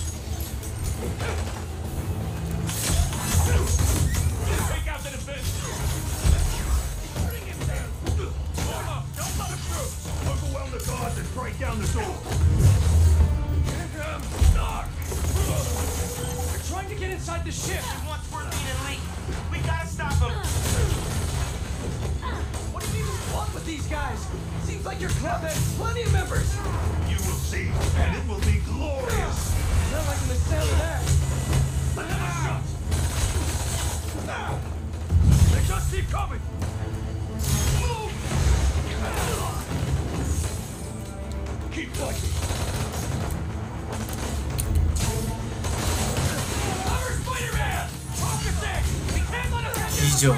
Trying to get inside the ship. He wants Worthy to leak. We gotta stop him. What do you even want with these guys? Seems like your club has plenty of members. You will see, and it will be glorious. Not like the sound of that. They just keep coming. Move. Keep fighting. Our Spider-Man! Focusing! We can't let him get 이죠.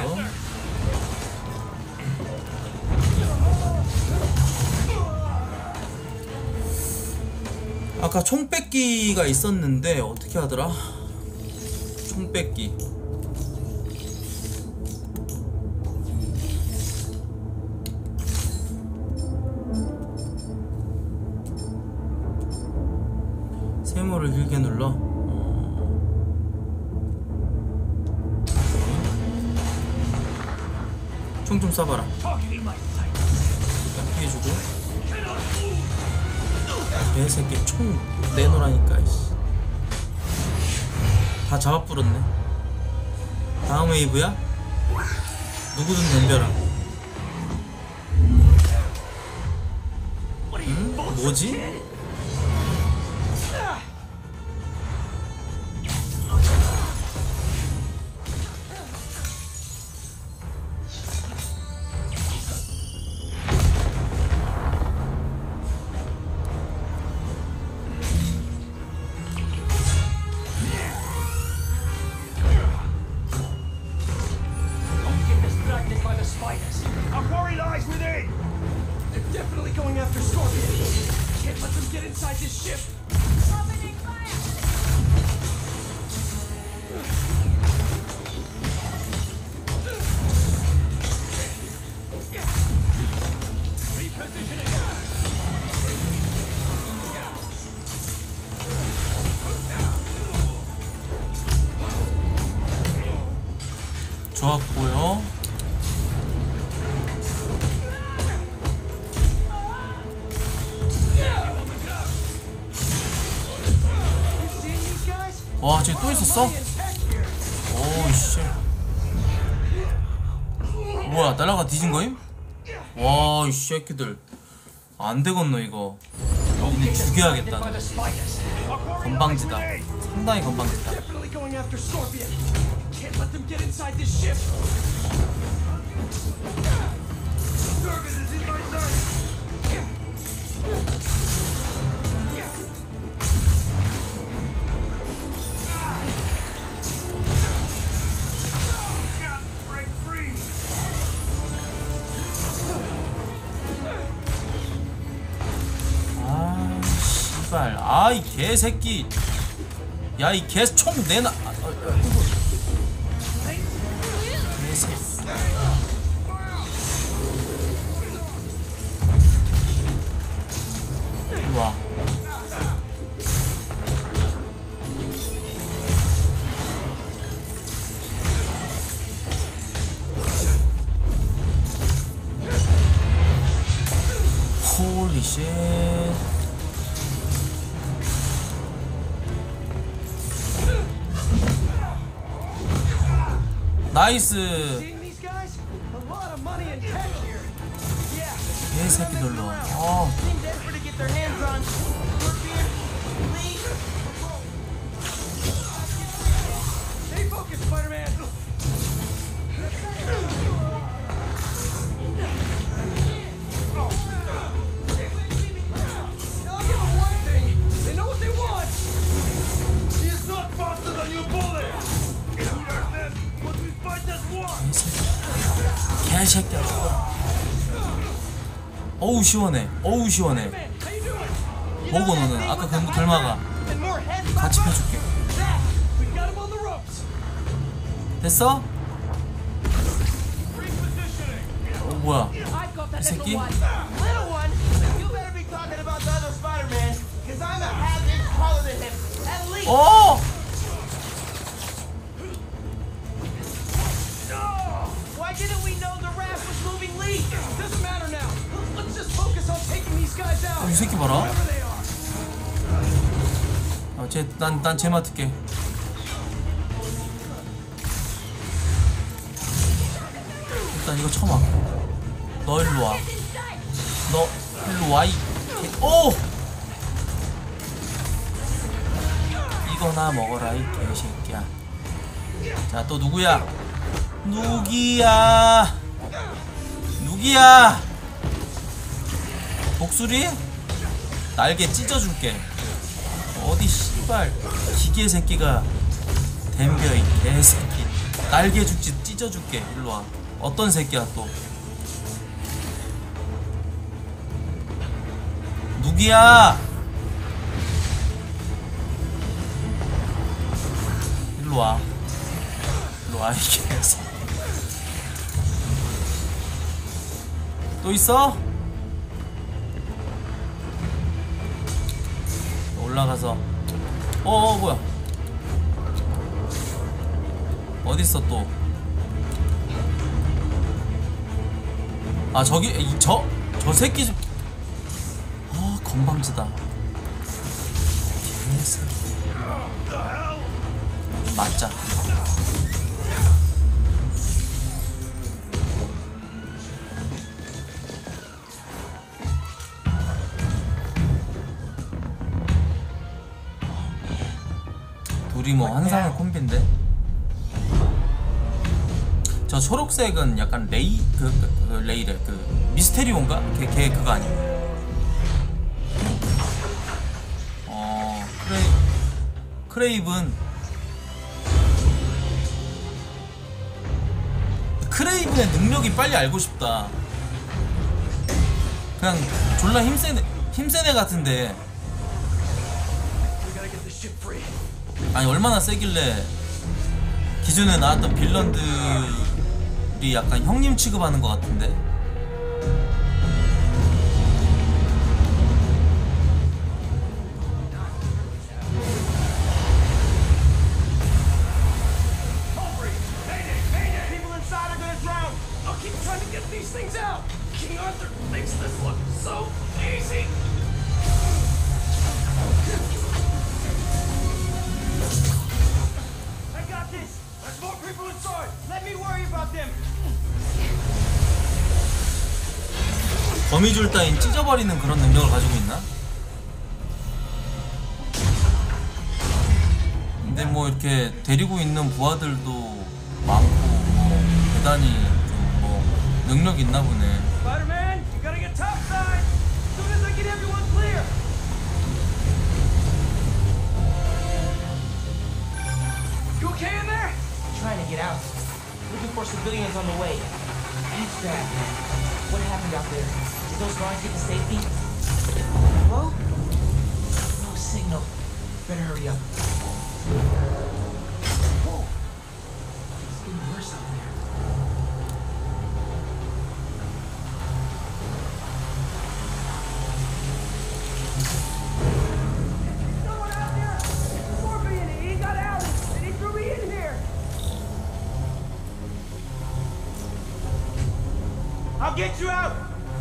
아까 총 뺏기가 있었는데 어떻게 하더라? 총 뺏기. 세모를 길게 눌러. 총 좀 쏴봐라. 피해주고. 개새끼 총 내놓으라니까. 다 잡아 뿌렸네. 다음 웨이브야? 누구든 덤벼라. 응? 뭐지? Our quarry lies within! They're definitely going after Scorpion. Can't let them get inside this ship. Opening fire! 좋았고요. 와, 쟤 또 있었어? 오우씨. 뭐야, 날라가 뒤진 거임? 와, 이 새끼들. 안 되겠노, 이거. 이제 죽여야겠다. 건방지다. 상당히 건방지다. Can't let them get inside this ship. Service is in my sight. Break free. 아, 씨발. 아, 이 개새끼. 야, 이 개 총 내놔. 아, 아, 아. 와. 홀리 쉣. 나이스. 개새끼들로. 어. Stay focused, Spider-Man. I'll give them one thing. They know what they want. He is not far 이 새끼야. 어우 시원해. 어우 시원해. 보고 너는 아까 그 결마가 같이 펴줄게. 됐어? 어 뭐야? 이 새끼? 어! Why didn't we know the raft was moving leads? Doesn't matter now. Let's just focus on taking these guys out. 어, 이 새끼 봐라. 어, 쟤, 난, 난 쟤 맡을게. 일단 이거 쳐봐. 너 일로 와. 너 일로 와, 이. 오! 이거나 먹어라, 이 개새끼야. 자, 또 누구야? 누기야. 누기야. 독수리? 날개 찢어줄게. 어디 씨발 기계 새끼가 댐벼 이 개새끼. 날개 죽지 찢어줄게. 일로와. 어떤 새끼야 또. 누기야. 일로와. 일로와 이 개새끼. 또 있어? 올라가서 어어 뭐야 어딨어 또. 아 저기 이, 저, 저 새끼 좀. 아 건방지다 개새끼. 맞자. 둘이 뭐 환상의 콤비인데. 저 초록색은 약간 레이 그, 그, 그 레이래 그 미스테리온가? 걔, 걔 그거 아니야? 어 크레이 크레이븐 크레이븐의 능력이 빨리 알고 싶다. 그냥 졸라 힘센 힘센 애 같은데. 아니 얼마나 세길래 기존에 나왔던 빌런들이 약간 형님 취급하는 것 같은데. People inside are gonna drown. I'll keep trying to get these things out. King Arthur makes this look so easy. I got this. There's more people inside. Let me worry about them. 거미줄 따윈 찢어버리는 그런 능력을 가지고 있나? 근데 뭐 이렇게 데리고 있는 부하들도 많고 뭐 대단히 좀 뭐 능력 있나 보네. Spider-Man, you gotta get topside. As soon as I get everyone clear. You okay in there? Trying to get out. Looking for civilians on the way. That's bad, man. What happened out there? Did those guards get to safety? Hello? No signal. Better hurry up. Whoa. It's getting worse out there. Someone out there! Scorpion, he got out and he threw me in here. I'll get you out!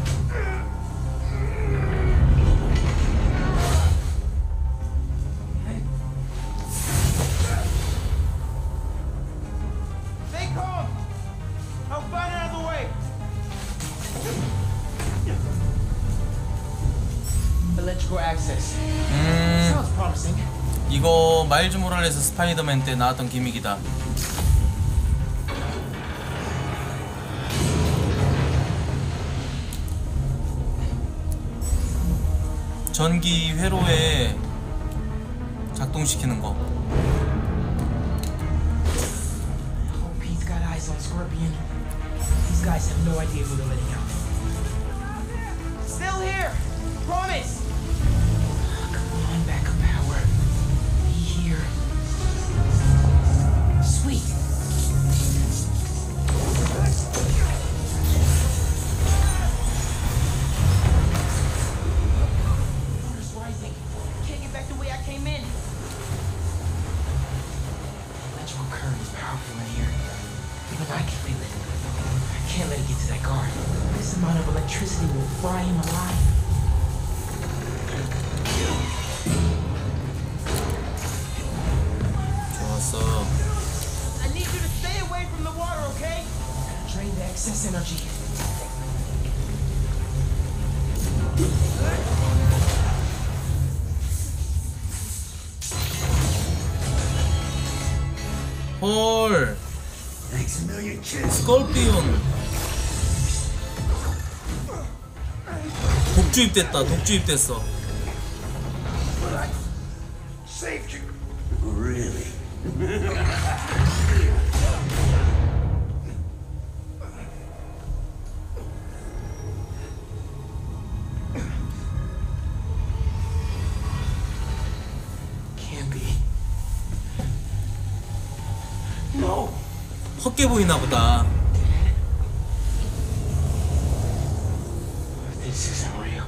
Stay calm! I'll find another way! Electrical access. 음 Sounds promising. 이거 마일즈 모랄레스 스파이더맨 때 나왔던 기믹이다. 전기 회로에 작동시키는 거. Hope he's got eyes on Scorpion. These guys guys have no idea who they're letting out. Still here! Promise! Come on, backup power. Be here. Sweet. Water's rising. Can't get back the way I came in. Electrical current is powerful in here. Even I can feel it. I can't let it get to that guard. This amount of electricity will fry him alive. 좋았어. I need you to stay away from the water, okay? Drain the excess energy. 헐. Thanks a million, kid. 스콜피온. 독주입됐다. 독주입됐어. Saved you. Really? Can't be. No. 헛게 보이나 보다. This isn't real.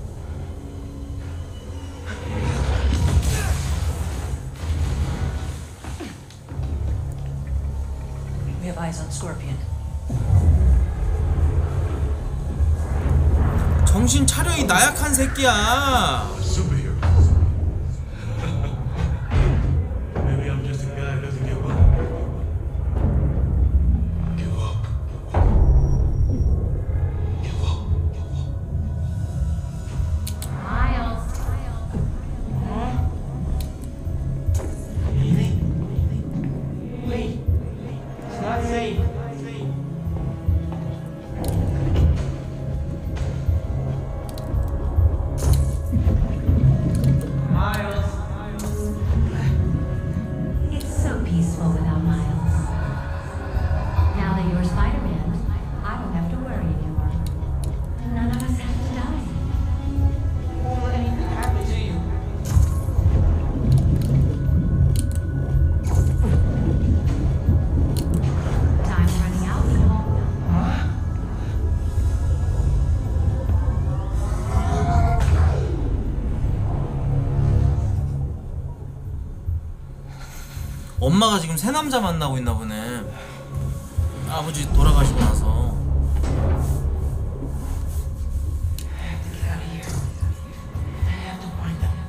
We have eyes on Scorpion. 정신 차려 이 나약한 새끼야. Maybe I'm just a guy who doesn't give up. Give up. Give up. Miles. Wait. It's not safe. Miles. It's so peaceful without Miles. Now that you're Spider-Man, I don't have to worry anymore. None of us have to die. Won't let anything happen to you. Time's running out, Neil. 엄마가 지금 새 남자 만나고 있나 보네. 아버지 돌아가시고 나서. Get out of here. I have to find them.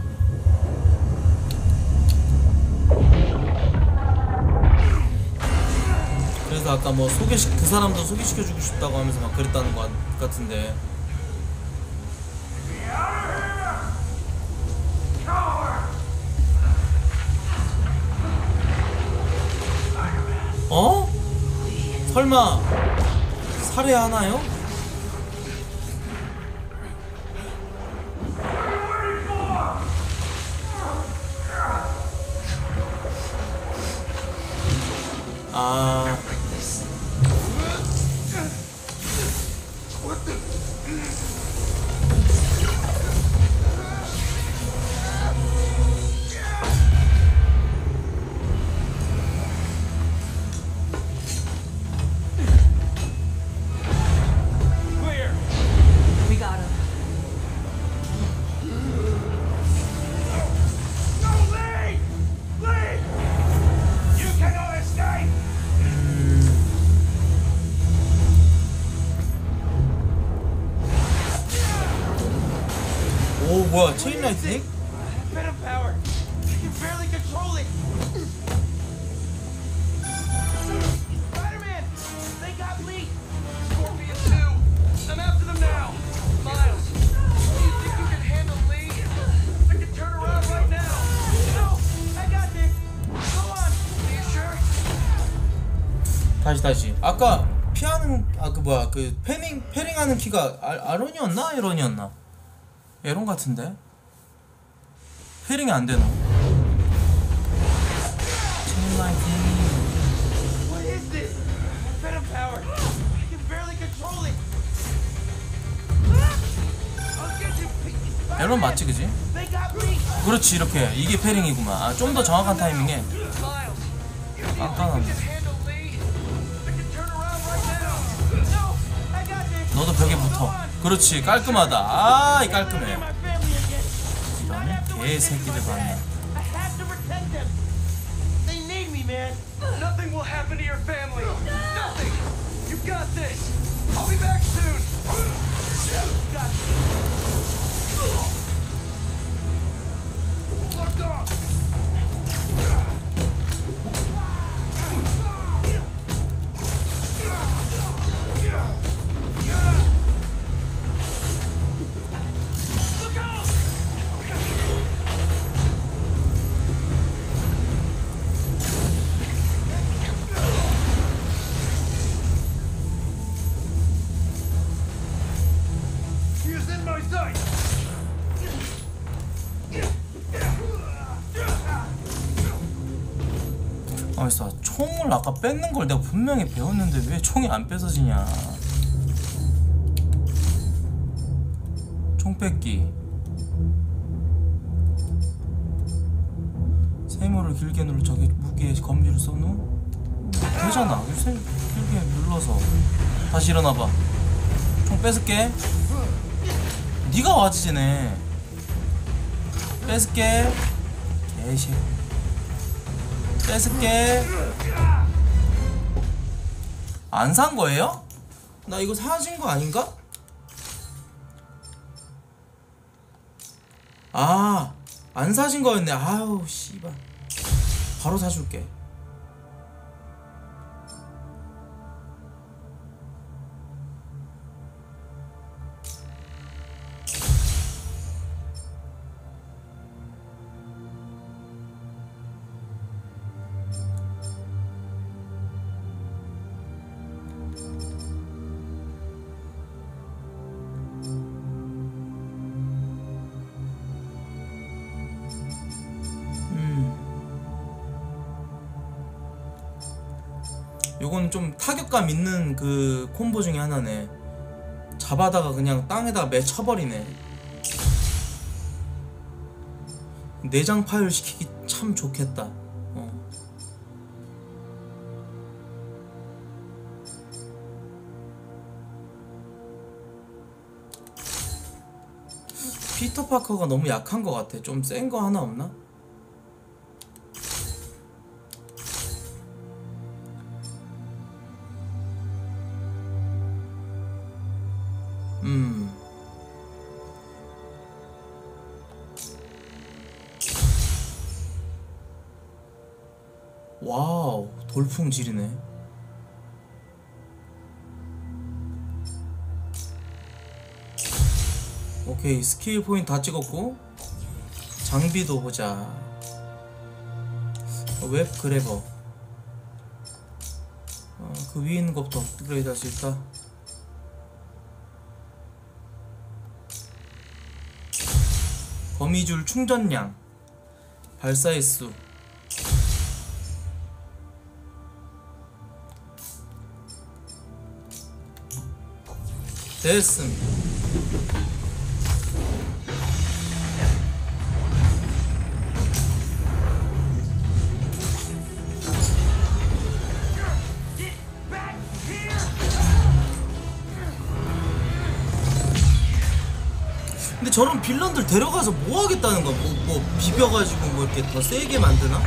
그래서 아까 뭐 소개시 그 사람도 소개시켜주고 싶다고 하면서 막 그랬다는 것 같은데. 어? 설마 살해하나요? 아. Clear. We got him. No, Lee! Lee! You cannot escape! 오 뭐야 체인 라이트닝? Venom power. I can barely control it. Spider-Man! They got Lee! Scorpion too! I'm after them now! Miles, do you think you can handle Lee? I can turn around right now! No! I got this! Go on! Are you sure? 다시 다시. 아까 피하는 아 그 뭐야 그 패링 패링하는 키가 아, 아론이었나 에런이었나? 에런 같은데. 패링이 안 되나? 체인 라이트닝. What is this? Venom power. I can barely 앨범 맞지 그지? 그렇지 이렇게 이게 패링이구만. 아, 좀 더 정확한 타이밍에 깐깐하네. 너도 벽에 붙어. 그렇지 깔끔하다. 아 이 깔끔해. 이런 개새끼들 봤네. They need me, man. Nothing will happen to your family. Nothing. You got this. I'll be back soon. Got Locked on. He's in my sight. 아, 진짜 총을 아까 뺏는 걸 내가 분명히 배웠는데 왜 총이 안 뺏어지냐. 총 뺏기. 세모를 길게 누르 저기 무게에 검지를 쏜 후 되잖아. 세 길게 눌러서 다시 일어나봐. 총 뺏을게. 네가 와지네. 뺏을게. 개새. 뺏을게. 안 산 거예요? 나 이거 사진 거 아닌가? 아, 안 사진 거였네. 아유, 씨발. 바로 사줄게. 요건 좀 타격감 있는 그 콤보 중에 하나네. 잡아다가 그냥 땅에다가 맺혀버리네. 내장 파열 시키기 참 좋겠다. 어. 피터 파커가 너무 약한 것 같아. 좀 센 거 하나 없나? 음. 와우, 돌풍 지르네. 오케이, 스킬 포인트 다 찍었고 장비도 보자. 웹 그래버. 어, 그 위에 있는 것부터 업그레이드 할 수 있다. 거미줄 충전량, 발사 횟수. 됐습니다. 근데 저런 빌런들 데려가서 뭐 하겠다는 거야? 뭐, 뭐 비벼가지고 뭐 이렇게 더 세게 만드나?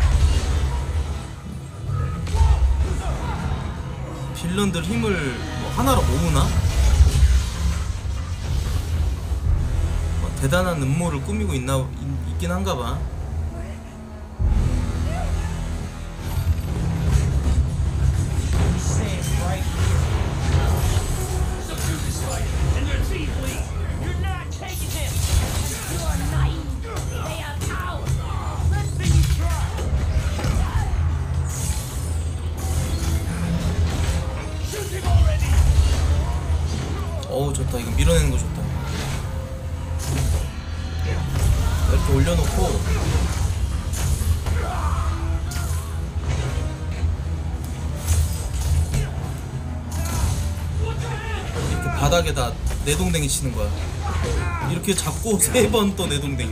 빌런들 힘을 뭐 하나로 모으나? 뭐 대단한 음모를 꾸미고 있나, 있, 있긴 한가 봐. 어우 좋다. 이거 밀어내는 거 좋다. 이렇게 올려놓고 이렇게 바닥에다 내동댕이 치는 거야. 이렇게 잡고 세 번 또 내동댕이.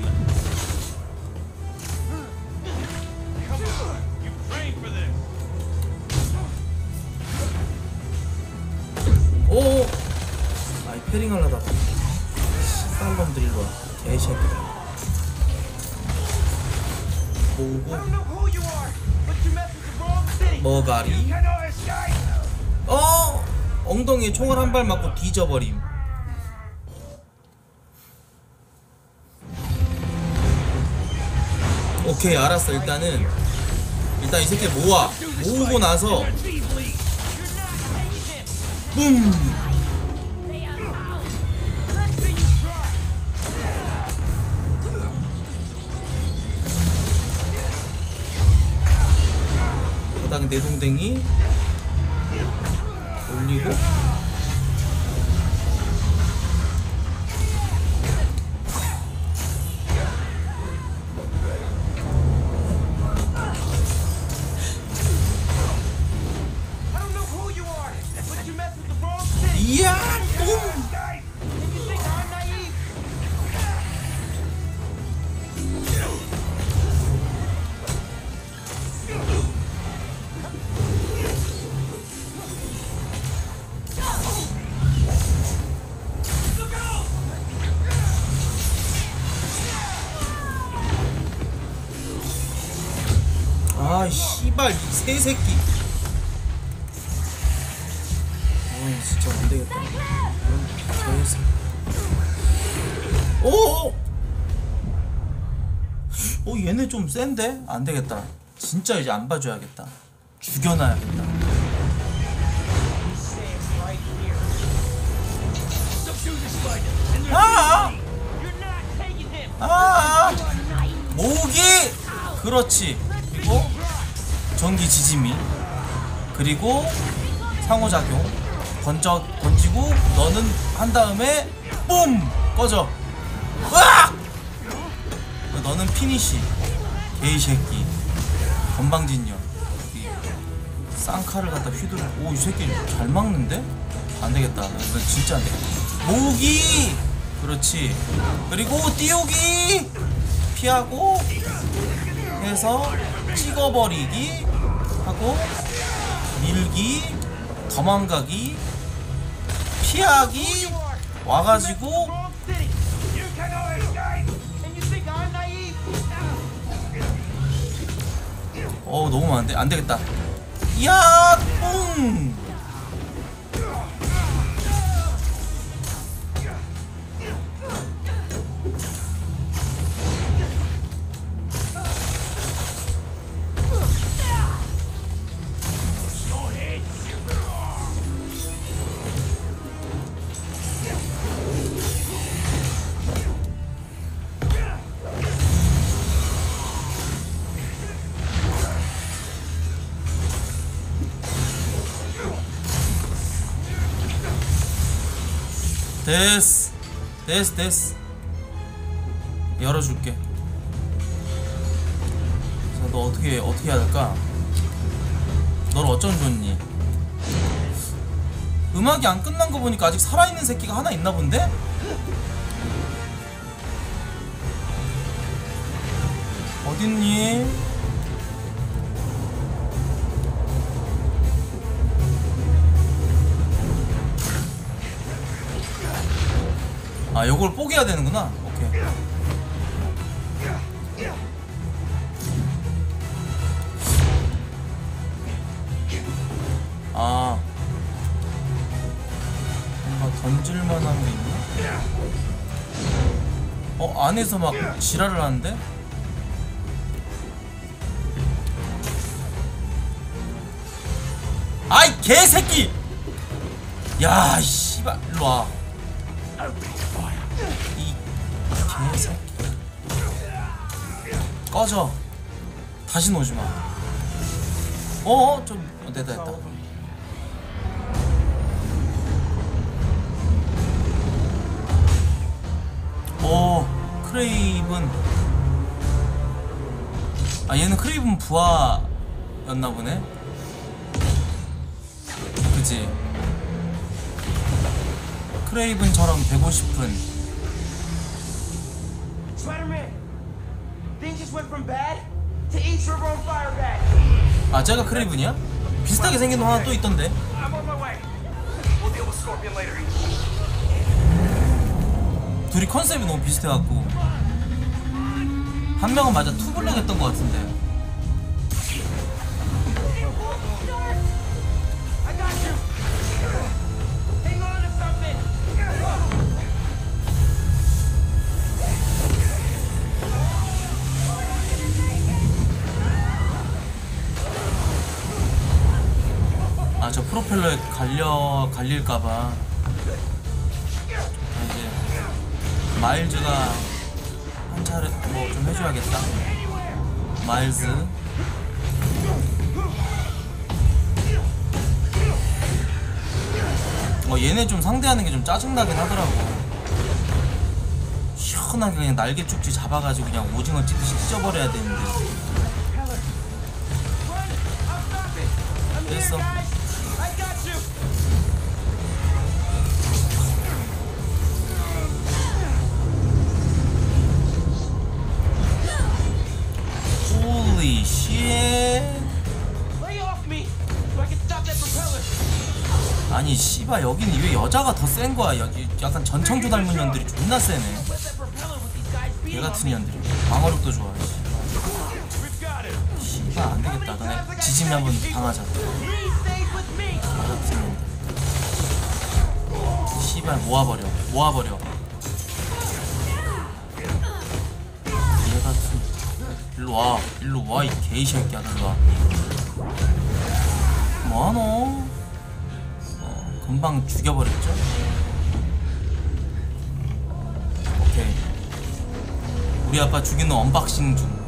오! 아이 패링 하려다가 씨발놈들 일로 와. 개새끼들. 보고 머가리. 어! 엉덩이에 총을 한 발 맞고 뒤져버림. 오케이 알았어. 일단은 일단 이 새끼 모아. 모으고 나서 뿜. 그 다음에 내동댕이 올리고 이야 뿜. 아 씨발 이 새새끼. 어 진짜 안되겠다. 오! 어 얘네 좀 센데? 안되겠다. 진짜 이제 안 봐줘야겠다. 죽여놔야겠다. 아! 아! 모기! 그렇지. 그리고 전기 지짐이. 그리고 상호작용. 던져, 던지고 너는 한 다음에 뿜! 꺼져. 으악! 너는 피니시. 개이새끼. 건방진년. 쌍칼을 갖다 휘두르. 오, 이 새끼 잘 막는데? 안되겠다. 이건 진짜 안되겠다. 모으기! 그렇지. 그리고 띄우기! 피하고 해서 찍어버리기 하고 밀기 도망가기 피하기 와가지고 어 너무 많은데? 안되겠다. 야 뿡! 됐어 됐어 됐어. 열어줄게. 자, 너 어떻게 어떻게 해야 될까? 널 어쩜 좋니? 음악이 안 끝난 거 보니까 아직 살아있는 새끼가 하나 있나 본데? 어딨니? 아 요걸 뽀개야 되는구나. 오케이. 아 뭔가 던질만한 게 있나? 어 안에서 막 지랄을 하는데? 아이 개새끼! 야 씨발 일로와. 이 개새끼 꺼져. 다시 오지마. 어어 좀 어, 됐다 됐다. 오 크레이븐. 아 얘는 크레이븐 부하였나보네. 그치. 크레이븐처럼 되고 싶은 Spider-Man, things just went from bad to East River on fire bad. 아, 제가 크레이븐이야? 비슷하게 생긴 거 하나 또 있던데. I'm on my way. We'll deal with Scorpion later. 둘이 컨셉이 너무 비슷해갖고 한 명은 맞아 투블럭 했던 것 같은데. I got you. Hang on to something. 아, 저 프로펠러에 갈려 갈릴까봐. 이제 마일즈가 한 차례 뭐 좀 해줘야겠다. 마일즈. 어, 얘네 좀 상대하는 게 좀 짜증나긴 하더라고. 시원하게 그냥 날개 쭉지 잡아가지고 그냥 오징어 찢듯이 찢어버려야 되는데. 됐어. Holy shit. Lay off me so I can stop that propeller. 아니 씨발 여기는 왜 여자가 더 센 거야? 여기 약간 전청조 닮은 년들이 존나 세네. 얘 같은 년들이 방어력도 좋아. 씨발 안 되겠다. 너네 지짐이 한번 당하자. 얘 같은 년들. 씨발 모아버려. 모아버려. 얘 같은. 일로 와. 일로 와 이 개이새끼야. 일로 와. 뭐하노? 금방 죽여버렸죠? 오케이. 우리 아빠 죽이는 언박싱 중.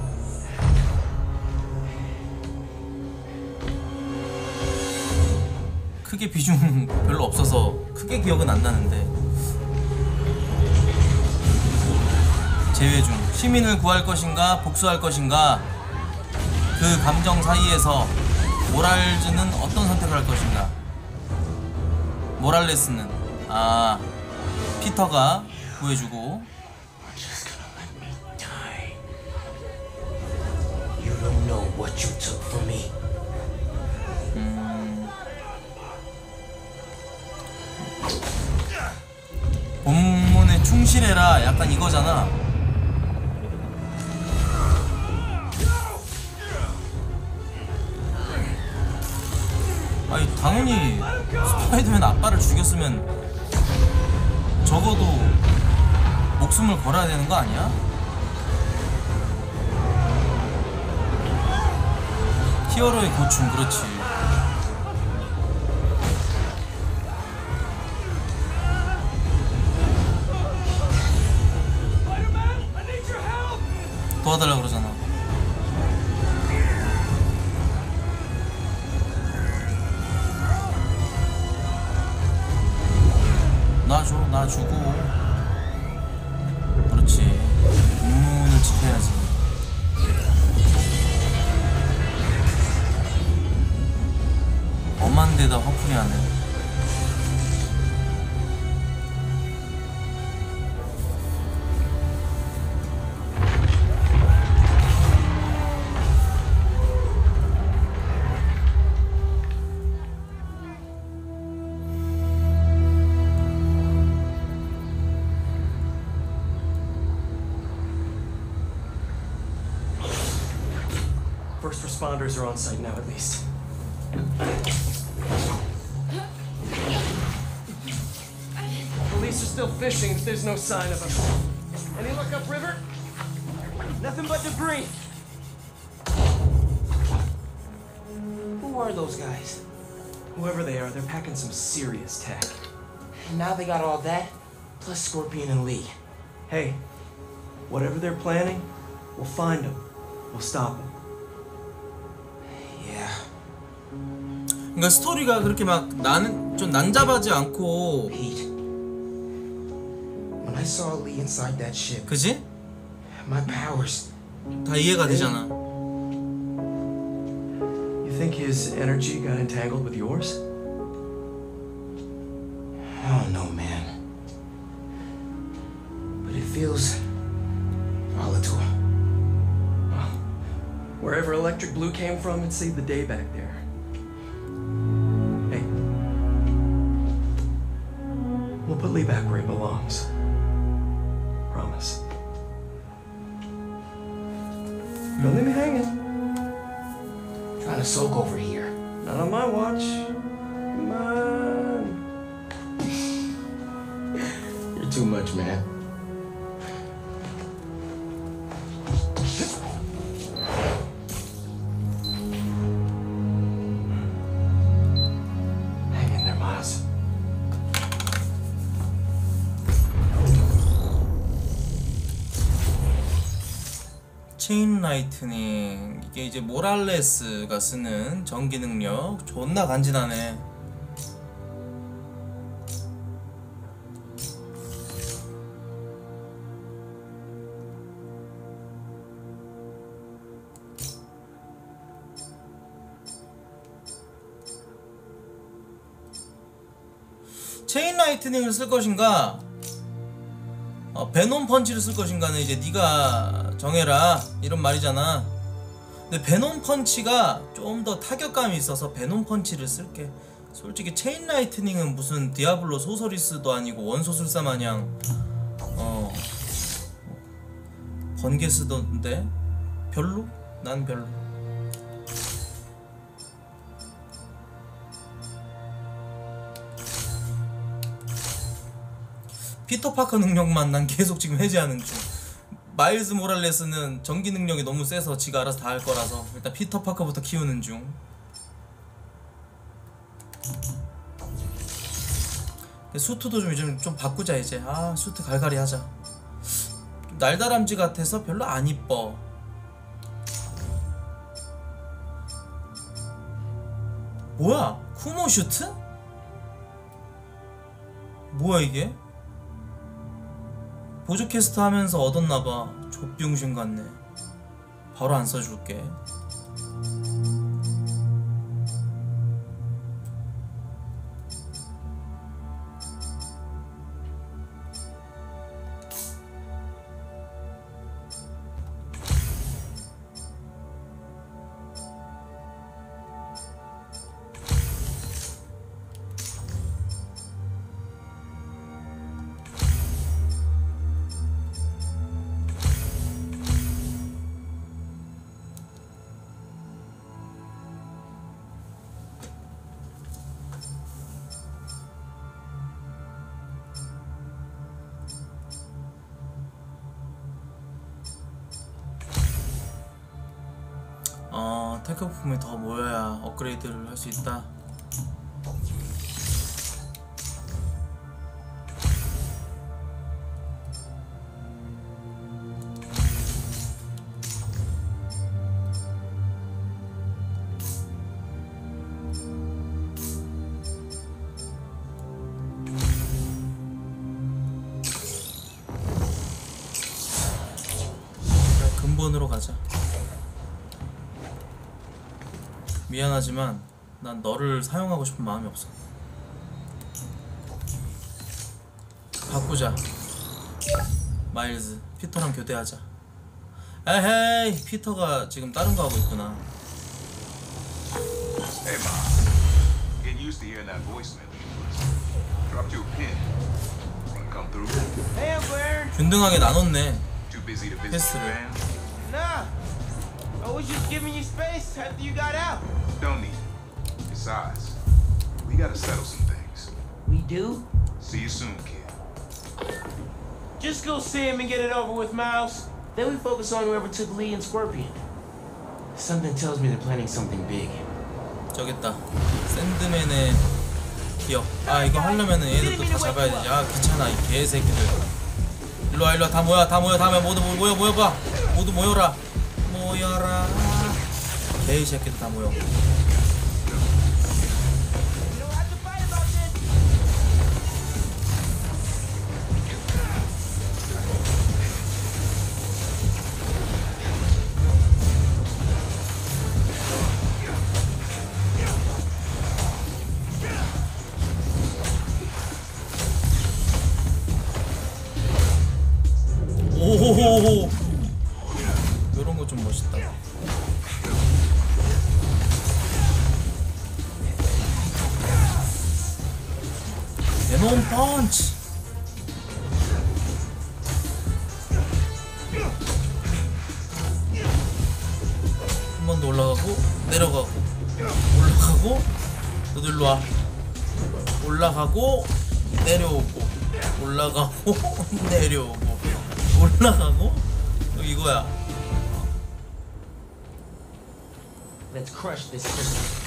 크게 비중 별로 없어서 크게 기억은 안 나는데. 제외 중. 시민을 구할 것인가 복수할 것인가, 그 감정 사이에서 모랄즈는 어떤 선택을 할 것인가. 모랄레스는 아 피터가 구해주고. You don't know what you took from me. 음... 본문에 충실해라 약간 이거잖아. 아니 당연히 스파이더맨 아빠를 죽였으면 적어도 목숨을 걸어야 되는 거 아니야? 히어로의 고충. 그렇지. 도와달라고 그러잖아. 놔줘, 놔주고. 그렇지. 임무를 지켜야지. 엄한 데다 화풀이 하네. First responders are on site now, at least. Police are still fishing, but there's no sign of them. Any look upriver? Nothing but debris. Who are those guys? Whoever they are, they're packing some serious tech. And now they got all that, plus Scorpion and Lee. Hey, whatever they're planning, we'll find them. We'll stop them. Yeah. 그러니까 스토리가 그렇게 막 나는 좀 난잡하지 않고. Pete, when I saw Lee inside that ship, 그지? my powers. 다 이해가 되잖아. You think his energy got entangled with yours? I don't know, man. But it feels came from and saved the day back there. Hey. We'll put Lee back where he belongs. Promise. Don't leave me hanging. Trying to soak over here. Not on my watch. Come on. You're too much, man. Hang in there, Miles. 체인 라이트닝, 이게 이제 모랄레스가 쓰는 전기 능력. 존나 간지나네. 체인 라이트닝을 쓸 것인가, 어, 베놈 펀치를 쓸 것인가는 이제 네가 정해라 이런 말이잖아. 근데 베놈 펀치가 좀 더 타격감이 있어서 베놈 펀치를 쓸게. 솔직히 체인 라이트닝은 무슨 디아블로 소서리스도 아니고 원소술사 마냥 어 번개 쓰던데 별로? 난 별로. 피터 파커 능력만 난 계속 지금 해제하는 중. 마일즈 모랄레스는 전기 능력이 너무 세서 지가 알아서 다 할 거라서 일단 피터 파커부터 키우는 중. 수트도 좀 요즘 좀 바꾸자 이제. 아 수트 갈갈이 하자. 좀 날다람쥐 같아서 별로 안 이뻐. 뭐야? 쿠모 슈트? 뭐야 이게? 보조캐스트 하면서 얻었나봐. 족병신 같네. 바로 안 써줄게. 어, 테크 부품이 더 모여야 업그레이드를 할 수 있다. 그래, 근본으로 가자. 미안하지만 난 너를 사용하고 싶은 마음이 없어. 바꾸자. 마일즈, 피터랑 교대하자. 에헤이, 피터가 지금 다른 거 하고 있구나. Hey, Mom. Getting used to hearing that voicemail. Dropped you a pin. Wanna come through? Hey, Uncle Aaron. 균등하게 나눴네. Too busy to visit your 패스를. fans? Nah. I was just giving you space after you got out. Don't need it. Besides, we gotta settle some things. We do? See you soon, kid. Just go see him and get it over with, Miles. Then we focus on whoever took Lee and Scorpion. Something tells me they're planning something big. 저기 있다. 샌드맨의 기억. 아 이거 하려면은 얘들도 다 잡아야 되지. 아 귀찮아 이 개새끼들. 일로와 일로와 다 모여 다 모여 다 모여 모두 모여 모여봐. 모두 모여라. 모여라. 개이 새끼들 다 모여. 오호호호. 요런 거 좀 멋있다. 베놈 펀치. 한 번 더 올라가고 내려가고 올라가고 너도 일로 와. 올라가고 내려오고 올라가고 내려오고 올라가고 이거야. Let's crush this system.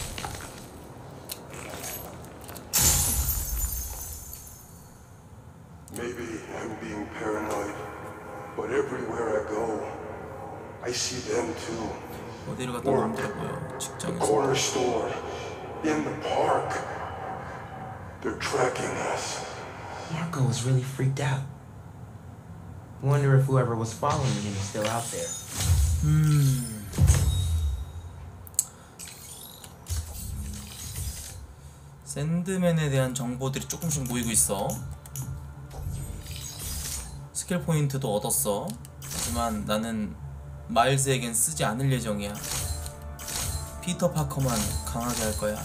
Maybe I'm being paranoid, but everywhere I go, I see them too. 어디를 갔다 오는데고요? 직장에서. Corner store, in the park. They're tracking us. Marco was really freaked out. Wonder if whoever was following him is still out there. 음. 샌드맨에 대한 정보들이 조금씩 모이고 있어. 스킬 포인트도 얻었어. 하지만 나는 마일즈에겐 쓰지 않을 예정이야. 피터 파커만 강하게 할 거야.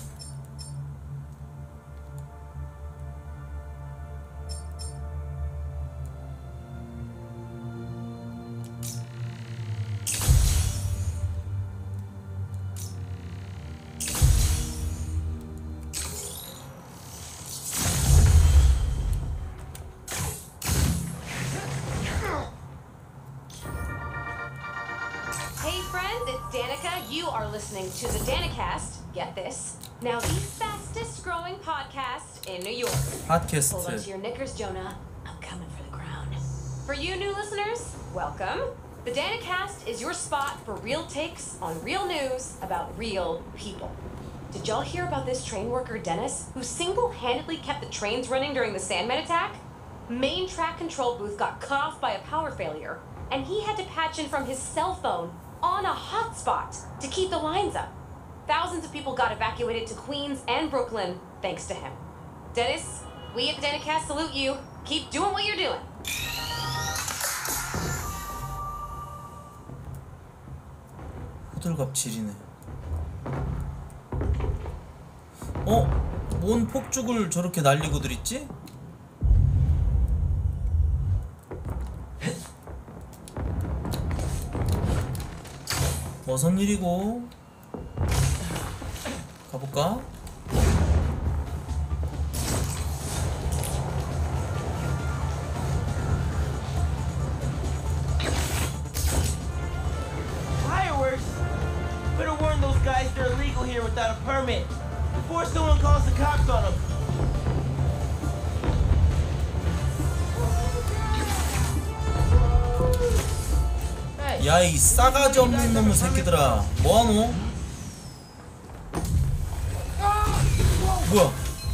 Listening to the Danicast, get this. Now the fastest growing podcast in New York. Podcast. Hold on to your knickers, Jonah. I'm coming for the crown. For you new listeners, welcome. The Danicast is your spot for real takes on real news about real people. Did y'all hear about this train worker, Dennis, who single-handedly kept the trains running during the Sandman attack? Main track control booth got cut off by a power failure, and he had to patch in from his cell phone on a hotspot to keep the lines up. Thousands of people got evacuated to Queens and Brooklyn thanks to him. Dennis, we at the Danicast salute you. Keep doing what you're doing. 호들갑 지리네. 어? 뭔 폭죽을 저렇게 날리고들 있지? 무슨 일이고? 가볼까? Fireworks? Better warn those guys they're illegal here without a permit before someone calls the cops on them. 야, 이 싸가지 없는 놈의 새끼들아, 뭐하노? 뭐야?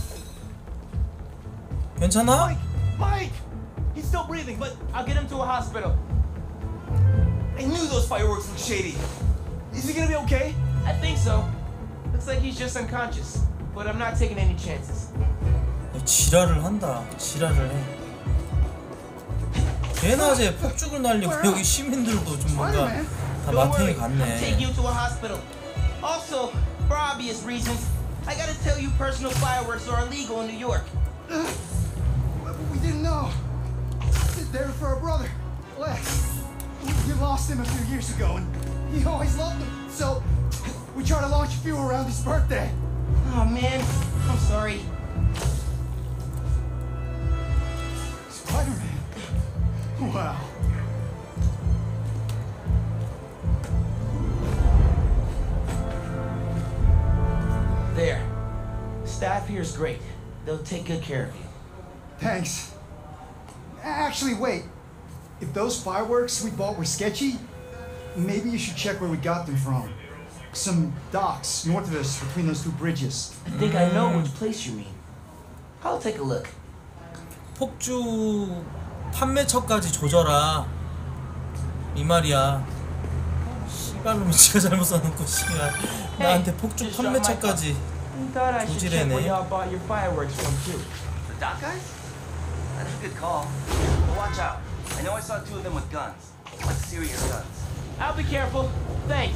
괜찮아? Mike! Mike! He's still breathing, but I'll get him to a hospital. I knew those fireworks looked shady. Is he gonna be okay? I think so. Looks like he's just unconscious, but I'm not taking any chances. 지랄을 한다. 지랄을 해. 대낮에 폭죽을 날리고 여기 시민들도 좀 뭔가 다 마탱이 갔네. Take you to a hospital. Also, for obvious reasons, I gotta tell you personal fireworks are illegal in New York. We didn't know. They were for our brother, Lex. We lost him a few years ago, and he always loved them. So we tried to launch a few around his birthday. Oh man, I'm sorry. Spider-Man. Wow. There. Staff here is great. They'll take good care of you. Thanks. Actually, wait. If those fireworks we bought were sketchy, maybe you should check where we got them from. Some docks north of us between those two bridges. I think I know which place you mean. I'll take a look. 폭주 판매처까지 조져라 이 말이야. 씨발놈이 지가 잘못 써놓고 씨발 나한테 폭주 판매처까지 조지래네. The dock guys? That's a good call. But watch out. I know I saw two of them with guns. Like serious guns. I'll be careful. Thanks.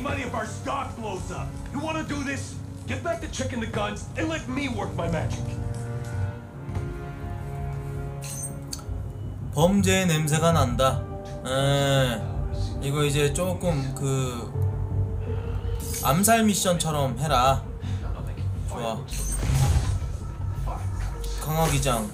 money if our stock blows up. You want to do this? Get back to checking the guns and let me work my magic. 범죄의 냄새가 난다. 에, 이거 이제 조금 그 암살 미션처럼 해라. 좋아. 강화기장.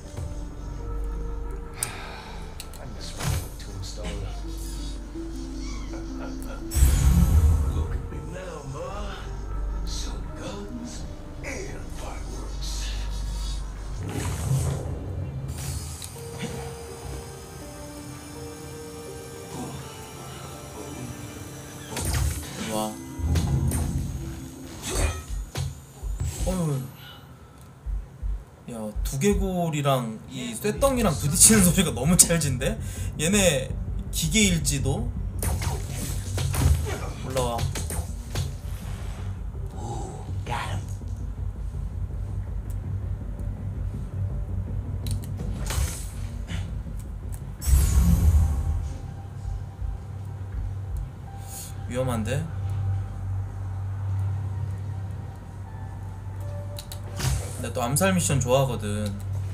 와. 어휴. 야, 두개골이랑 이 쇠덩이랑 부딪히는 소리가 너무 찰진데? 얘네 기계일지도? 올라와. 위험한데? 근데 또 암살 미션 좋아하거든.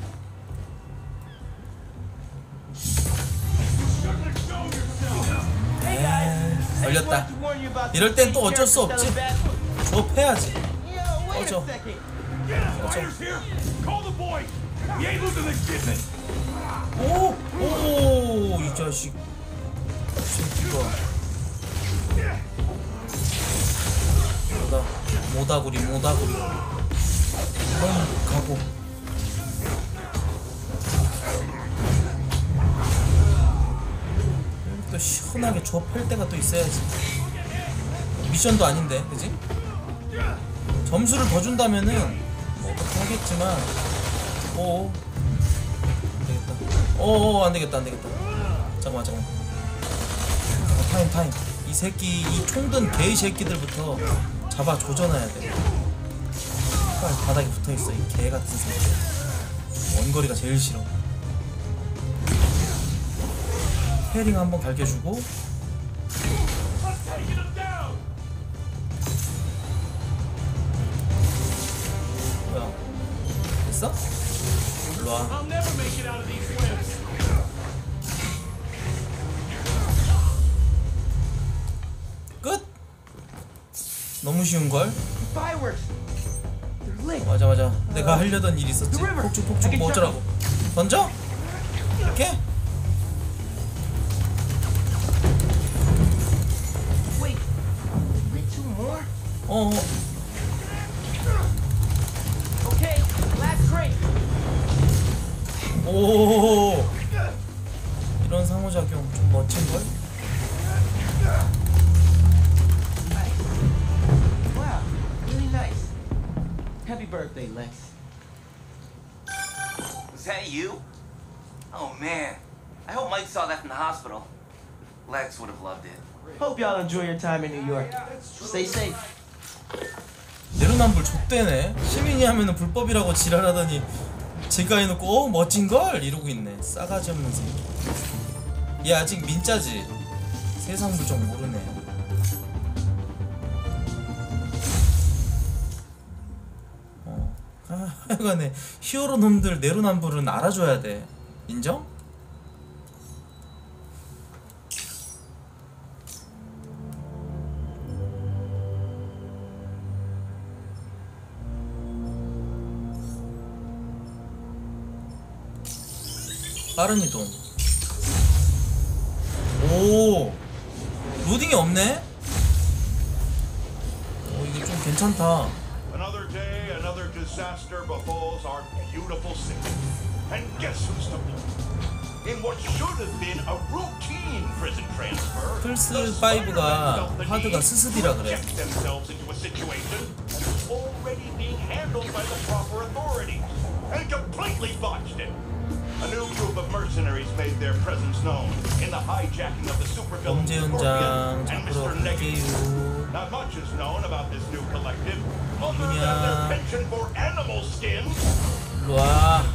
에이, 걸렸다. 이럴 땐 또 어쩔 수 없지. 조업해야지. 꺼져. 꺼져. 오! 오! 이 자식. 새끼가. 모다, 모다구리, 모다구리. 뻥 가고. 또 시원하게 조합할 때가 또 있어야지. 미션도 아닌데, 그지? 점수를 더 준다면은 뭐 어떻게 하겠지만, 오, 안되겠다. 오, 안되겠다, 안되겠다. 잠깐만, 잠깐만. 어, 타임, 타임. 이 새끼, 이 총든 개이 새끼들부터 잡아 조져놔야 돼. 빨리 바닥에 붙어있어, 이 개같은 새끼. 원거리가 제일 싫어. 헤링 한번 갈겨주고. 뭐야, 됐어? 일로와. 끝! 너무 쉬운걸? 맞아 맞아, 내가 하려던 일이 있었지. 폭죽 폭죽 뭐 어쩌라고. 던져? 이렇게? 어. 오. 이런 상호작용 좀 멋진걸? Happy birthday, Lex. Was that you? Oh man. I hope Mike saw that from the hospital. Lex would have loved it. Hope y'all enjoy your time in New York. Stay safe. 내로남불 좆대네. 시민이 하면은 불법이라고 지랄하더니 제가 해놓고 어 멋진걸? 이러고 있네. 싸가지 없는 새끼. 얘 아직 민짜지? 세상 부정 모르네. 하여간에 히어로 놈들 내로남불은 알아줘야 돼. 인정? 빠른 이동. 오, 로딩이 없네? 어, 이게 좀 괜찮다. Another day, another disaster befalls our beautiful city. And guess who's to blame? In what should have been a routine prison transfer, 플스 파이브가 하드가 스스디라 그래. themselves into a situation that was already being handled by the proper authorities, and completely botched it. A new group of mercenaries made their presence known in the hijacking of the supervillain Scorpion and Mister Negative. Not much is known about this new collective, other than their penchant for animal skins. 와.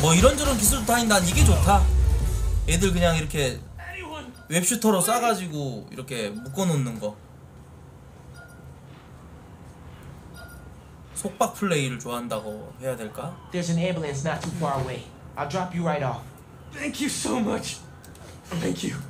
뭐 이런저런 기술도 다니. 난 이게 좋다. 애들 그냥 이렇게 웹슈터로 싸가지고 이렇게 묶어놓는 거. 속박 플레이를 좋아한다고 해야 될까? There's an ambulance not too far away. I'll drop you right off. Thank you so much. Thank you.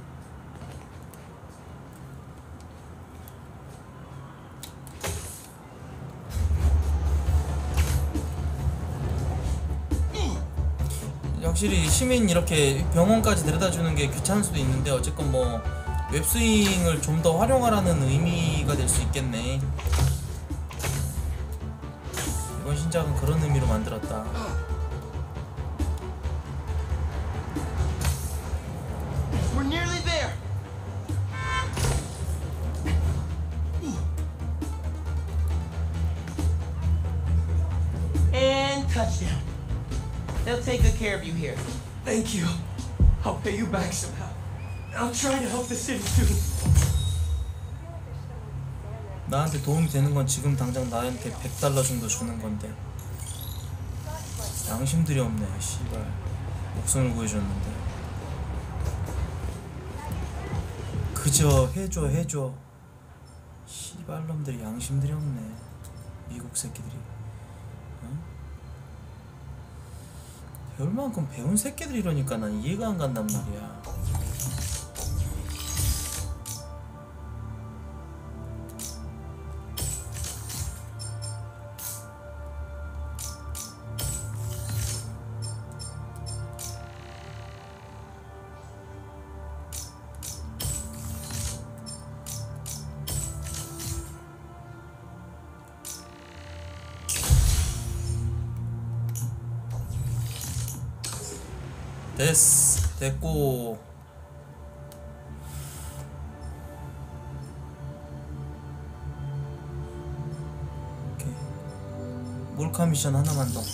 확실히 시민 이렇게 병원까지 데려다주는 게 귀찮을 수도 있는데 어쨌건 뭐 웹스윙을 좀 더 활용하라는 의미가 될 수 있겠네. 이번 신작은 그런 의미로 만들었다. We're nearly there. And touchdown. They'll take good care of you here. Thank you. I'll pay you back somehow. I'll try to help the city too. 나한테 도움이 되는 건 지금 당장 나한테 백 달러 정도 주는 건데 양심들이 없네. 씨발 목숨을 구해줬는데 그저 해줘 해줘. 씨발놈들이 양심들이 없네. 미국 새끼들이. 응? 배울 만큼 배운 새끼들이 이러니까 난 이해가 안 간단 말이야. 됐어. 됐고 오케이. 몰카 미션 하나만 더.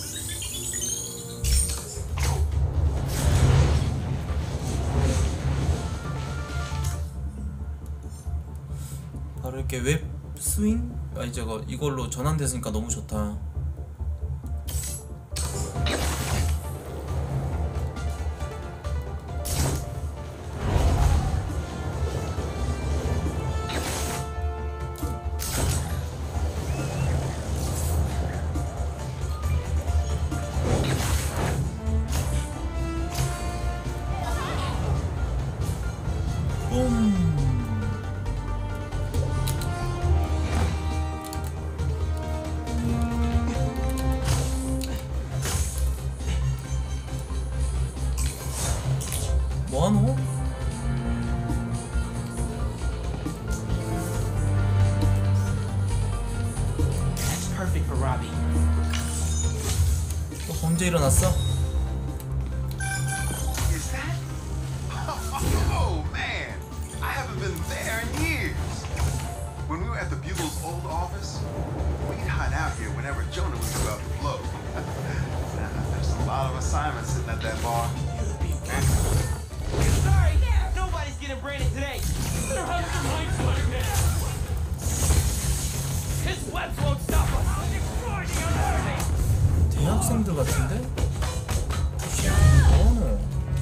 바로 이렇게 웹 스윙? 아니 저거 이걸로 전환됐으니까 너무 좋다. 뭐하노? That's perfect for Robbie. 또 범죄 일어났어? Is that? Oh man, I haven't been there in years. When we were at the Bugle's old office, we'd hide out here whenever Jonah was about to blow. There's a lot of assignments sitting at that bar. Sorry, nobody's getting branded today. There has some lights like this. His webs won't stop us. I'll destroy the unworthy. 대학생들 같은데? 어.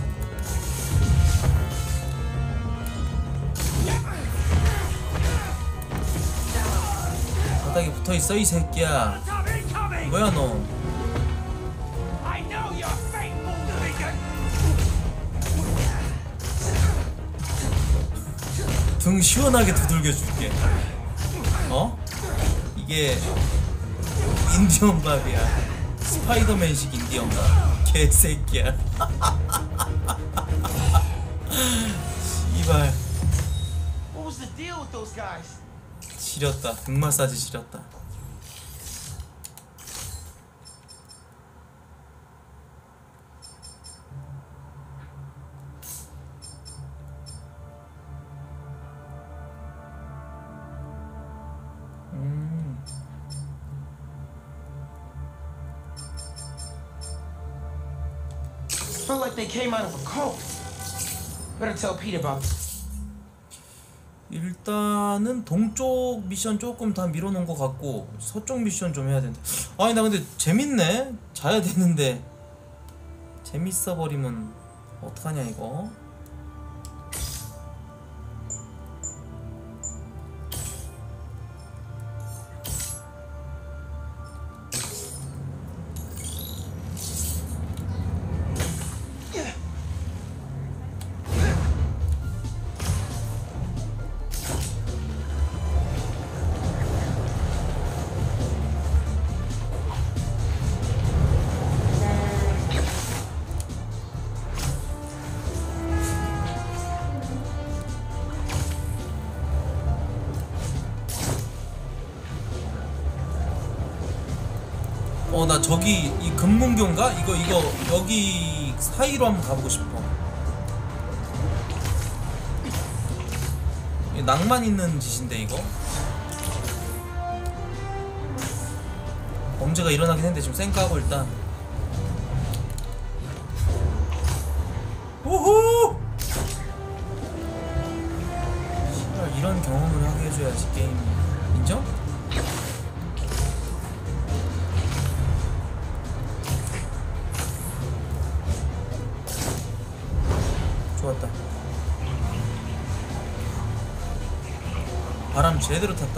바닥에 붙어있어 이 새끼야. 뭐야 너? I know you're faithful, Lincoln. 등 시원하게 두들겨줄게. 어? 이게 인디언 밥이야. 스파이더맨식 인디언 밥. 개새끼야. 씨발. What was the deal with those guys? 지렸다. 등 마사지 지렸다. 음. Felt like they came out of a cult. Better tell Pete about this. 일단은 동쪽 미션 조금 다 밀어놓은 것 같고 서쪽 미션 좀 해야 된다. 아니 나 근데 재밌네. 자야 되는데 재밌어 버리면 어떡하냐 이거. 어, 나 저기 이 금문교인가? 이거 이거 여기 사이로 한번 가보고 싶어. 이 낭만 있는 짓인데 이거? 범죄가 일어나긴 했는데 지금 쌩까고 일단. 우후! 씨발, 이런 경험을 하게 해줘야지 게임이. 인정? 좋았다. 바람 제대로 탔다.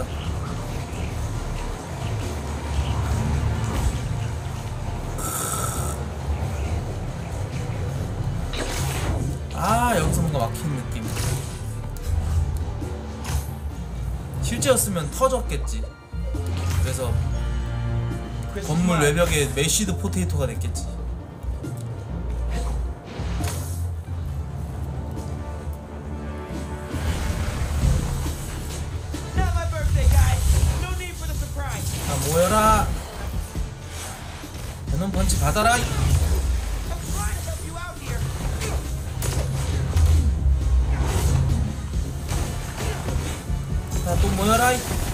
아, 여기서 뭔가 막히는 느낌. 실제였으면 터졌겠지. 그래서 건물 외벽에 메시드 포테이토가 됐겠지. 모여라. 베놈 펀치 받아라. 자, 또 모여라.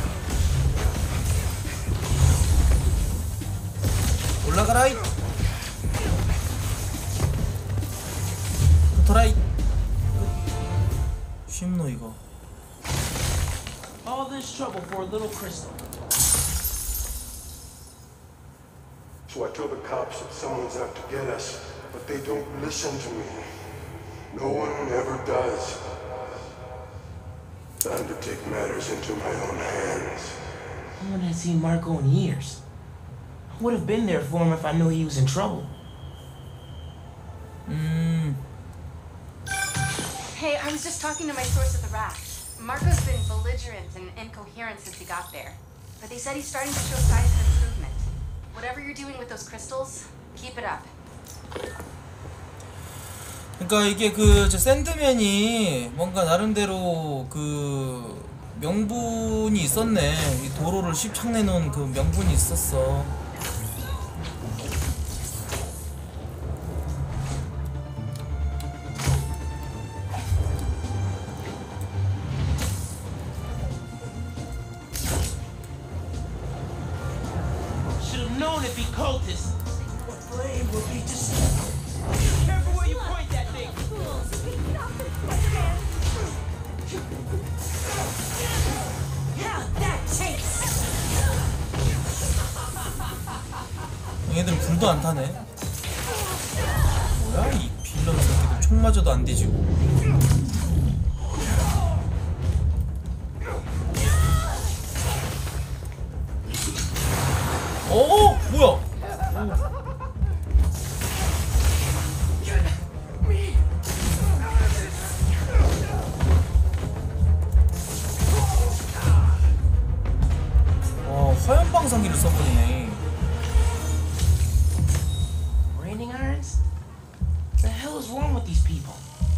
올라가라. 붙어라. 쉽노 이거. All this trouble for a little crystal. So I tell the cops that someone's out to get us, but they don't listen to me. No one ever does. Time to take matters into my own hands. No one has seen Marco in years. I would have been there for him if I knew he was in trouble. Mm. Hey, I was just talking to my source at the raft. Marco's been belligerent and incoherent since he got there. But they said he's starting to show signs of improvement. Whatever you're doing with those crystals, keep it up. 그러니까 이게 그 저 샌드맨이 뭔가 나름대로 그 명분이 있었네. 이 도로를 십창 내놓은 그 명분이 있었어. Known to be cultists. The flame will be destroyed. Careful where you point that thing. How that tastes. 얘들 불도 안 타네. 뭐야 이 빌런 새끼들 총 맞아도 안 뒤지고. 오, 뭐야? 와, 화염방사기를 써버리네. Raining irons? What the hell is wrong with these people?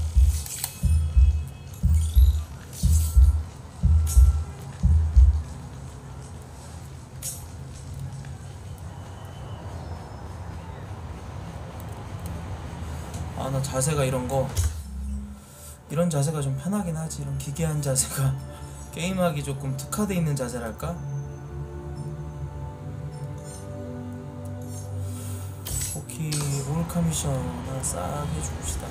아, 나 자세가 이런거 이런 자세가 좀 편하긴 하지. 이런 기괴한 자세가 게임하기 조금 특화돼 있는 자세랄까? 오케이, 몰카 미션 하나 싹 해줍시다.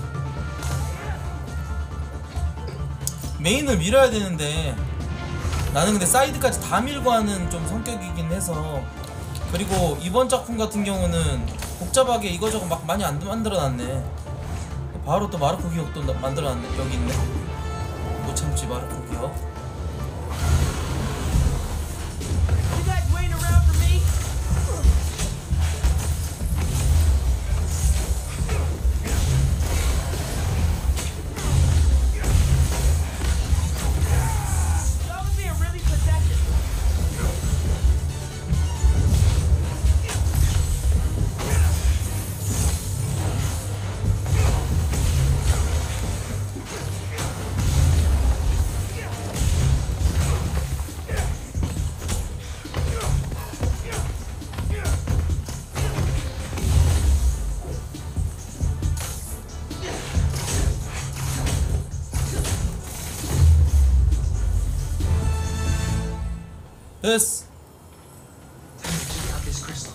메인을 밀어야 되는데 나는 근데 사이드까지 다 밀고 하는 좀 성격이긴 해서. 그리고 이번 작품 같은 경우는 복잡하게 이거저거 막 많이 안 만들어놨네. 바로 또 마르코 기억도 만들어놨네. 여기 있네. 못 참지 마르코 기억. You guys waiting around for me? Y'all are being really possessive. 됐어. Check out this crystal.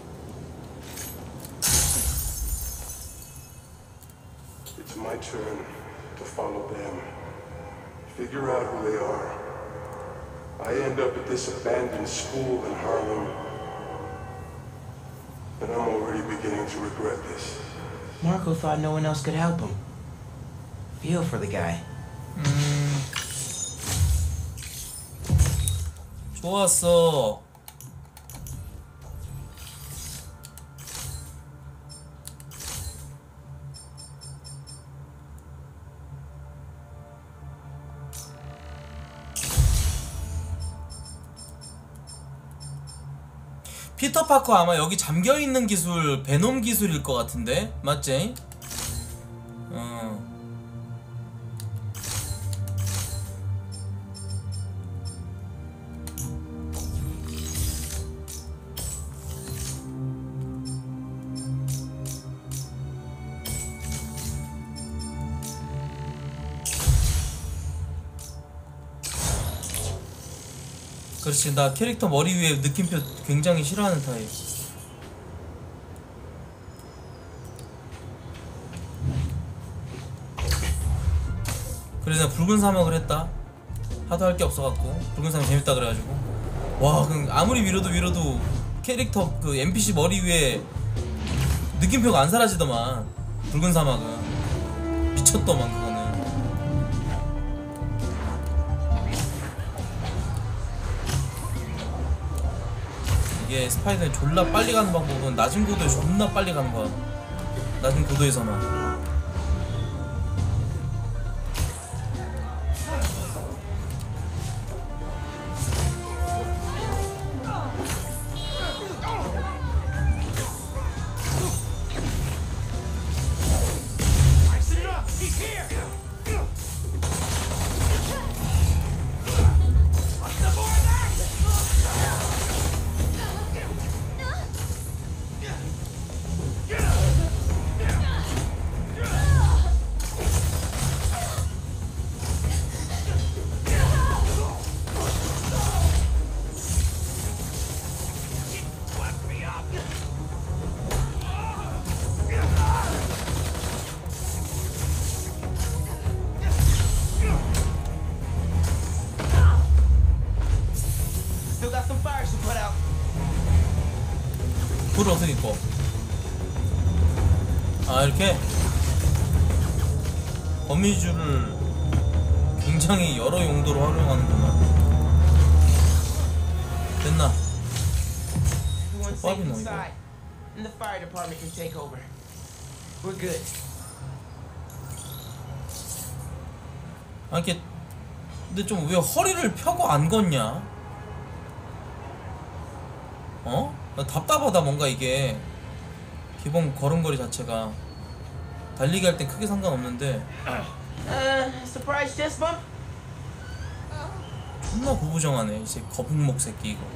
It's my turn to follow them. Figure out who they are. I end up at this abandoned school in Harlem. And I'm already beginning to regret this. Marco thought no one else could help him. Feel for the guy. 좋았어. 피터 파커 아마 여기 잠겨있는 기술 베놈 기술일 것 같은데 맞지? 어. 그렇지, 나 캐릭터 머리 위에 느낌표 굉장히 싫어하는 타입. 그래서 붉은 사막을 했다. 하도 할 게 없어갖고 붉은 사막 재밌다 그래가지고. 와, 그 아무리 밀어도 밀어도 캐릭터 그 엔피씨 머리 위에 느낌표가 안 사라지더만. 붉은 사막은 미쳤더만 그거는. 이게 스파이더맨 졸라 빨리 가는 방법은 낮은 고도에 존나 빨리 가는 거야. 낮은 고도에서만. 불을 어떻게 꺼? 아, 이렇게 거미줄을 굉장히 여러 용도로 활용하는구만. 됐나? 족밥이 뭐 이거. And the fire department can take over. We're good. 아, 이게 근데 좀 왜 허리를 펴고 안 걷냐? 어? 나 답답하다 뭔가 이게. 기본 걸음걸이 자체가 달리기 할 땐 크게 상관없는데. Uh, surprise chest bump? 존나 구부정하네 이제 거북목 새끼 이거.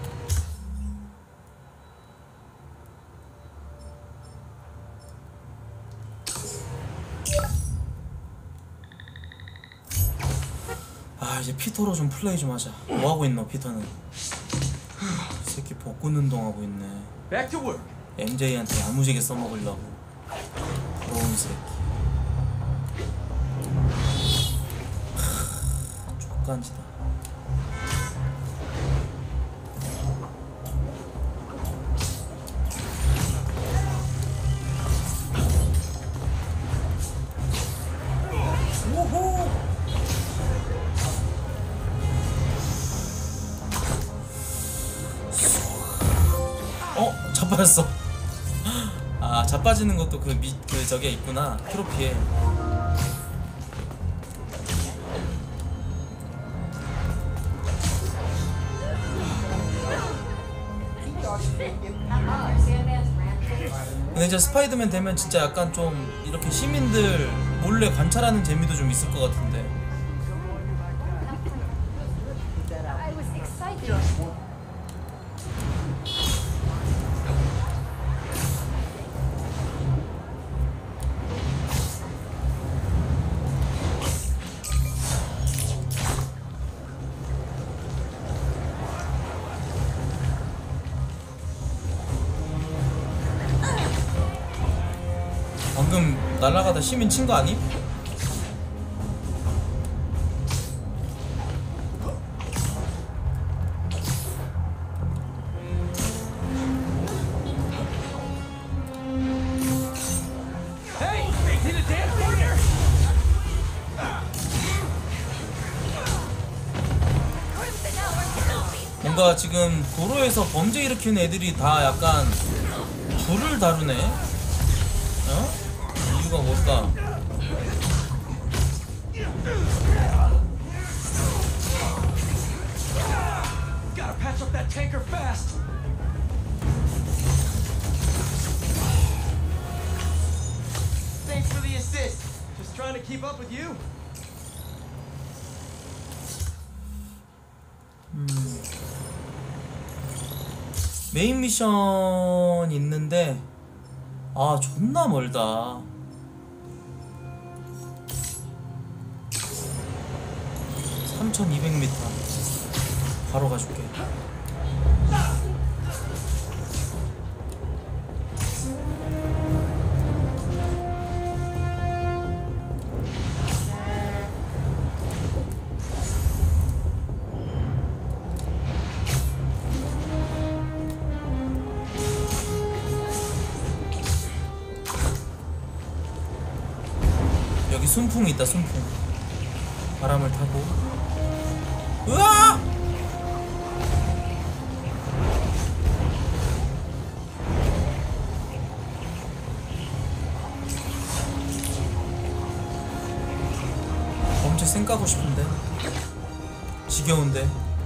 아, 이제 피터로 좀 플레이 좀 하자. 뭐하고 있노 피터는? 이 새끼 복근 운동하고 있네. Back to work. 엠제이한테 야무지게 써먹으려고. 좋은 새끼. 하, 족간지다. 어? 자빠졌어. 아, 자빠지는 것도 그 미, 그 저게 있구나. 트로피에. 근데 이제 스파이더맨 되면 진짜 약간 좀 이렇게 시민들 몰래 관찰하는 재미도 좀 있을 것 같은데. I was excited. 방금 날아가다 시민 친 거 아님? Hey, need a dance partner? 뭔가 지금 도로에서 범죄 일으키는 애들이 다 약간 불을 다루네? 어? 이유가 뭘까? Gotta patch up that tanker fast. Thanks for the assist. Just trying to keep up with you. 음. 메인 미션 있는데 아 존나 멀다. 삼천이백 미터 바로 가줄게. 여기 순풍이 있다. 순풍 바람을 타고. 으아! 범죄 쌩 까고 싶은데 지겨운데.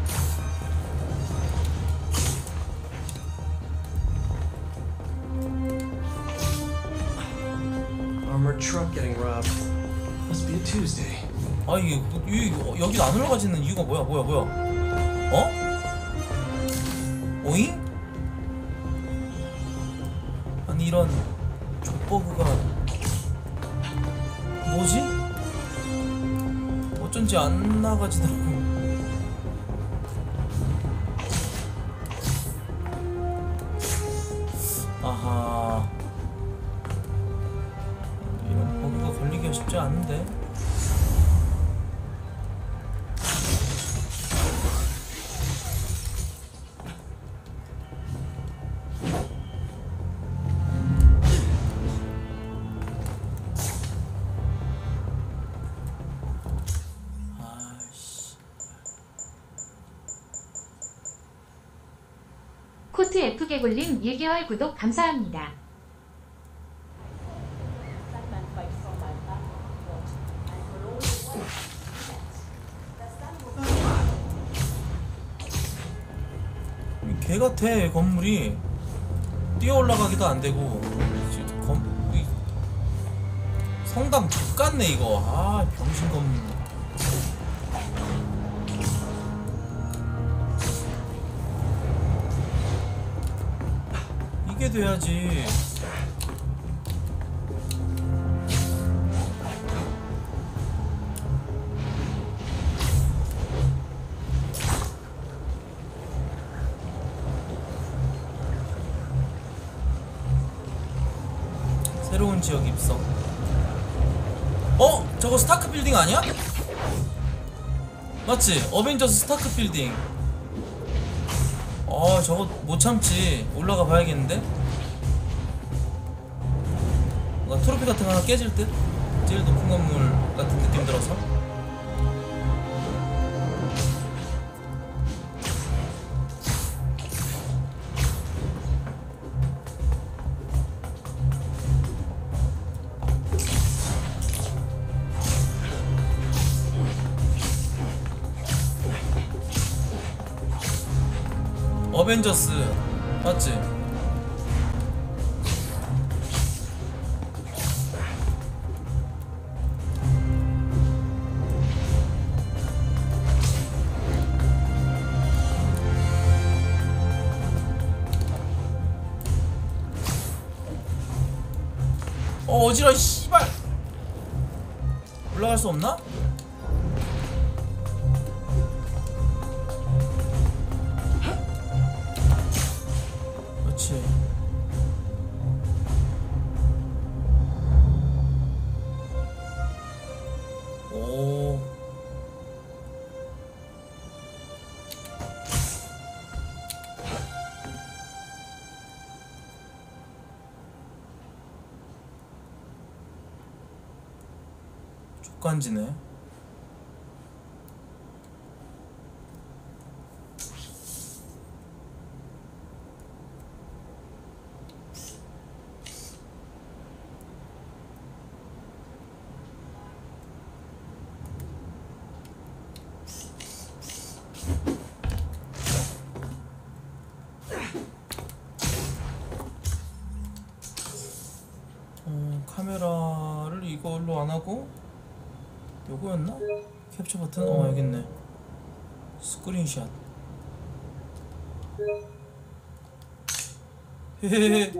Armored truck getting robbed. Must be a Tuesday. 아 이게 이, 여기 안 올라가지는 이유가 뭐야 뭐야 뭐야? 어? 오잉? 아니 이런 족버그가 뭐지? 어쩐지 안 나가지더라고. 아하, 이런 버그가 걸리기가 쉽지 않은데. 코트 F개굴님 일 개월 구독 감사합니다. 개 같아 건물이. 뛰어 올라가기도 안 되고. 건, 이, 성당 족 같네 이거. 아 병신 건물. 이게 돼야지. 새로운 지역 입성. 어? 저거 스타크 빌딩 아니야? 맞지? 어벤져스 스타크 빌딩. 어 저거 못 참지. 올라가 봐야겠는데? 뭔가 트로피 같은 거 하나 깨질 듯? 제일 높은 건물 같은 느낌 들어서. 어벤져스 맞지? 어 어지러워 씨발. 올라갈 수 없나? 그렇지. 오. 족간지네. 어, 카메라를 이걸로 안 하고 요거였나? 캡처 버튼? 어 여기 있네. 스크린샷. 헤헤헤.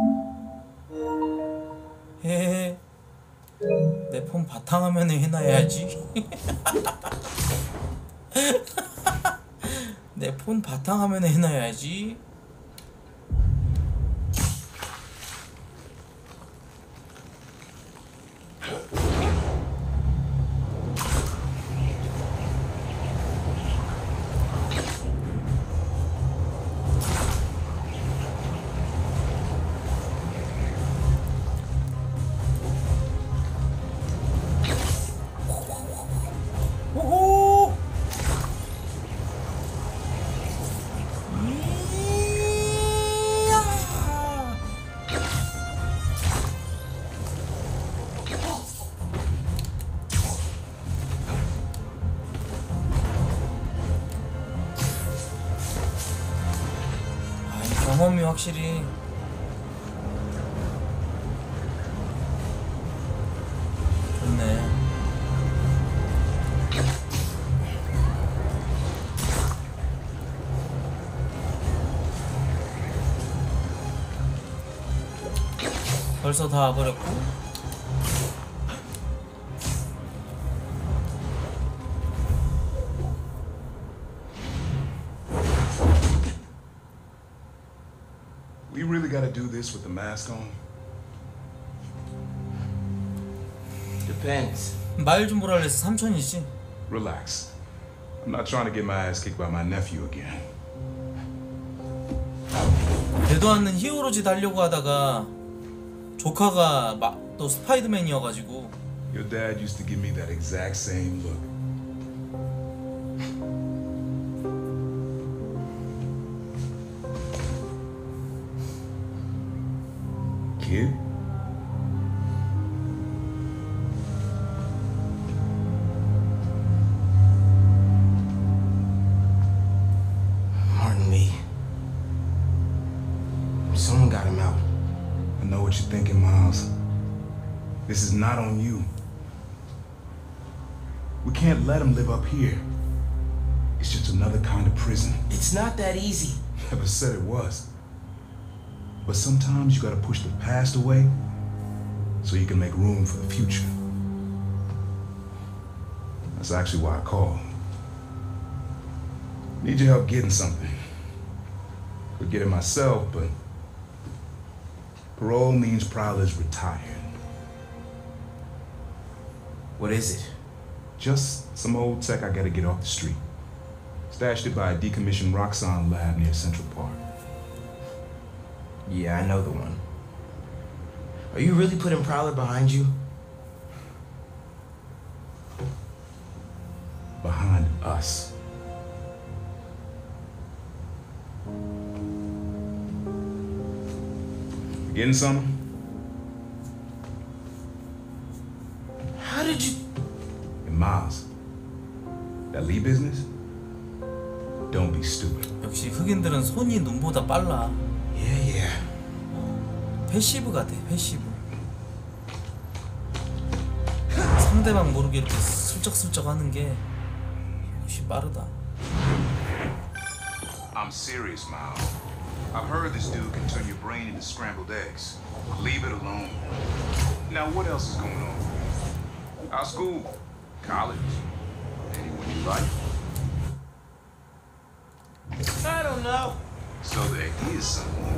헤헤헤. 내 폰 바탕화면에 해놔야지. 내 폰 바탕화면에 해놔야지. 오호! 이야! 아, 이 경험이 확실히 좋네. 벌써 다 와버렸고. We really gotta do this with the mask on? Depends. 말 좀 보라 그랬어. 삼촌이지. Relax. I'm not trying to get my ass kicked by my nephew again. 되도 않는 히어로짓 하려고 하다가 조카가 막 또 스파이더맨이어가지고. Your dad used to give me that exact same look. Kid? Martin Lee. Someone got him out. I know what you're thinking, Miles. This is not on you. We can't let him live up here. It's just another kind of prison. It's not that easy. Never said it was. But sometimes you gotta push the past away so you can make room for the future. That's actually why I called. Need your help getting something. Could get it myself, but parole means Prowler's retired. What is it? Just some old tech I gotta get off the street. Stashed it by a decommissioned Roxxon lab near Central Park. Yeah, I know the one. Are you really putting Prowler behind you? Behind us. You getting something? How did you... And Miles, that Lee business? Don't be stupid. 역시 흑인들은 손 손이 눈보다 빨라. Yeah, yeah. 패시브 같아, 패시브. 상대방 모르게 이렇게 슬쩍슬쩍 하는 게 역시 빠르다. I'm serious, Mao. I've heard this dude can turn your brain into scrambled eggs. Leave it alone. Now, what else is going on? Our school, college, anyone you like? I don't know. So there is someone.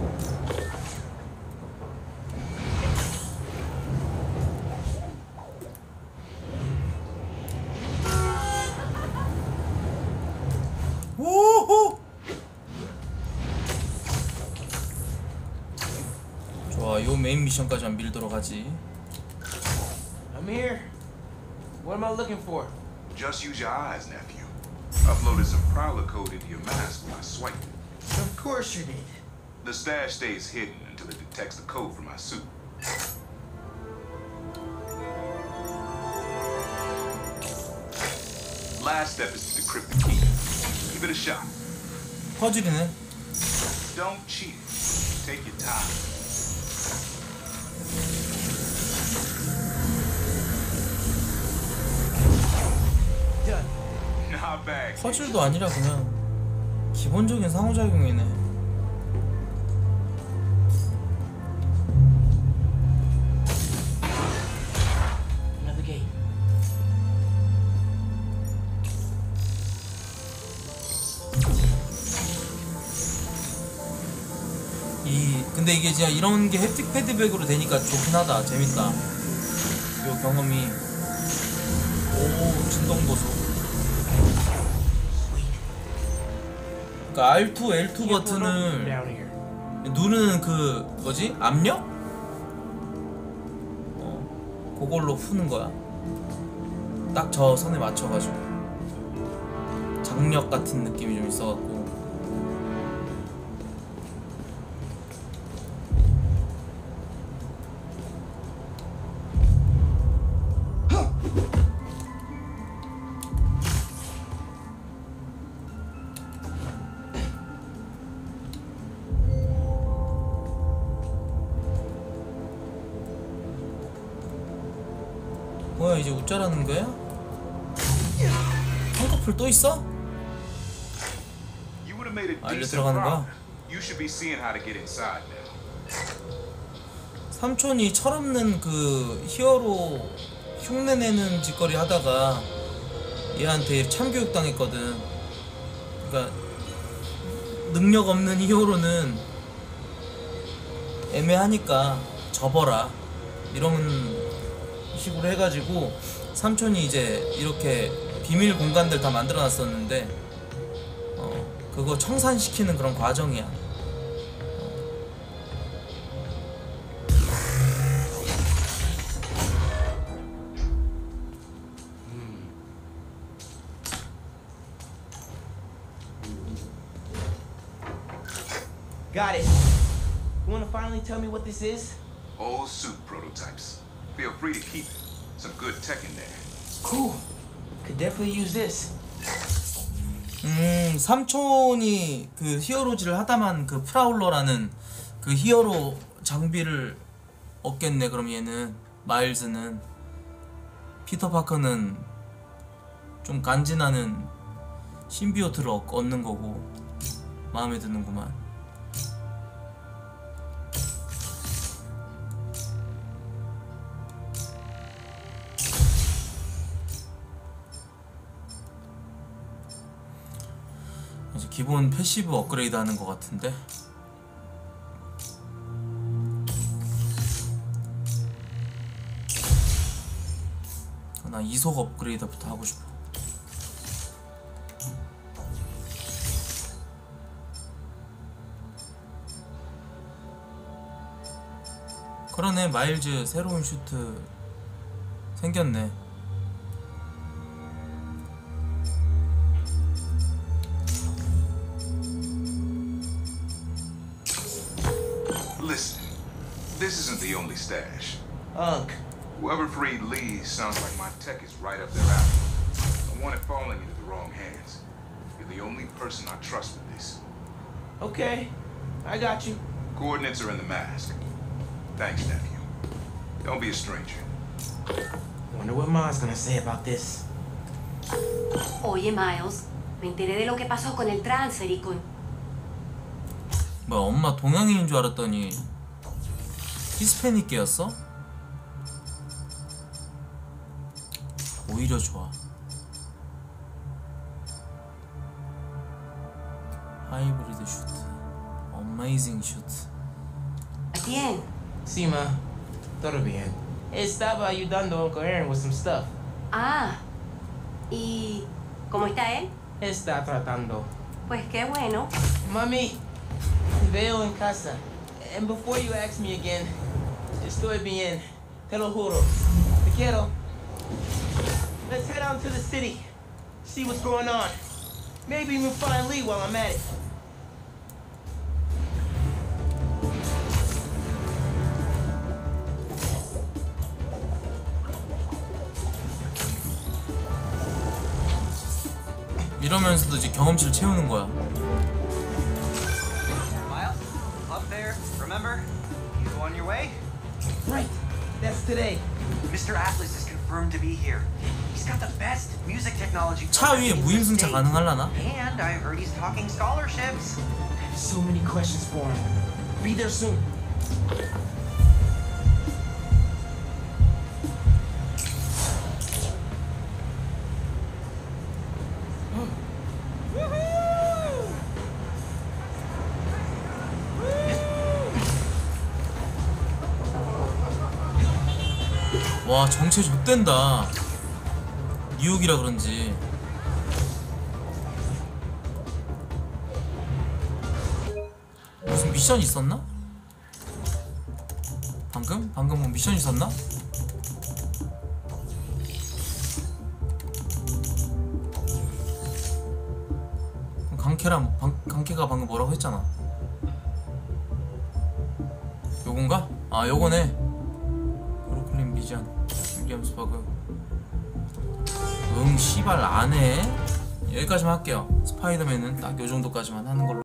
우후! 좋아, 요 메인 미션까지만 밀도록 하지. I'm here. What am I looking for? Just use your eyes, nephew. Uploaded some Prowler code into your mask when I swiped it. Of course you did. The stash stays hidden until it detects the code from my suit. Last step is to decrypt the key. Give it a shot. 퍼즐이네. Don't cheat. Take your time. Done. Not bad. 퍼즐도 아니라 그냥 기본적인 상호작용이네. Another gate. 이 근데 이게 진짜 이런 게 햅틱 패드백으로 되니까 좋긴 하다. 재밌다. 요 경험이. 오, 진동 보소. 그러니까 알 투, 엘 투 버튼을 누르는 그 뭐지? 압력? 어, 그걸로 푸는 거야. 딱 저 선에 맞춰가지고 장력 같은 느낌이 좀 있어갖고. 뭐야, 이제 웃자라는 거야? 한꺼풀 또 있어? 아, 일로 들어가는 거야? You should be seeing how to get inside now. 삼촌이 철없는 그 히어로 흉내내는 짓거리 하다가 얘한테 참교육 당했거든. 그러니까 능력 없는 히어로는 애매하니까 접어라 이런 식으로 해가지고 삼촌이 이제 이렇게 비밀 공간들 다 만들어놨었는데 어, 그거 청산시키는 그런 과정이야. Got it. You wanna finally tell me what this is? Old suit prototypes. Feel free to keep it. Some good tech in there. Cool. Could definitely use this. 음, 삼촌이 그 히어로질을 하다만 그 프라울러라는 그 히어로 장비를 얻겠네. 그럼 얘는 마일즈는 피터 파커는 좀 간지나는 신비오트를 얻, 얻는 거고 마음에 드는구만. 기본 패시브 업그레이드 하는 것 같은데. 나 이속 업그레이드부터 하고 싶어. 그러네, 마일즈 새로운 슈트 생겼네. Listen, this isn't the only stash. Unk. Whoever freed Lee sounds like my tech is right up their alley. I want it falling into the wrong hands. You're the only person I trust with this. Okay, I got you. Coordinates are in the mask. Thanks, nephew. Don't be a stranger. Wonder what Ma's gonna say about this. Oye, Miles, me enteré de lo que pasó con el transfer y con... 뭐야, 엄마 동양인인 줄 알았더니 히스패닉계였어? 오히려 좋아. 하이브리드 슈트, 어메이징 슈트. Bien. Sí, ma. Todo bien. Estaba ayudando a Uncle Aaron with some stuff. Ah, ¿y cómo está él? Está tratando. Pues qué bueno. Mami, te veo en casa. And before you ask me again, estoy bien. Te lo juro. Te quiero. Let's head out to the city. See what's going on. Maybe even find Lee while I'm at it. 이러면서도 이제 경험치를 채우는 거야. Miles, up there, remember? You on your way? Right, that's today. Mister Atlas is confirmed to be here. He's got the best music technology. 차 위에 무임승차 가능하려나? And I heard he's talking scholarships. I have so many questions for him. Be there soon. 와, 정체 좆된다. 뉴욕이라 그런지. 무슨 미션 있었나? 방금? 방금 뭐 미션 있었나? 강캐랑 방, 강캐가 방금 뭐라고 했잖아. 요건가? 아, 요거네. 브루클린 비전 윌리엄스버그. 응, 씨발 안해. 여기까지만 할게요. 스파이더맨은 딱 요정도까지만 하는 걸로.